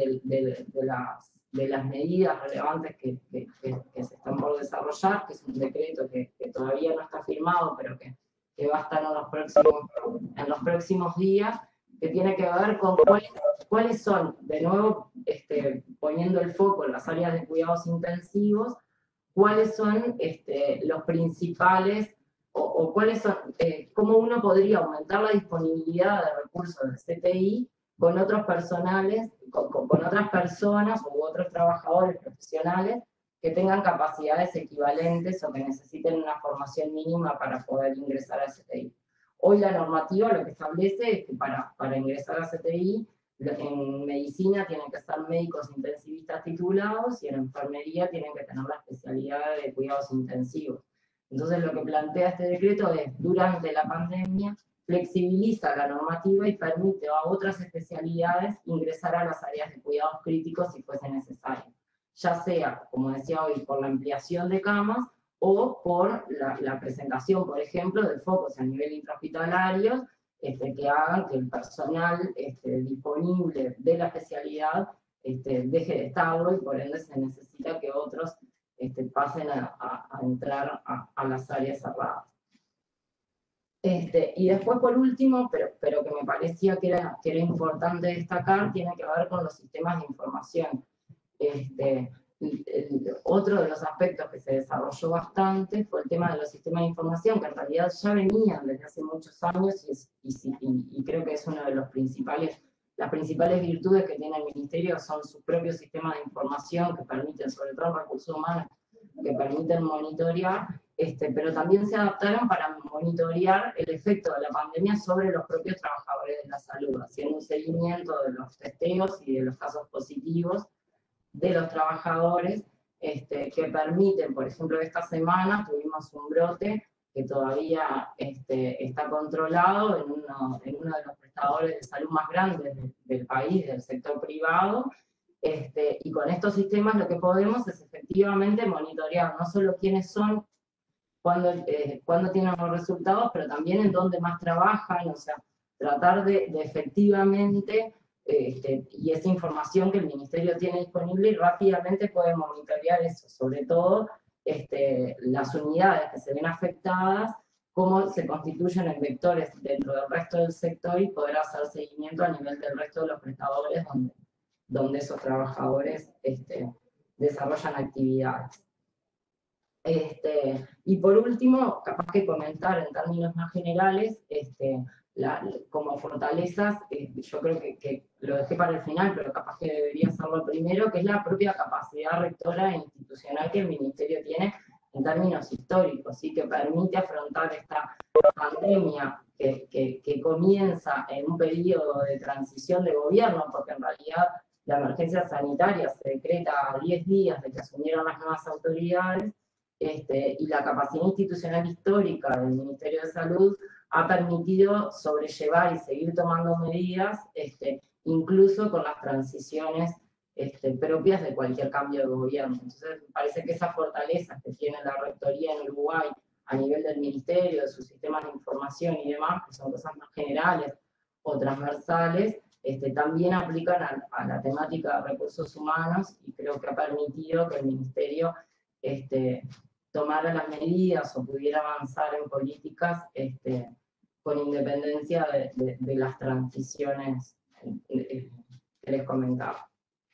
de las medidas relevantes que se están por desarrollar, que es un decreto que todavía no está firmado, pero que va a estar en los próximos días, que tiene que ver con cuáles son, de nuevo, poniendo el foco en las áreas de cuidados intensivos, cuáles son los principales, o cuáles son, cómo uno podría aumentar la disponibilidad de recursos del CTI con otros personales, con otras personas u otros trabajadores profesionales que tengan capacidades equivalentes o que necesiten una formación mínima para poder ingresar al CTI. Hoy la normativa lo que establece es que para ingresar a CTI, en medicina tienen que ser médicos intensivistas titulados y en enfermería tienen que tener la especialidad de cuidados intensivos. Entonces lo que plantea este decreto es, durante la pandemia, flexibiliza la normativa y permite a otras especialidades ingresar a las áreas de cuidados críticos si fuese necesario. Ya sea, como decía hoy, por la ampliación de camas o por la presentación, por ejemplo, de focos a nivel intrahospitalario, que hagan que el personal disponible de la especialidad deje de estarlo, y por ende se necesita que otros pasen a entrar a las áreas cerradas. Y después, por último, pero que me parecía que era importante destacar, tiene que ver con los sistemas de información. Otro de los aspectos que se desarrolló bastante fue el tema de los sistemas de información, que en realidad ya venían desde hace muchos años, y creo que es uno de las principales virtudes que tiene el Ministerio, son sus propios sistemas de información que permiten, sobre todo en recursos humanos, que permiten monitorear, pero también se adaptaron para monitorear el efecto de la pandemia sobre los propios trabajadores de la salud, haciendo un seguimiento de los testeos y de los casos positivos de los trabajadores, que permiten, por ejemplo, esta semana tuvimos un brote que todavía está controlado en uno de los prestadores de salud más grandes del país, del sector privado, y con estos sistemas lo que podemos es efectivamente monitorear no solo quiénes son, cuándo tienen los resultados, pero también en dónde más trabajan, o sea, tratar de efectivamente, y esa información que el Ministerio tiene disponible, y rápidamente puede monitorear eso, sobre todo las unidades que se ven afectadas, cómo se constituyen en vectores dentro del resto del sector y poder hacer seguimiento a nivel del resto de los prestadores donde esos trabajadores desarrollan actividades. Y por último, capaz que comentar en términos más generales, como fortalezas, yo creo que lo dejé para el final, pero capaz que debería hacerlo primero, que es la propia capacidad rectora e institucional que el Ministerio tiene en términos históricos, ¿sí? Que permite afrontar esta pandemia que comienza en un periodo de transición de gobierno, porque en realidad la emergencia sanitaria se decreta a 10 días de que asumieron las nuevas autoridades, y la capacidad institucional histórica del Ministerio de Salud ha permitido sobrellevar y seguir tomando medidas, incluso con las transiciones propias de cualquier cambio de gobierno. Entonces, me parece que esas fortalezas que tiene la Rectoría en Uruguay a nivel del Ministerio, de sus sistemas de información y demás, que son cosas más generales o transversales, también aplican a la temática de recursos humanos, y creo que ha permitido que el Ministerio tomara las medidas o pudiera avanzar en políticas con independencia de las transiciones que les comentaba.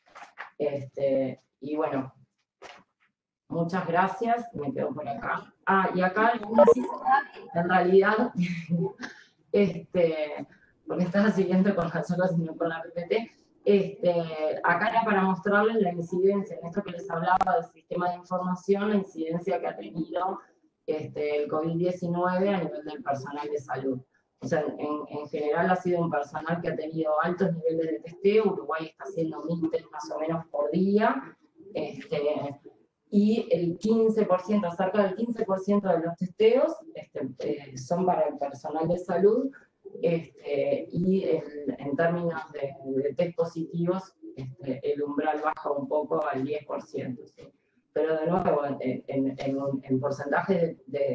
Y bueno, muchas gracias, me quedo por acá. Ah, y acá, en realidad, porque estaba siguiendo con las horas sino con la PPT. Acá era para mostrarles la incidencia, en esto que les hablaba del sistema de información, la incidencia que ha tenido el COVID-19 a nivel del personal de salud. O sea, en general ha sido un personal que ha tenido altos niveles de testeo. Uruguay está haciendo 1000 test más o menos por día, y el 15%, cerca del 15% de los testeos son para el personal de salud, y en términos de test positivos, el umbral baja un poco al 10%. ¿Sí? Pero de nuevo, en porcentaje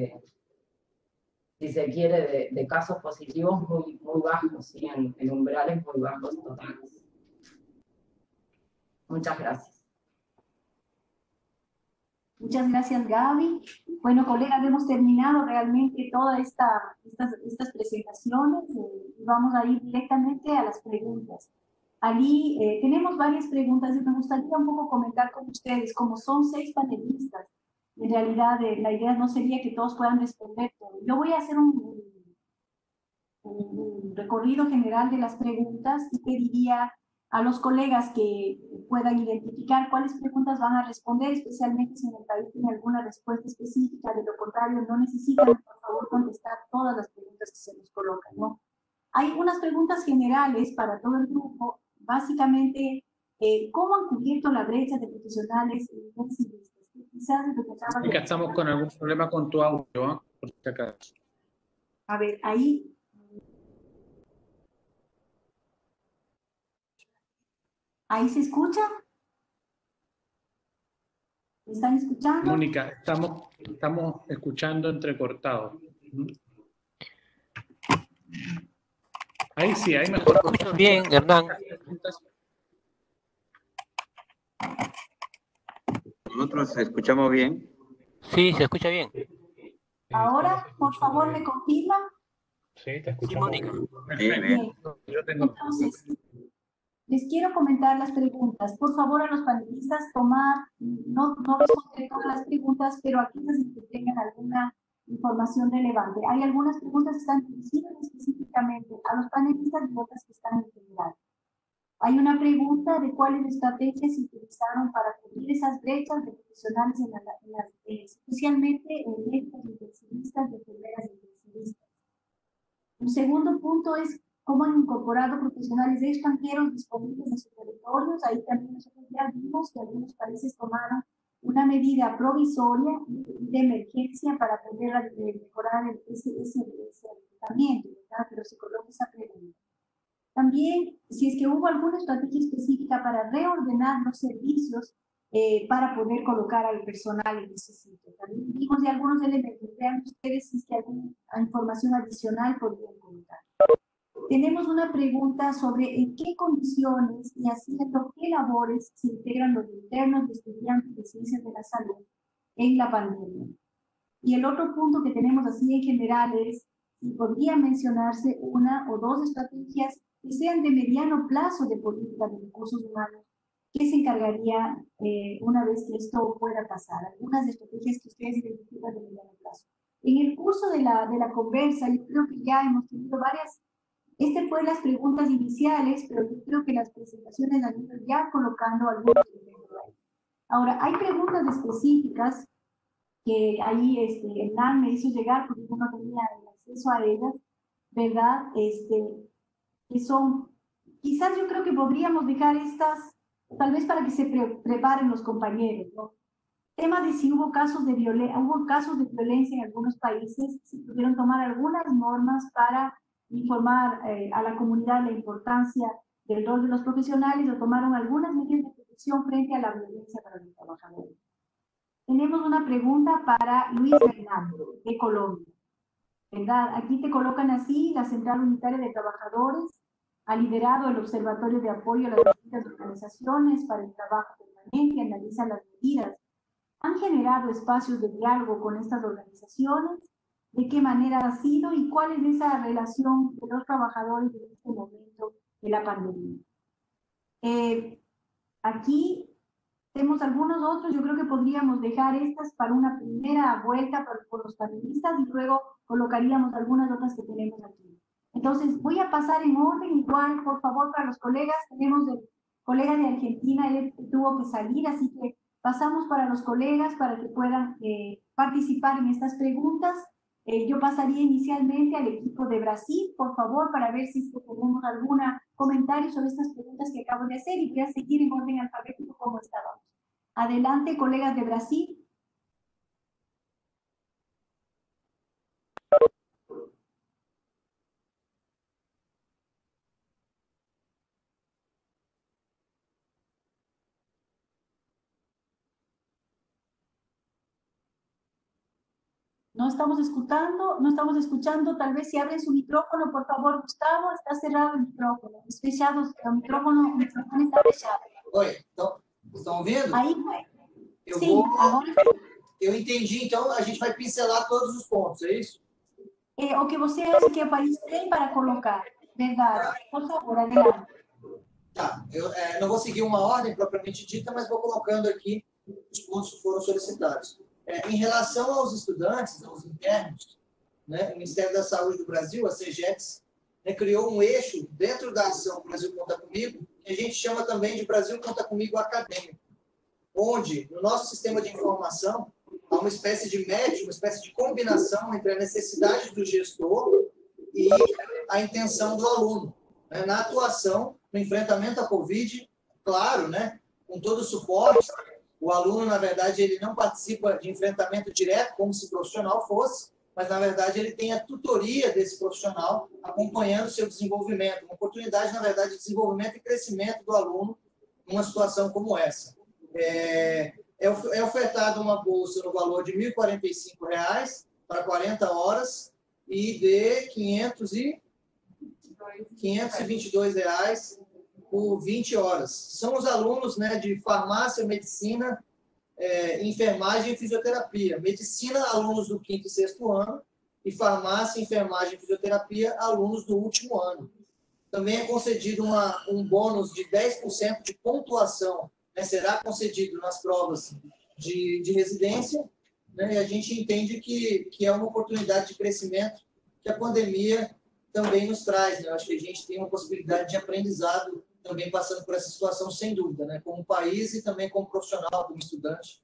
si se quiere, de casos positivos muy, muy bajos, ¿sí? en umbrales muy bajos totales. Muchas gracias. Muchas gracias, Gaby. Bueno, colegas, hemos terminado realmente todas estas presentaciones y vamos a ir directamente a las preguntas. Ali, tenemos varias preguntas y me gustaría un poco comentar con ustedes. Como son 6 panelistas, en realidad la idea no sería que todos puedan responder todo. Yo voy a hacer un recorrido general de las preguntas y pediría a los colegas que puedan identificar cuáles preguntas van a responder, especialmente si en el país tiene alguna respuesta específica. De lo contrario, no necesitan, por favor, contestar todas las preguntas que se nos colocan, ¿no? Hay unas preguntas generales para todo el grupo, básicamente, ¿cómo han cubierto la brecha de profesionales intensivistas? Quizás estamos con algún problema con tu audio, ¿eh? Por si acaso. A ver, ahí... ¿Ahí se escucha? ¿Me están escuchando? Mónica, estamos escuchando entrecortado. Ahí sí, ahí mejor. Escucho bien, Hernán. ¿Nosotros escuchamos bien? Sí, se escucha bien. Ahora, por favor, ¿me confirman? Sí, te escuchamos. Sí, Mónica. Bien. Entonces, les quiero comentar las preguntas. Por favor, a los panelistas, no responder todas las preguntas, pero aquellas que tengan alguna información relevante. Hay algunas preguntas que están dirigidas específicamente a los panelistas y otras que están en general. Hay una pregunta de cuáles estrategias se utilizaron para cubrir esas brechas de profesionales especialmente en médicos intensivistas y enfermeras intensivistas. Un segundo punto es cómo han incorporado profesionales extranjeros disponibles en sus territorios. Ahí también nosotros ya vimos que algunos países tomaron una medida provisoria de emergencia para poder mejorar ese reclutamiento, ¿verdad? Pero se coloca esa pregunta. También, si es que hubo alguna estrategia específica para reordenar los servicios para poder colocar al personal en ese sitio. También vimos de algunos elementos. Vean ustedes si es que alguna información adicional podrían colocar. Tenemos una pregunta sobre en qué condiciones y haciendo qué labores se integran los internos y estudiantes de ciencias de la salud en la pandemia. Y el otro punto que tenemos así en general es si podría mencionarse una o dos estrategias que sean de mediano plazo de política de recursos humanos que se encargaría una vez que esto pueda pasar. Algunas estrategias que ustedes identifican de mediano plazo. En el curso de la conversa, yo creo que ya hemos tenido varias. Fue las preguntas iniciales, pero yo creo que las presentaciones han ido ya colocando algunos ejemplos. Ahora, hay preguntas específicas que ahí Hernán me hizo llegar porque yo no tenía el acceso a ellas, ¿verdad? Que son, quizás yo creo que podríamos dejar estas, tal vez para que se preparen los compañeros, ¿no? Tema de si hubo casos de violencia en algunos países, si pudieron tomar algunas normas para informar a la comunidad la importancia del rol de los profesionales o tomaron algunas medidas de protección frente a la violencia para los trabajadores. Tenemos una pregunta para Luis Fernando, de Colombia. ¿Verdad? Aquí te colocan así: la Central Unitaria de Trabajadores ha liderado el Observatorio de Apoyo a las distintas organizaciones para el trabajo permanente y analiza las medidas. ¿Han generado espacios de diálogo con estas organizaciones? ¿De qué manera ha sido y cuál es esa relación de los trabajadores en este momento de la pandemia? Aquí tenemos algunos otros. Yo creo que podríamos dejar estas para una primera vuelta por los panelistas y luego colocaríamos algunas otras que tenemos aquí. Entonces, voy a pasar en orden igual, por favor, para los colegas. Tenemos el colega de Argentina, él tuvo que salir, así que pasamos para los colegas para que puedan participar en estas preguntas. Yo pasaría inicialmente al equipo de Brasil, por favor, para ver si tenemos algún comentario sobre estas preguntas que acabo de hacer y voy a seguir en orden alfabético como estábamos. Adelante, colegas de Brasil. No estamos escuchando, tal vez si abren su micrófono, por favor, Gustavo, está cerrado el micrófono, está fechado, o microfone está fechado. Oi, estão ouvindo? Aí, agora... Eu entendi, então a gente vai pincelar todos os pontos, é isso? O que você acha que o país tem para colocar, verdade? Por favor, adelante. Tá, eu não vou seguir uma ordem propriamente dita, mas vou colocando aqui os pontos que foram solicitados. Em relação aos estudantes, aos internos, né, o Ministério da Saúde do Brasil, a CEGEX, criou um eixo dentro da ação Brasil Conta Comigo, que a gente chama também de Brasil Conta Comigo Acadêmico, onde, no nosso sistema de informação, há uma espécie de match, uma espécie de combinação entre a necessidade do gestor e a intenção do aluno, né, na atuação, no enfrentamento à Covid, claro, né, com todo o suporte. O aluno, na verdade, ele não participa de enfrentamento direto, como se profissional fosse, mas, na verdade, ele tem a tutoria desse profissional acompanhando o seu desenvolvimento, uma oportunidade, na verdade, de desenvolvimento e crescimento do aluno numa situação como essa. É ofertada uma bolsa no valor de R$ 1.045 para 40 horas e de R$ 522 por 20 horas. São os alunos, né, de farmácia, medicina, enfermagem e fisioterapia. Medicina, alunos do 5º e 6º ano, e farmácia, enfermagem e fisioterapia, alunos do último ano. Também é concedido um bônus de 10% de pontuação, né, será concedido nas provas de residência, né, e a gente entende que é uma oportunidade de crescimento que a pandemia também nos traz, né? Eu acho que a gente tem uma possibilidade de aprendizado também passando por essa situação, sem dúvida, né? Como país e também como profissional, como estudante.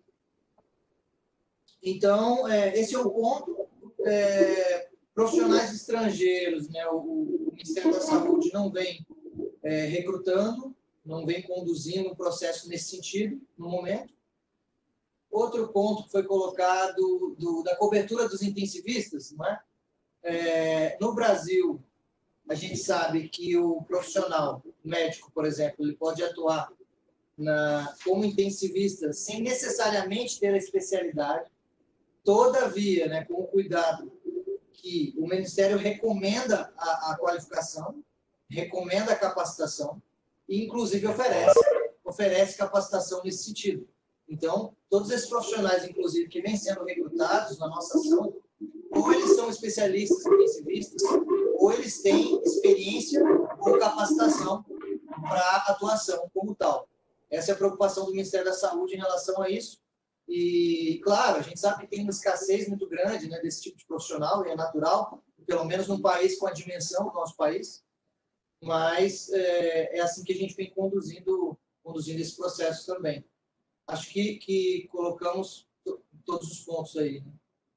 Então, esse é o ponto. Profissionais estrangeiros, né? O Ministério da Saúde não vem recrutando, não vem conduzindo um processo nesse sentido, no momento. Outro ponto que foi colocado da cobertura dos intensivistas, não é? No Brasil, a gente sabe que o profissional médico, por exemplo, ele pode atuar como intensivista sem necessariamente ter a especialidade, todavia, né, com o cuidado que o Ministério recomenda a qualificação, recomenda a capacitação e, inclusive, oferece capacitação nesse sentido. Então, todos esses profissionais, inclusive, que vêm sendo recrutados na nossa ação, ou eles são especialistas intensivistas, ou eles têm experiência ou capacitação para atuação como tal. Essa é a preocupação do Ministério da Saúde em relação a isso. E, claro, a gente sabe que tem uma escassez muito grande, né, desse tipo de profissional, e é natural, pelo menos num país com a dimensão do nosso país, mas é assim que a gente vem conduzindo esse processo também. Acho que colocamos todos os pontos aí, né?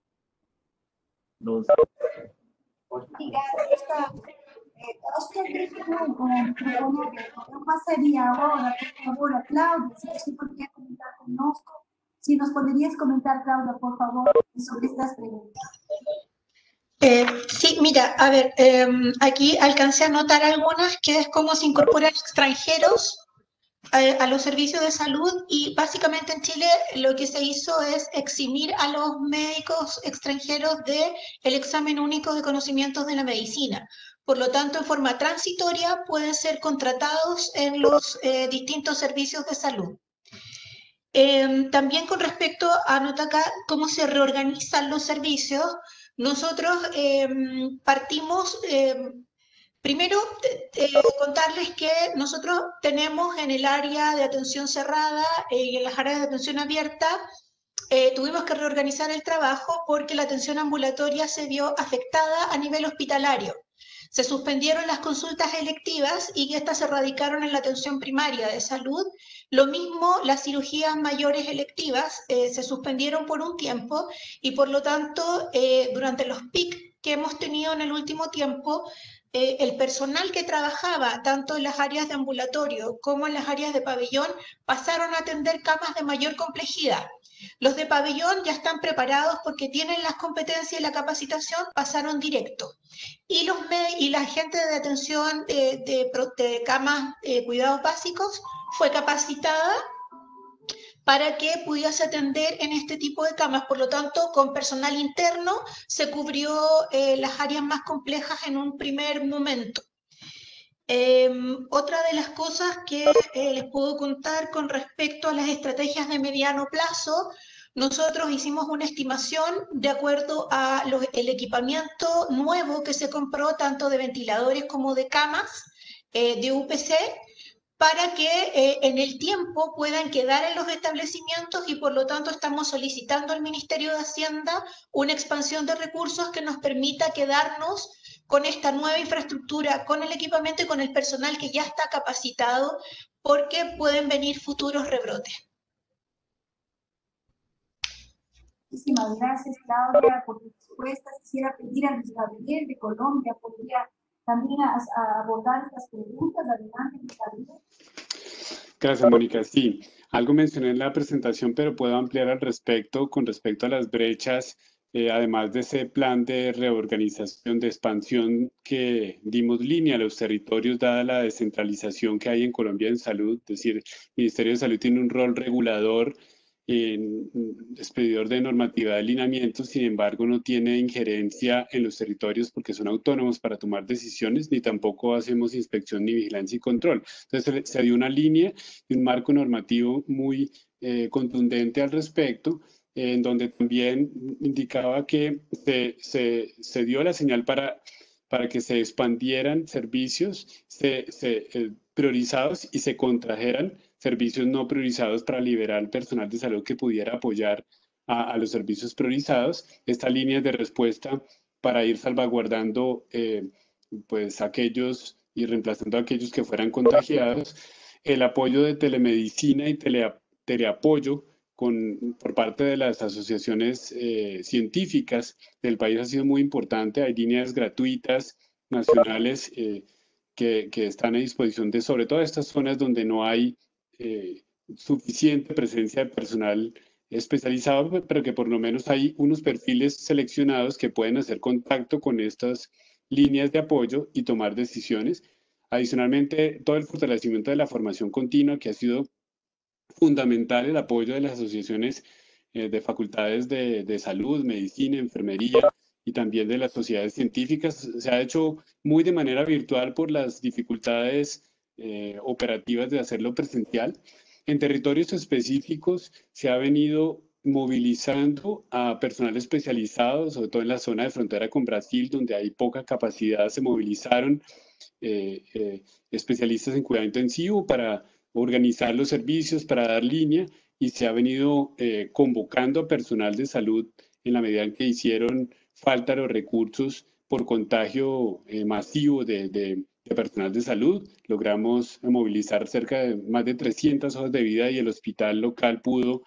Obrigada. Eu passaria agora, por favor, a Cláudia, se você poderia comentar conosco. Si nos podrías comentar, Claudia, por favor, sobre estas preguntas. Sí, mira, a ver, aquí alcancé a notar algunas, que es cómo se incorporan extranjeros a los servicios de salud, y básicamente en Chile lo que se hizo es eximir a los médicos extranjeros del examen único de conocimientos de la medicina. Por lo tanto, en forma transitoria pueden ser contratados en los distintos servicios de salud. También con respecto a nota acá, cómo se reorganizan los servicios, nosotros partimos, primero contarles que nosotros tenemos en el área de atención cerrada y en las áreas de atención abierta, tuvimos que reorganizar el trabajo porque la atención ambulatoria se vio afectada a nivel hospitalario. Se suspendieron las consultas electivas y estas se radicaron en la atención primaria de salud. Lo mismo, las cirugías mayores electivas se suspendieron por un tiempo y por lo tanto, durante los PIC que hemos tenido en el último tiempo, el personal que trabajaba tanto en las áreas de ambulatorio como en las áreas de pabellón pasaron a atender camas de mayor complejidad. Los de pabellón ya están preparados porque tienen las competencias y la capacitación, pasaron directo. Y la gente de atención de camas cuidados básicos fue capacitada para que pudiese atender en este tipo de camas. Por lo tanto, con personal interno se cubrió las áreas más complejas en un primer momento. Otra de las cosas que les puedo contar con respecto a las estrategias de mediano plazo, nosotros hicimos una estimación de acuerdo a el equipamiento nuevo que se compró, tanto de ventiladores como de camas de UPC, para que en el tiempo puedan quedar en los establecimientos y por lo tanto estamos solicitando al Ministerio de Hacienda una expansión de recursos que nos permita quedarnos con esta nueva infraestructura, con el equipamiento y con el personal que ya está capacitado, porque pueden venir futuros rebrotes. Muchísimas gracias, Claudia, por tu respuesta. Quisiera pedir a Luis Gabriel de Colombia, podría también abordar estas preguntas. Adelante, Luis Gabriel. Gracias, Mónica. Sí, algo mencioné en la presentación, pero puedo ampliar al respecto, con respecto a las brechas, además de ese plan de reorganización, de expansión que dimos línea a los territorios, dada la descentralización que hay en Colombia en salud. Es decir, el Ministerio de Salud tiene un rol regulador, expedidor de normatividad de lineamientos, sin embargo no tiene injerencia en los territorios porque son autónomos para tomar decisiones, ni tampoco hacemos inspección ni vigilancia y control. Entonces se dio una línea y un marco normativo muy contundente al respecto, en donde también indicaba que se dio la señal para que se expandieran servicios priorizados y se contrajeran servicios no priorizados para liberar personal de salud que pudiera apoyar a los servicios priorizados. Esta línea de respuesta para ir salvaguardando pues aquellos y reemplazando a aquellos que fueran contagiados. El apoyo de telemedicina y teleapoyo por parte de las asociaciones científicas del país ha sido muy importante. Hay líneas gratuitas nacionales que están a disposición de sobre todo estas zonas donde no hay suficiente presencia de personal especializado, pero que por lo menos hay unos perfiles seleccionados que pueden hacer contacto con estas líneas de apoyo y tomar decisiones. Adicionalmente, todo el fortalecimiento de la formación continua, que ha sido fundamental, el apoyo de las asociaciones de facultades de salud, medicina, enfermería y también de las sociedades científicas. Se ha hecho muy de manera virtual por las dificultades operativas de hacerlo presencial. En territorios específicos se ha venido movilizando a personal especializado, sobre todo en la zona de frontera con Brasil, donde hay poca capacidad. Se movilizaron especialistas en cuidado intensivo para organizar los servicios, para dar línea, y se ha venido convocando a personal de salud en la medida en que hicieron falta los recursos por contagio masivo de personal de salud. Logramos movilizar cerca de más de 300 hojas de vida y el hospital local pudo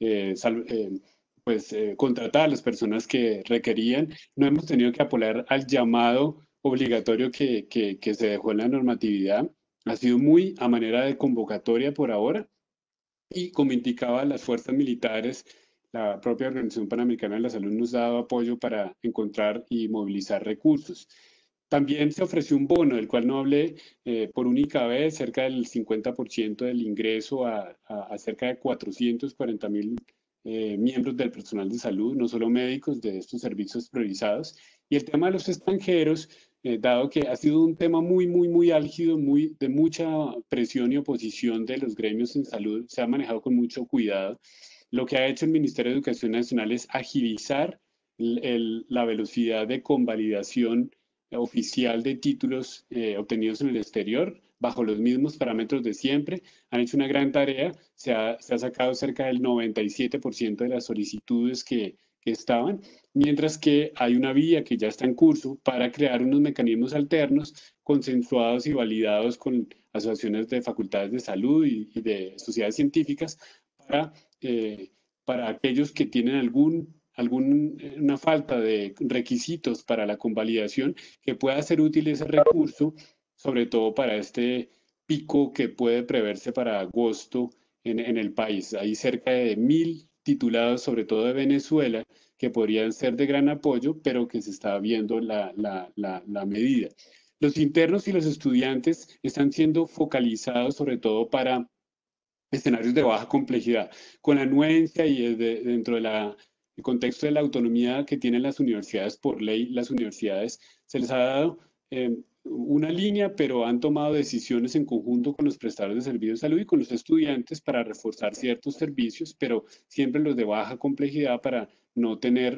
contratar a las personas que requerían. No hemos tenido que apelar al llamado obligatorio que se dejó en la normatividad. Ha sido muy a manera de convocatoria por ahora, y como indicaba las fuerzas militares, la propia Organización Panamericana de la Salud nos ha dado apoyo para encontrar y movilizar recursos. También se ofreció un bono, del cual no hablé, por única vez, cerca del 50% del ingreso a cerca de 440.000 miembros del personal de salud, no solo médicos, de estos servicios priorizados. Y el tema de los extranjeros, dado que ha sido un tema muy álgido, de mucha presión y oposición de los gremios en salud, se ha manejado con mucho cuidado. Lo que ha hecho el Ministerio de Educación Nacional es agilizar la velocidad de convalidación oficial de títulos obtenidos en el exterior, bajo los mismos parámetros de siempre. Han hecho una gran tarea, se ha sacado cerca del 97% de las solicitudes que que estaban, mientras que hay una vía que ya está en curso para crear unos mecanismos alternos consensuados y validados con asociaciones de facultades de salud y de sociedades científicas para aquellos que tienen una falta de requisitos para la convalidación, que pueda ser útil ese recurso, sobre todo para este pico que puede preverse para agosto en el país. Hay cerca de 1000 titulados, sobre todo de Venezuela, que podrían ser de gran apoyo, pero que se está viendo la medida. Los internos y los estudiantes están siendo focalizados sobre todo para escenarios de baja complejidad, con la anuencia y dentro de el contexto de la autonomía que tienen las universidades por ley. Las universidades se les ha dado una línea, pero han tomado decisiones en conjunto con los prestadores de servicios de salud y con los estudiantes para reforzar ciertos servicios, pero siempre los de baja complejidad para no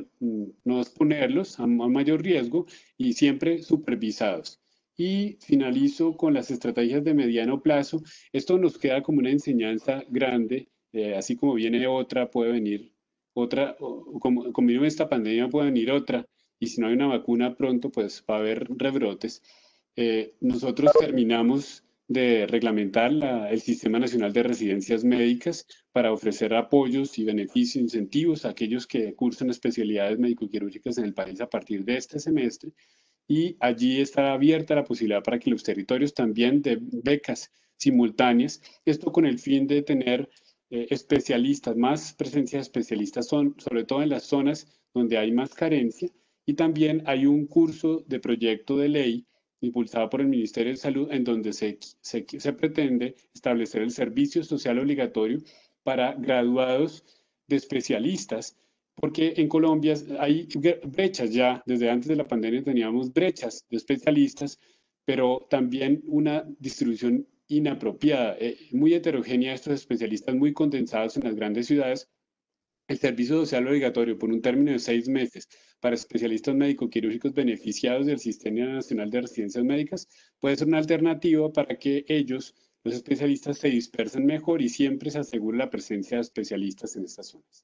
exponerlos a mayor riesgo y siempre supervisados. Y finalizo con las estrategias de mediano plazo. Esto nos queda como una enseñanza grande, así como viene otra, puede venir otra, como vino esta pandemia puede venir otra, y si no hay una vacuna pronto, pues va a haber rebrotes. Nosotros terminamos de reglamentar el Sistema Nacional de Residencias Médicas para ofrecer apoyos y beneficios, incentivos a aquellos que cursan especialidades médico-quirúrgicas en el país a partir de este semestre. Y allí está abierta la posibilidad para que los territorios también de becas simultáneas, esto con el fin de tener especialistas, más presencia de especialistas, sobre todo en las zonas donde hay más carencia, y también hay un curso de proyecto de ley impulsado por el Ministerio de Salud en donde se pretende establecer el servicio social obligatorio para graduados de especialistas, porque en Colombia hay brechas ya, desde antes de la pandemia teníamos brechas de especialistas, pero también una distribución inapropiada, muy heterogénea de estos especialistas, muy condensados en las grandes ciudades. El servicio social obligatorio por un término de 6 meses para especialistas médico-quirúrgicos beneficiados del Sistema Nacional de Residencias Médicas puede ser una alternativa para que ellos, los especialistas, se dispersen mejor y siempre se asegure la presencia de especialistas en estas zonas.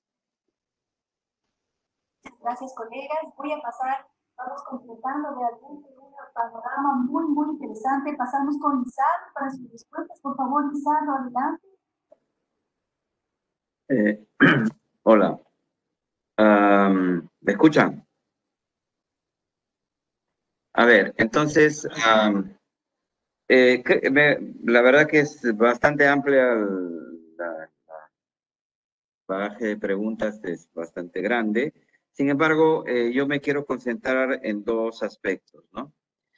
Gracias, colegas. Voy a pasar, vamos completando realmente un panorama muy, muy interesante. Pasamos con Lizardo para sus respuestas. Por favor, Lizardo, adelante. Hola. ¿Me escuchan? A ver, entonces, la verdad que es bastante amplia la bagaje de preguntas, es bastante grande. Sin embargo, yo me quiero concentrar en 2 aspectos, ¿no?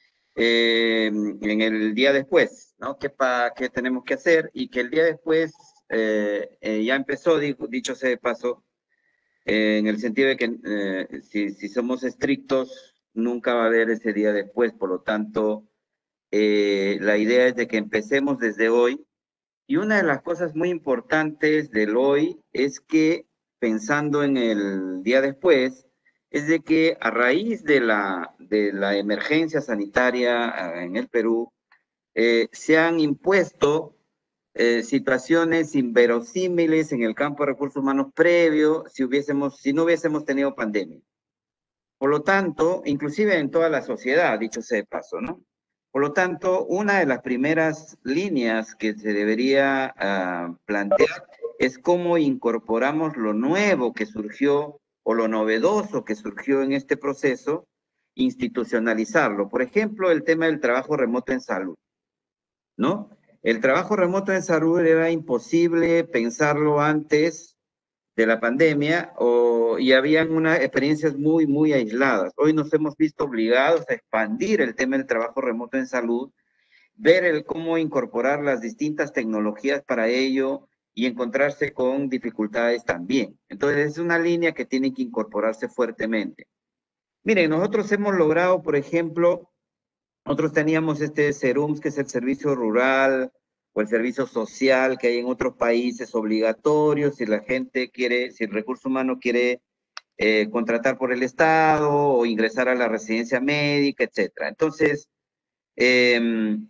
En el día después, ¿no? ¿Qué tenemos que hacer? Y que el día después ya empezó, dicho sea de paso, en el sentido de que si somos estrictos, nunca va a haber ese día después. Por lo tanto, la idea es de que empecemos desde hoy. Y una de las cosas muy importantes del hoy es que, pensando en el día después, es de que a raíz de la emergencia sanitaria en el Perú, se han impuesto situaciones inverosímiles en el campo de recursos humanos previo si no hubiésemos tenido pandemia. Por lo tanto, inclusive en toda la sociedad, dicho sea de paso, ¿no? Por lo tanto, una de las primeras líneas que se debería plantear es cómo incorporamos lo nuevo que surgió o lo novedoso que surgió en este proceso, institucionalizarlo. Por ejemplo, el tema del trabajo remoto en salud, ¿no? El trabajo remoto en salud era imposible pensarlo antes de la pandemia y habían unas experiencias muy, muy aisladas. Hoy nos hemos visto obligados a expandir el tema del trabajo remoto en salud, ver cómo incorporar las distintas tecnologías para ello y encontrarse con dificultades también. Entonces, es una línea que tiene que incorporarse fuertemente. Miren, nosotros hemos logrado, por ejemplo, nosotros teníamos SERUMS, que es el servicio rural, o el servicio social que hay en otros países obligatorio, si la gente quiere, si el recurso humano quiere contratar por el Estado o ingresar a la residencia médica, etc. Entonces,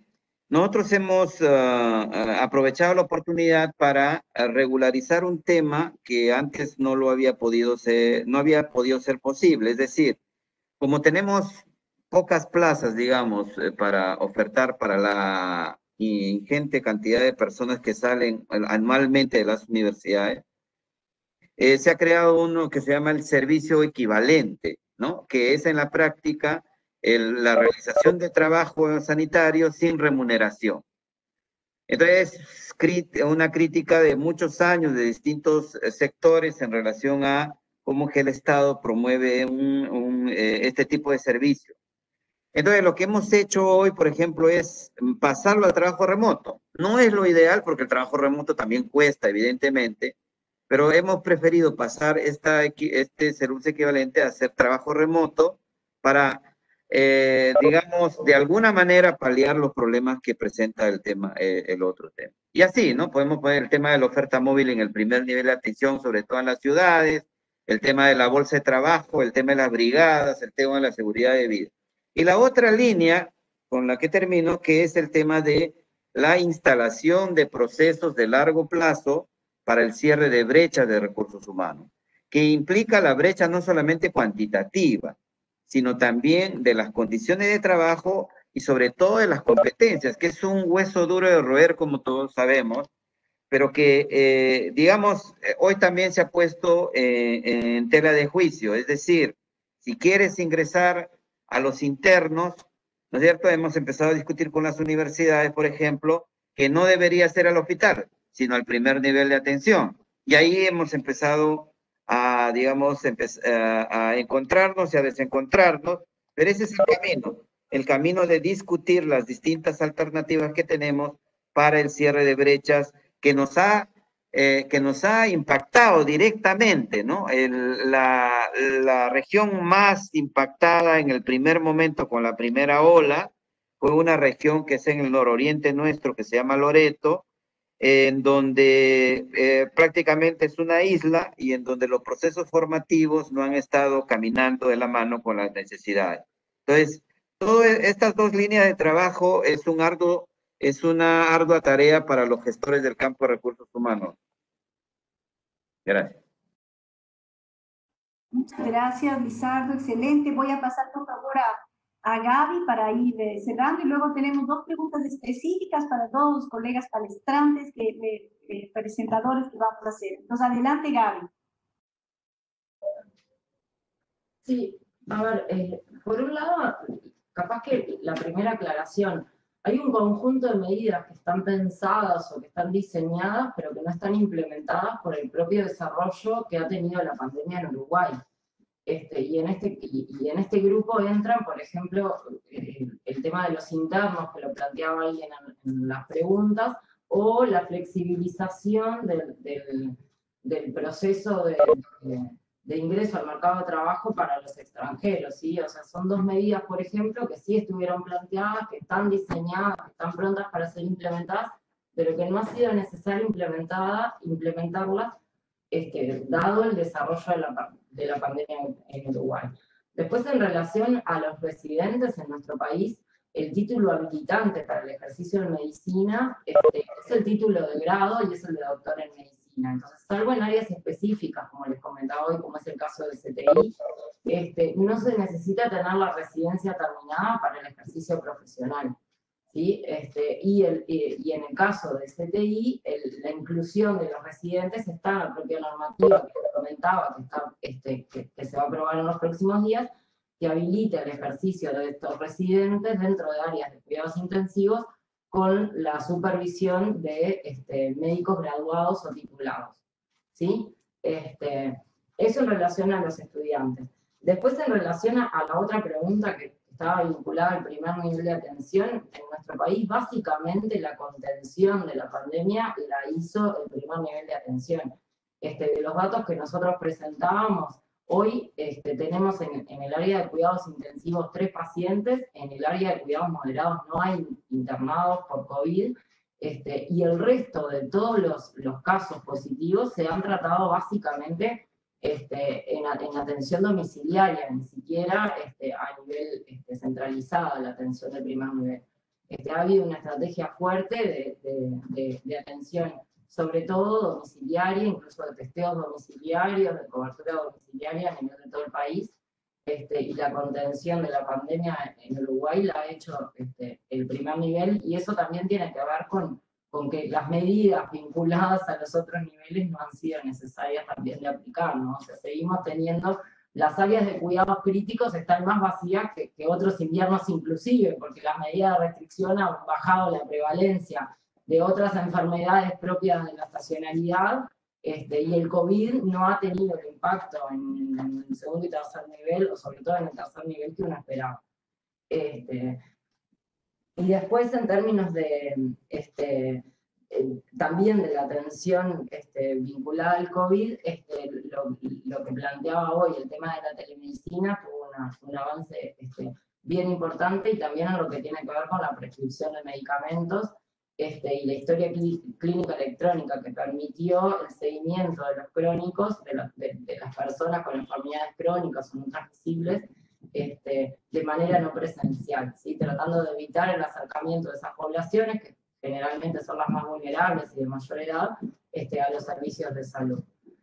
nosotros hemos aprovechado la oportunidad para regularizar un tema que antes no había podido ser posible. Es decir, como tenemos pocas plazas, digamos, para ofertar para la ingente cantidad de personas que salen anualmente de las universidades, se ha creado uno que se llama el servicio equivalente, ¿no? Que es en la práctica la realización de trabajo sanitario sin remuneración. Entonces, una crítica de muchos años de distintos sectores en relación a cómo que el Estado promueve este tipo de servicio. Entonces, lo que hemos hecho hoy, por ejemplo, es pasarlo al trabajo remoto. No es lo ideal porque el trabajo remoto también cuesta, evidentemente, pero hemos preferido pasar este servicio equivalente a hacer trabajo remoto para, digamos, de alguna manera paliar los problemas que presenta el tema, el otro tema. Y así, ¿no? Podemos poner el tema de la oferta móvil en el primer nivel de atención, sobre todo en las ciudades, el tema de la bolsa de trabajo, el tema de las brigadas, el tema de la seguridad de vida. Y la otra línea con la que termino, que es el tema de la instalación de procesos de largo plazo para el cierre de brechas de recursos humanos, que implica la brecha no solamente cuantitativa, sino también de las condiciones de trabajo y sobre todo de las competencias, que es un hueso duro de roer, como todos sabemos, pero que, digamos, hoy también se ha puesto en tela de juicio. Es decir, si quieres ingresar a los internos, ¿no es cierto? Hemos empezado a discutir con las universidades, por ejemplo, que no debería ser al hospital, sino al primer nivel de atención. Y ahí hemos empezado a, digamos, a encontrarnos y a desencontrarnos, pero ese es el camino de discutir las distintas alternativas que tenemos para el cierre de brechas que nos ha impactado directamente, ¿no? La región más impactada en el primer momento con la primera ola fue una región que es en el nororiente nuestro, que se llama Loreto, en donde prácticamente es una isla y en donde los procesos formativos no han estado caminando de la mano con las necesidades. Entonces, todas estas dos líneas de trabajo es una ardua tarea para los gestores del campo de recursos humanos. Gracias. Muchas gracias, Lizardo. Excelente. Voy a pasar, por favor, a Gaby para ir cerrando, y luego tenemos dos preguntas específicas para todos los colegas palestrantes, presentadores que vamos a hacer. Entonces, adelante, Gaby. Sí, a ver, por un lado, capaz que la primera aclaración, hay un conjunto de medidas que están pensadas o que están diseñadas, pero que no están implementadas por el propio desarrollo que ha tenido la pandemia en Uruguay. Y en este grupo entran, por ejemplo, el tema de los internos, que lo planteaba alguien en las preguntas, o la flexibilización del proceso de ingreso al mercado de trabajo para los extranjeros, ¿sí? O sea, son dos medidas, por ejemplo, que sí estuvieron planteadas, que están diseñadas, que están prontas para ser implementadas, pero que no ha sido necesario implementarlas, dado el desarrollo de la pandemia en Uruguay. Después, en relación a los residentes en nuestro país, el título habilitante para el ejercicio de medicina es el título de grado y es el de doctor en medicina. Entonces, salvo en áreas específicas, como les comentaba hoy, como es el caso del CTI, no se necesita tener la residencia terminada para el ejercicio profesional, ¿sí? Y en el caso del CTI, la inclusión de los residentes está en la propia normativa que les comentaba, que se va a aprobar en los próximos días, que habilita el ejercicio de estos residentes dentro de áreas de cuidados intensivos con la supervisión de médicos graduados o titulados, ¿sí? Eso en relación a los estudiantes. Después, en relación a la otra pregunta que estaba vinculada al primer nivel de atención, en nuestro país básicamente la contención de la pandemia la hizo el primer nivel de atención. De los datos que nosotros presentábamos, hoy tenemos en el área de cuidados intensivos 3 pacientes, en el área de cuidados moderados no hay internados por COVID, y el resto de todos los casos positivos se han tratado básicamente en atención domiciliaria, ni siquiera a nivel centralizado la atención del primer nivel. ha habido una estrategia fuerte de atención, sobre todo domiciliaria, incluso de testeos domiciliarios, de cobertura domiciliaria a nivel de todo el país, y la contención de la pandemia en Uruguay la ha hecho el primer nivel, y eso también tiene que ver con que las medidas vinculadas a los otros niveles no han sido necesarias también de aplicar, ¿no? O sea, seguimos teniendo, las áreas de cuidados críticos están más vacías que otros inviernos inclusive, porque las medidas de restricción han bajado la prevalencia de otras enfermedades propias de la estacionalidad, y el COVID no ha tenido el impacto en el segundo y tercer nivel, o sobre todo en el tercer nivel que uno esperaba. Y después, en términos de también de la atención vinculada al COVID, lo que planteaba hoy, el tema de la telemedicina, tuvo un avance bien importante, y también en lo que tiene que ver con la prescripción de medicamentos, y la historia clínica electrónica que permitió el seguimiento de los crónicos, de las personas con enfermedades crónicas o no transmisibles, de manera no presencial, ¿sí? Tratando de evitar el acercamiento de esas poblaciones, que generalmente son las más vulnerables y de mayor edad, a los servicios de salud.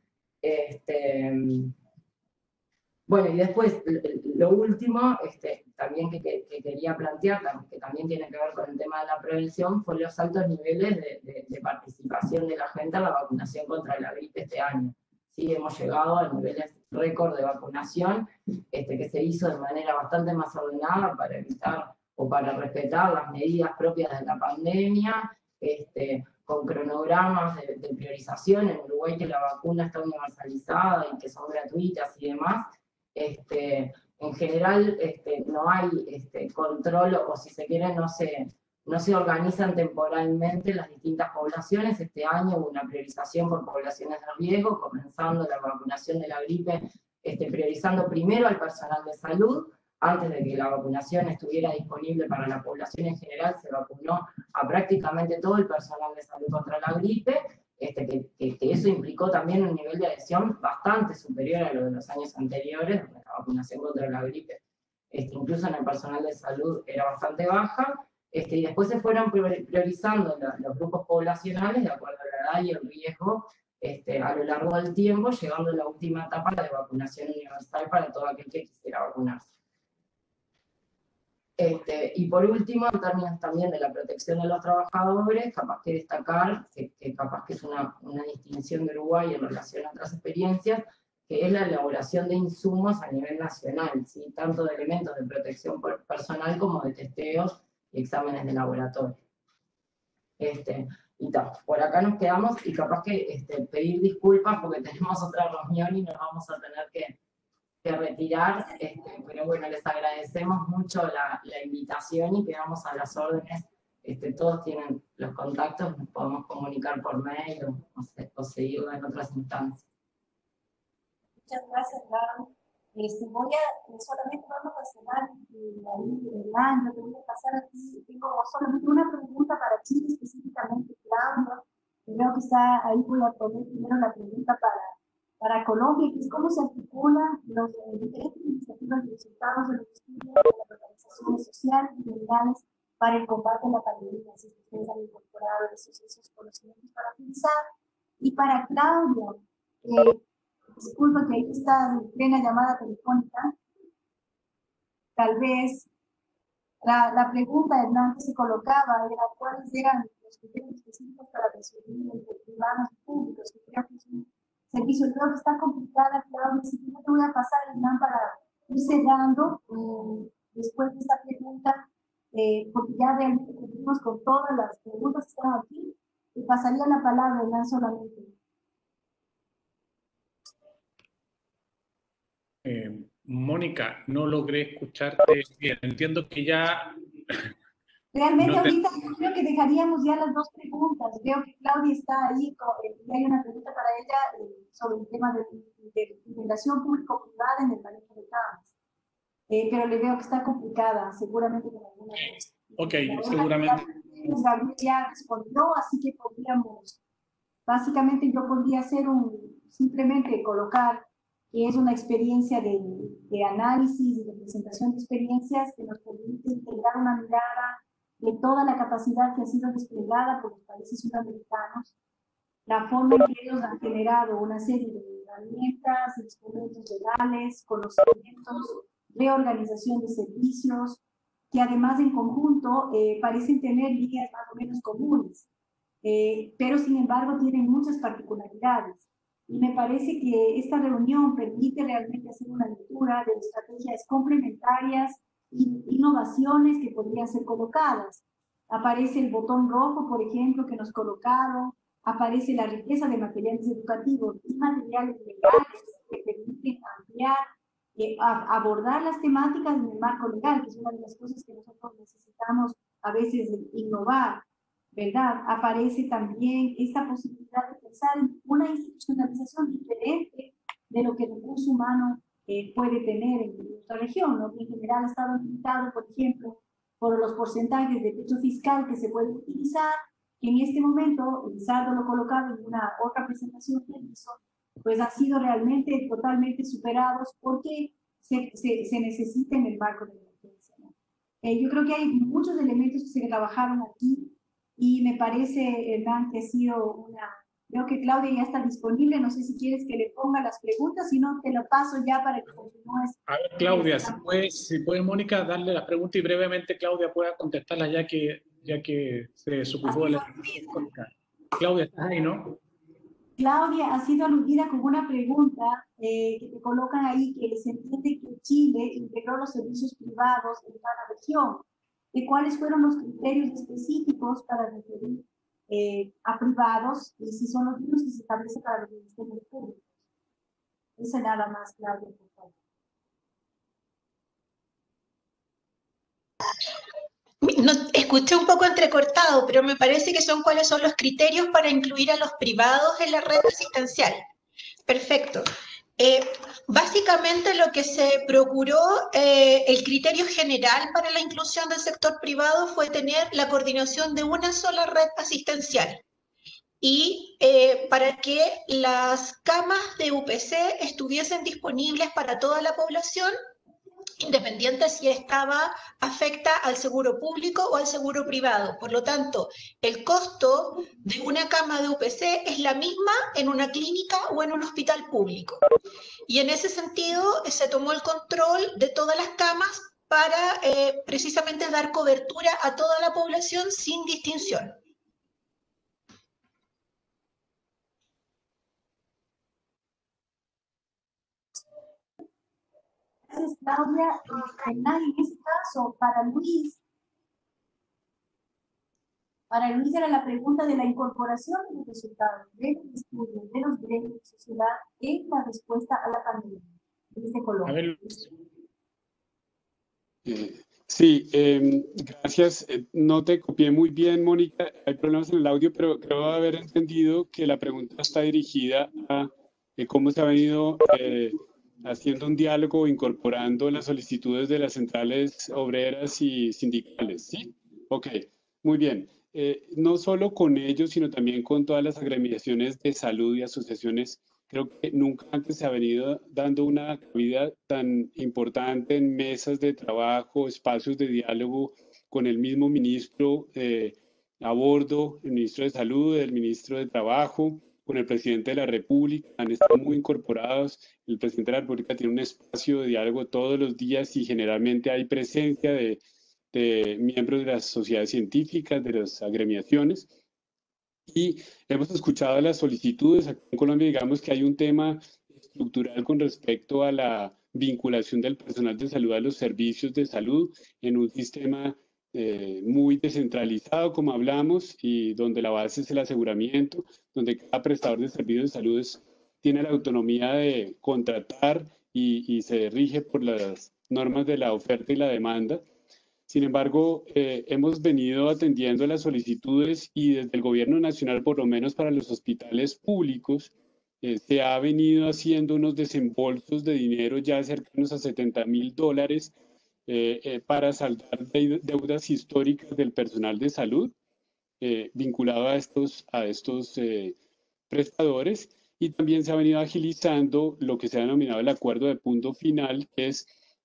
Bueno, y después, lo último, también que quería plantear, que también tiene que ver con el tema de la prevención, fue los altos niveles de participación de la gente en la vacunación contra la gripe este año. Sí, hemos llegado a niveles récord de vacunación, que se hizo de manera bastante más ordenada para evitar o para respetar las medidas propias de la pandemia, con cronogramas de priorización. En Uruguay que la vacuna está universalizada y que son gratuitas y demás. En general no hay control, o si se quiere no se organizan temporalmente las distintas poblaciones. Este año hubo una priorización por poblaciones de riesgo, comenzando la vacunación de la gripe, priorizando primero al personal de salud. Antes de que la vacunación estuviera disponible para la población en general, se vacunó a prácticamente todo el personal de salud contra la gripe, que eso implicó también un nivel de adhesión bastante superior a lo de los años anteriores, donde la vacunación contra la gripe, incluso en el personal de salud, era bastante baja, y después se fueron priorizando los grupos poblacionales de acuerdo a la edad y el riesgo a lo largo del tiempo, llegando a la última etapa de vacunación universal para todo aquel que quisiera vacunarse. Y por último, en términos también de la protección de los trabajadores, capaz que destacar, que capaz que es una distinción de Uruguay en relación a otras experiencias, que es la elaboración de insumos a nivel nacional, ¿sí? Tanto de elementos de protección personal como de testeos y exámenes de laboratorio. Y por acá nos quedamos, y capaz que pedir disculpas porque tenemos otra reunión y nos vamos a tener que retirar, pero bueno, les agradecemos mucho la invitación y quedamos a las órdenes. Todos tienen los contactos, nos podemos comunicar por mail o seguirlo en otras instancias. Muchas gracias, Lara. Solamente vamos a cerrar el año, te voy a pasar aquí. Tengo solamente una pregunta para Chile, específicamente, Claudio. Creo que está ahí, voy a poner primero la pregunta para Colombia, que es cómo se articulan los diferentes iniciativas y resultados de los estudios de las organizaciones sociales y legales para el combate a la pandemia, si ustedes han incorporado esos conocimientos para utilizar. Y para Claudia, disculpa que ahí está en plena llamada telefónica, tal vez la pregunta, Hernán, que se colocaba era cuáles eran los criterios específicos para decidir entre privados y públicos, que creo que es un servicio. Creo que está complicada, Claudia, así que yo te voy a pasar, Hernán, para ir cerrando después de esta pregunta, porque ya realmente cumplimos con todas las preguntas que están aquí. Te pasaría la palabra, Hernán, solamente. Mónica, no logré escucharte bien. Entiendo que ya... Realmente ahorita creo que dejaríamos ya las dos preguntas. Veo que Claudia está ahí y hay una pregunta para ella sobre el tema de integración público-privada en el manejo de camas. Pero le veo que está complicada, seguramente con alguna cosa. Ok, seguramente. Gabriel ya respondió, así que podríamos, básicamente yo podría hacer simplemente colocar que es una experiencia de análisis y de presentación de experiencias que nos permite integrar una mirada toda la capacidad que ha sido desplegada por los países sudamericanos, la forma en que ellos han generado una serie de herramientas, instrumentos legales, conocimientos, reorganización de servicios, que además en conjunto parecen tener líneas más o menos comunes, pero sin embargo tienen muchas particularidades. Y me parece que esta reunión permite realmente hacer una lectura de estrategias complementarias e innovaciones que podrían ser colocadas. Aparece el botón rojo, por ejemplo, que nos colocaron, aparece la riqueza de materiales educativos y materiales legales que permiten ampliar, abordar las temáticas en el marco legal, que es una de las cosas que nosotros necesitamos a veces innovar, ¿verdad? Aparece también esta posibilidad de pensar en una institucionalización diferente de lo que el recurso humano puede tener en nuestra región, ¿no? En general ha estado limitado, por ejemplo, por los porcentajes de techo fiscal que se pueden utilizar, que en este momento, Lizardo lo colocado en una otra presentación que hizo, pues han sido realmente totalmente superados porque se necesita en el marco de la emergencia, ¿no? Yo creo que hay muchos elementos que se trabajaron aquí y me parece, Hernán, que ha sido una... Veo que Claudia ya está disponible, no sé si quieres que le ponga las preguntas, si no te lo paso ya para que continúes. A ver, Claudia, si puedes, Mónica, darle las preguntas y brevemente Claudia pueda contestarlas ya que se desocupó de la... Claudia, ¿estás ahí, no? Claudia ha sido aludida con una pregunta que te colocan ahí, que se entiende que Chile integró los servicios privados en cada región. ¿Y cuáles fueron los criterios específicos para referir a privados y si son los mismos que se establecen para los ministerios públicos? Eso nada más, Claudia, por favor. No, escuché un poco entrecortado, pero me parece que son cuáles son los criterios para incluir a los privados en la red asistencial. Perfecto. Básicamente lo que se procuró, el criterio general para la inclusión del sector privado fue tener la coordinación de una sola red asistencial y para que las camas de UPC estuviesen disponibles para toda la población, independiente si afecta al seguro público o al seguro privado. Por lo tanto, el costo de una cama de UPC es la misma en una clínica o en un hospital público. Y en ese sentido se tomó el control de todas las camas para precisamente dar cobertura a toda la población sin distinción. Gracias, Claudia. En ese caso, para Luis era la pregunta de la incorporación de los resultados del estudio de los gremios de sociedad en la respuesta a la pandemia. Desde Colombia. Sí, gracias. No te copié muy bien, Mónica. Hay problemas en el audio, pero creo haber entendido que la pregunta está dirigida a cómo se ha venido haciendo un diálogo, incorporando las solicitudes de las centrales obreras y sindicales, ¿sí? Ok, muy bien. No solo con ellos, sino también con todas las agremiaciones de salud y asociaciones. Creo que nunca antes se ha venido dando una cabida tan importante en mesas de trabajo, espacios de diálogo con el mismo ministro a bordo, el ministro de Salud, el ministro de Trabajo, con el presidente de la República. Han estado muy incorporados. El presidente de la República tiene un espacio de diálogo todos los días y generalmente hay presencia de miembros de las sociedades científicas, de las agremiaciones. Y hemos escuchado las solicitudes. Aquí en Colombia, digamos que hay un tema estructural con respecto a la vinculación del personal de salud a los servicios de salud en un sistema muy descentralizado, como hablamos, y donde la base es el aseguramiento, donde cada prestador de servicios de salud tiene la autonomía de contratar y se rige por las normas de la oferta y la demanda. Sin embargo, hemos venido atendiendo las solicitudes y desde el gobierno nacional, por lo menos para los hospitales públicos, se ha venido haciendo unos desembolsos de dinero ya cercanos a $70.000 para saldar deudas históricas del personal de salud vinculado a estos prestadores. Y también se ha venido agilizando lo que se ha denominado el acuerdo de punto final, que es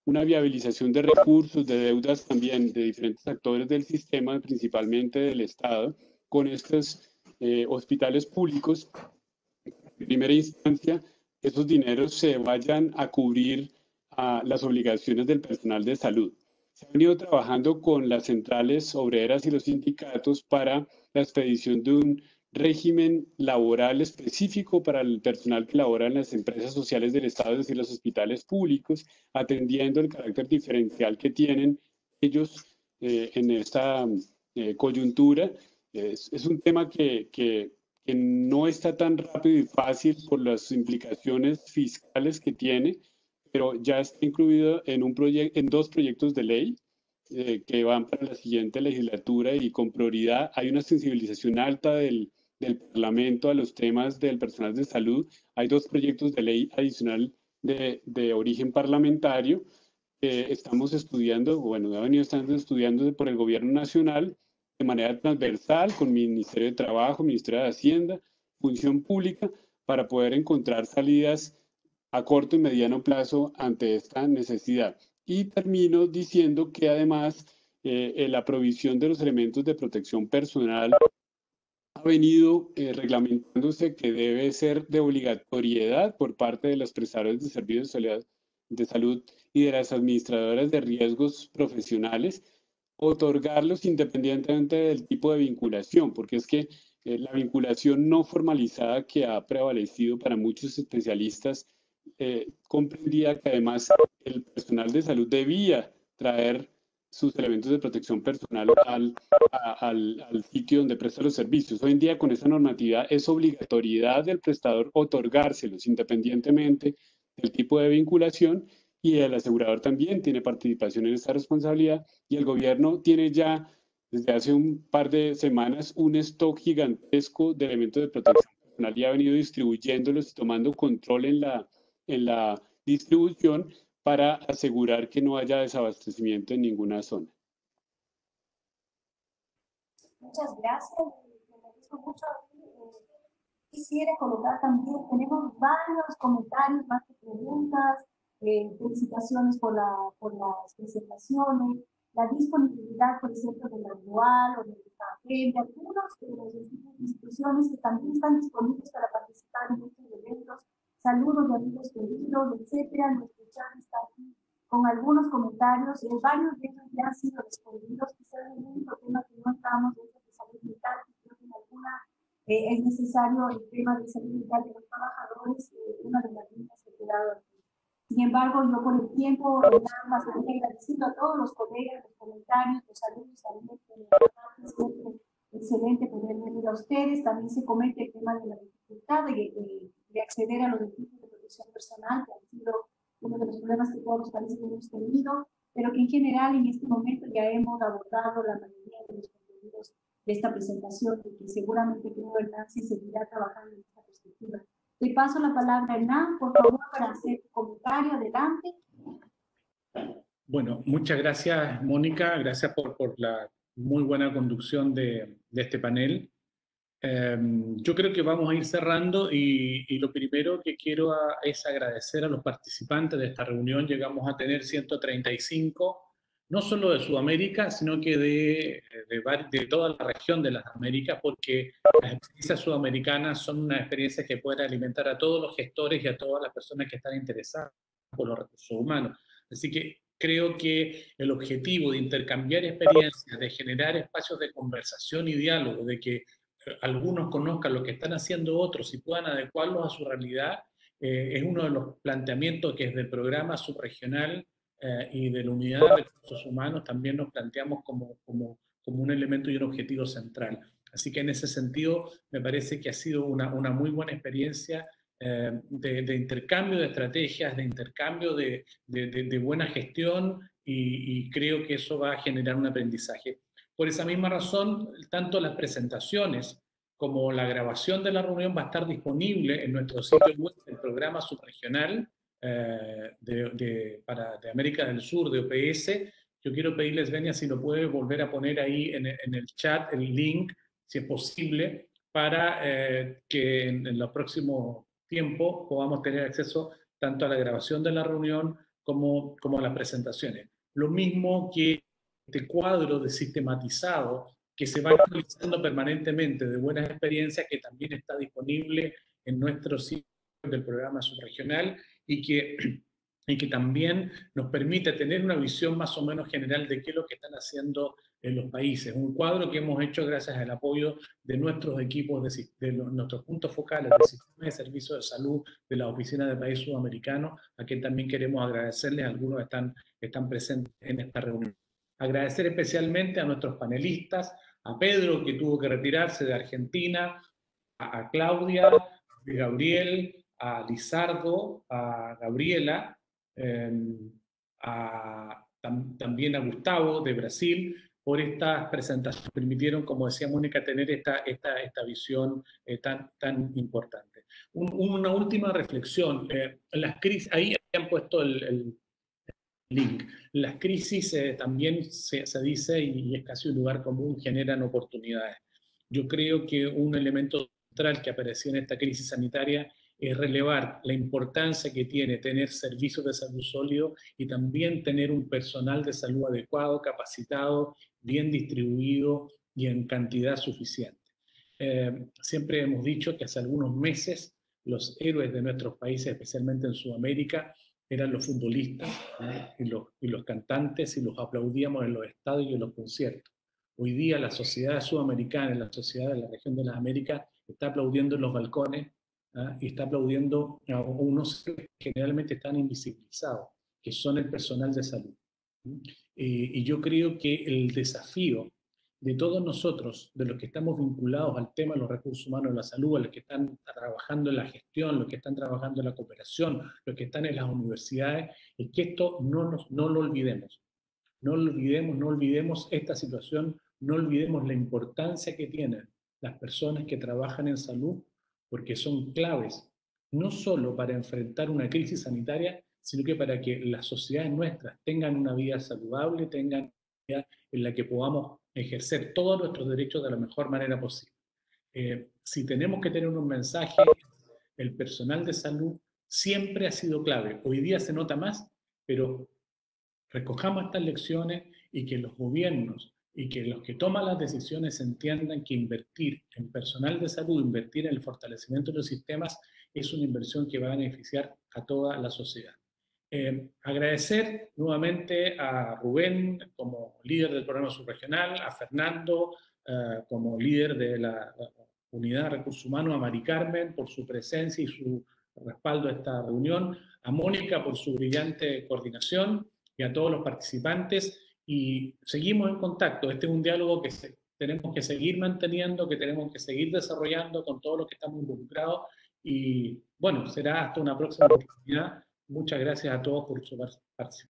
una viabilización de recursos, de deudas también de diferentes actores del sistema, principalmente del Estado, con estos hospitales públicos. En primera instancia, esos dineros se vayan a cubrir a las obligaciones del personal de salud. Se ha venido trabajando con las centrales obreras y los sindicatos para la expedición de un régimen laboral específico para el personal que labora en las empresas sociales del Estado, es decir, los hospitales públicos, atendiendo el carácter diferencial que tienen ellos en esta coyuntura. Es un tema que no está tan rápido y fácil por las implicaciones fiscales que tiene, pero ya está incluido en, en 2 proyectos de ley que van para la siguiente legislatura, y con prioridad hay una sensibilización alta del Parlamento a los temas del personal de salud. Hay 2 proyectos de ley adicional de origen parlamentario que estamos estudiando, bueno, ha venido estando estudiando por el Gobierno Nacional de manera transversal con Ministerio de Trabajo, Ministerio de Hacienda, Función Pública, para poder encontrar salidas a corto y mediano plazo ante esta necesidad. Y termino diciendo que además la provisión de los elementos de protección personal ha venido reglamentándose que debe ser de obligatoriedad por parte de los prestadores de servicios de salud y de las administradoras de riesgos profesionales, otorgarlos independientemente del tipo de vinculación, porque es que la vinculación no formalizada que ha prevalecido para muchos especialistas comprendía que además el personal de salud debía traer sus elementos de protección personal al sitio donde presta los servicios. Hoy en día, con esa normatividad, es obligatoriedad del prestador otorgárselos independientemente del tipo de vinculación, y el asegurador también tiene participación en esta responsabilidad, y el gobierno tiene ya desde hace un par de semanas un stock gigantesco de elementos de protección personal y ha venido distribuyéndolos y tomando control en la distribución para asegurar que no haya desabastecimiento en ninguna zona. Muchas gracias, me agradezco mucho. Quisiera colocar también, tenemos varios comentarios, más que preguntas, felicitaciones por las presentaciones, la disponibilidad, por ejemplo, del anual o del café, de algunas de las instituciones que también están disponibles para participar en estos eventos. Saludos de amigos queridos, etcétera. Nuestro chat está aquí con algunos comentarios, varios de ellos ya han sido respondidos. Quizás el único tema que no estamos es el de salud mental, que creo que en alguna es necesario el tema de salud mental de los trabajadores, una de las líneas que he quedado aquí. Sin embargo, yo por el tiempo, más agradeciendo a todos los colegas, los comentarios, los saludos, siempre excelente poder venir a ustedes. También se comete el tema de la dificultad de acceder a los equipos de protección personal, que ha sido uno de los problemas que todos los países hemos tenido, pero que en general en este momento ya hemos abordado la mayoría de los contenidos de esta presentación, y que seguramente creo Hernán sí seguirá trabajando en esta perspectiva. Te paso la palabra, Hernán, por favor, para hacer tu comentario. Adelante. Bueno, muchas gracias, Mónica. Gracias por la muy buena conducción de este panel. Yo creo que vamos a ir cerrando y lo primero que quiero es agradecer a los participantes de esta reunión. Llegamos a tener 135, no solo de Sudamérica, sino que de toda la región de las Américas, porque las experiencias sudamericanas son unas experiencias que pueden alimentar a todos los gestores y a todas las personas que están interesadas por los recursos humanos. Así que creo que el objetivo de intercambiar experiencias, de generar espacios de conversación y diálogo, de que algunos conozcan lo que están haciendo otros y puedan adecuarlos a su realidad, es uno de los planteamientos que desde el programa subregional y de la unidad de recursos humanos también nos planteamos como un elemento y un objetivo central. Así que en ese sentido me parece que ha sido una muy buena experiencia de intercambio de estrategias, de intercambio de buena gestión, y creo que eso va a generar un aprendizaje. Por esa misma razón, tanto las presentaciones como la grabación de la reunión va a estar disponible en nuestro sitio web del programa subregional de América del Sur, de OPS. Yo quiero pedirles, Venia, si lo puede volver a poner ahí en el chat, el link, si es posible, para que en los próximos tiempos podamos tener acceso tanto a la grabación de la reunión como las presentaciones. Lo mismo que este cuadro de sistematizado que se va actualizando permanentemente de buenas experiencias, que también está disponible en nuestro sitio del programa subregional y que también nos permite tener una visión más o menos general de qué es lo que están haciendo en los países. Un cuadro que hemos hecho gracias al apoyo de nuestros equipos, nuestros puntos focales del sistema de servicios de salud de la Oficina de País Sudamericano, a quien también queremos agradecerles, algunos están presentes en esta reunión. Agradecer especialmente a nuestros panelistas, a Pedro, que tuvo que retirarse de Argentina, a Claudia, a Gabriel, a Lizardo, a Gabriela, también a Gustavo de Brasil, por estas presentaciones. Permitieron, como decía Mónica, tener esta visión tan importante. Una última reflexión. Las crisis, ahí han puesto el link. Las crisis también se dice, y es casi un lugar común, generan oportunidades. Yo creo que un elemento central que apareció en esta crisis sanitaria es relevar la importancia que tiene tener servicios de salud sólidos y también tener un personal de salud adecuado, capacitado, bien distribuido y en cantidad suficiente. Siempre hemos dicho que hace algunos meses los héroes de nuestros países, especialmente en Sudamérica, eran los futbolistas y los cantantes, y los aplaudíamos en los estadios y en los conciertos. Hoy día la sociedad sudamericana, la sociedad de la región de las Américas, está aplaudiendo en los balcones y está aplaudiendo a unos que generalmente están invisibilizados, que son el personal de salud. Y yo creo que el desafío de todos nosotros, de los que estamos vinculados al tema de los recursos humanos de la salud, a los que están trabajando en la gestión, los que están trabajando en la cooperación, los que están en las universidades, es que esto no lo olvidemos. No lo olvidemos, no olvidemos esta situación, no olvidemos la importancia que tienen las personas que trabajan en salud, porque son claves, no solo para enfrentar una crisis sanitaria, sino que para que las sociedades nuestras tengan una vida saludable, tengan una vida en la que podamos ejercer todos nuestros derechos de la mejor manera posible. Si tenemos que tener un mensaje, el personal de salud siempre ha sido clave. Hoy día se nota más, pero recojamos estas lecciones y que los gobiernos y que los que toman las decisiones entiendan que invertir en personal de salud, invertir en el fortalecimiento de los sistemas, es una inversión que va a beneficiar a toda la sociedad. Agradecer nuevamente a Rubén como líder del programa subregional, a Fernando como líder de la unidad de recursos humanos, a Mari Carmen por su presencia y su respaldo a esta reunión, a Mónica por su brillante coordinación y a todos los participantes, y seguimos en contacto. Este es un diálogo que tenemos que seguir manteniendo, que tenemos que seguir desarrollando con todos los que estamos involucrados, y bueno, será hasta una próxima oportunidad. Muchas gracias a todos por su participación.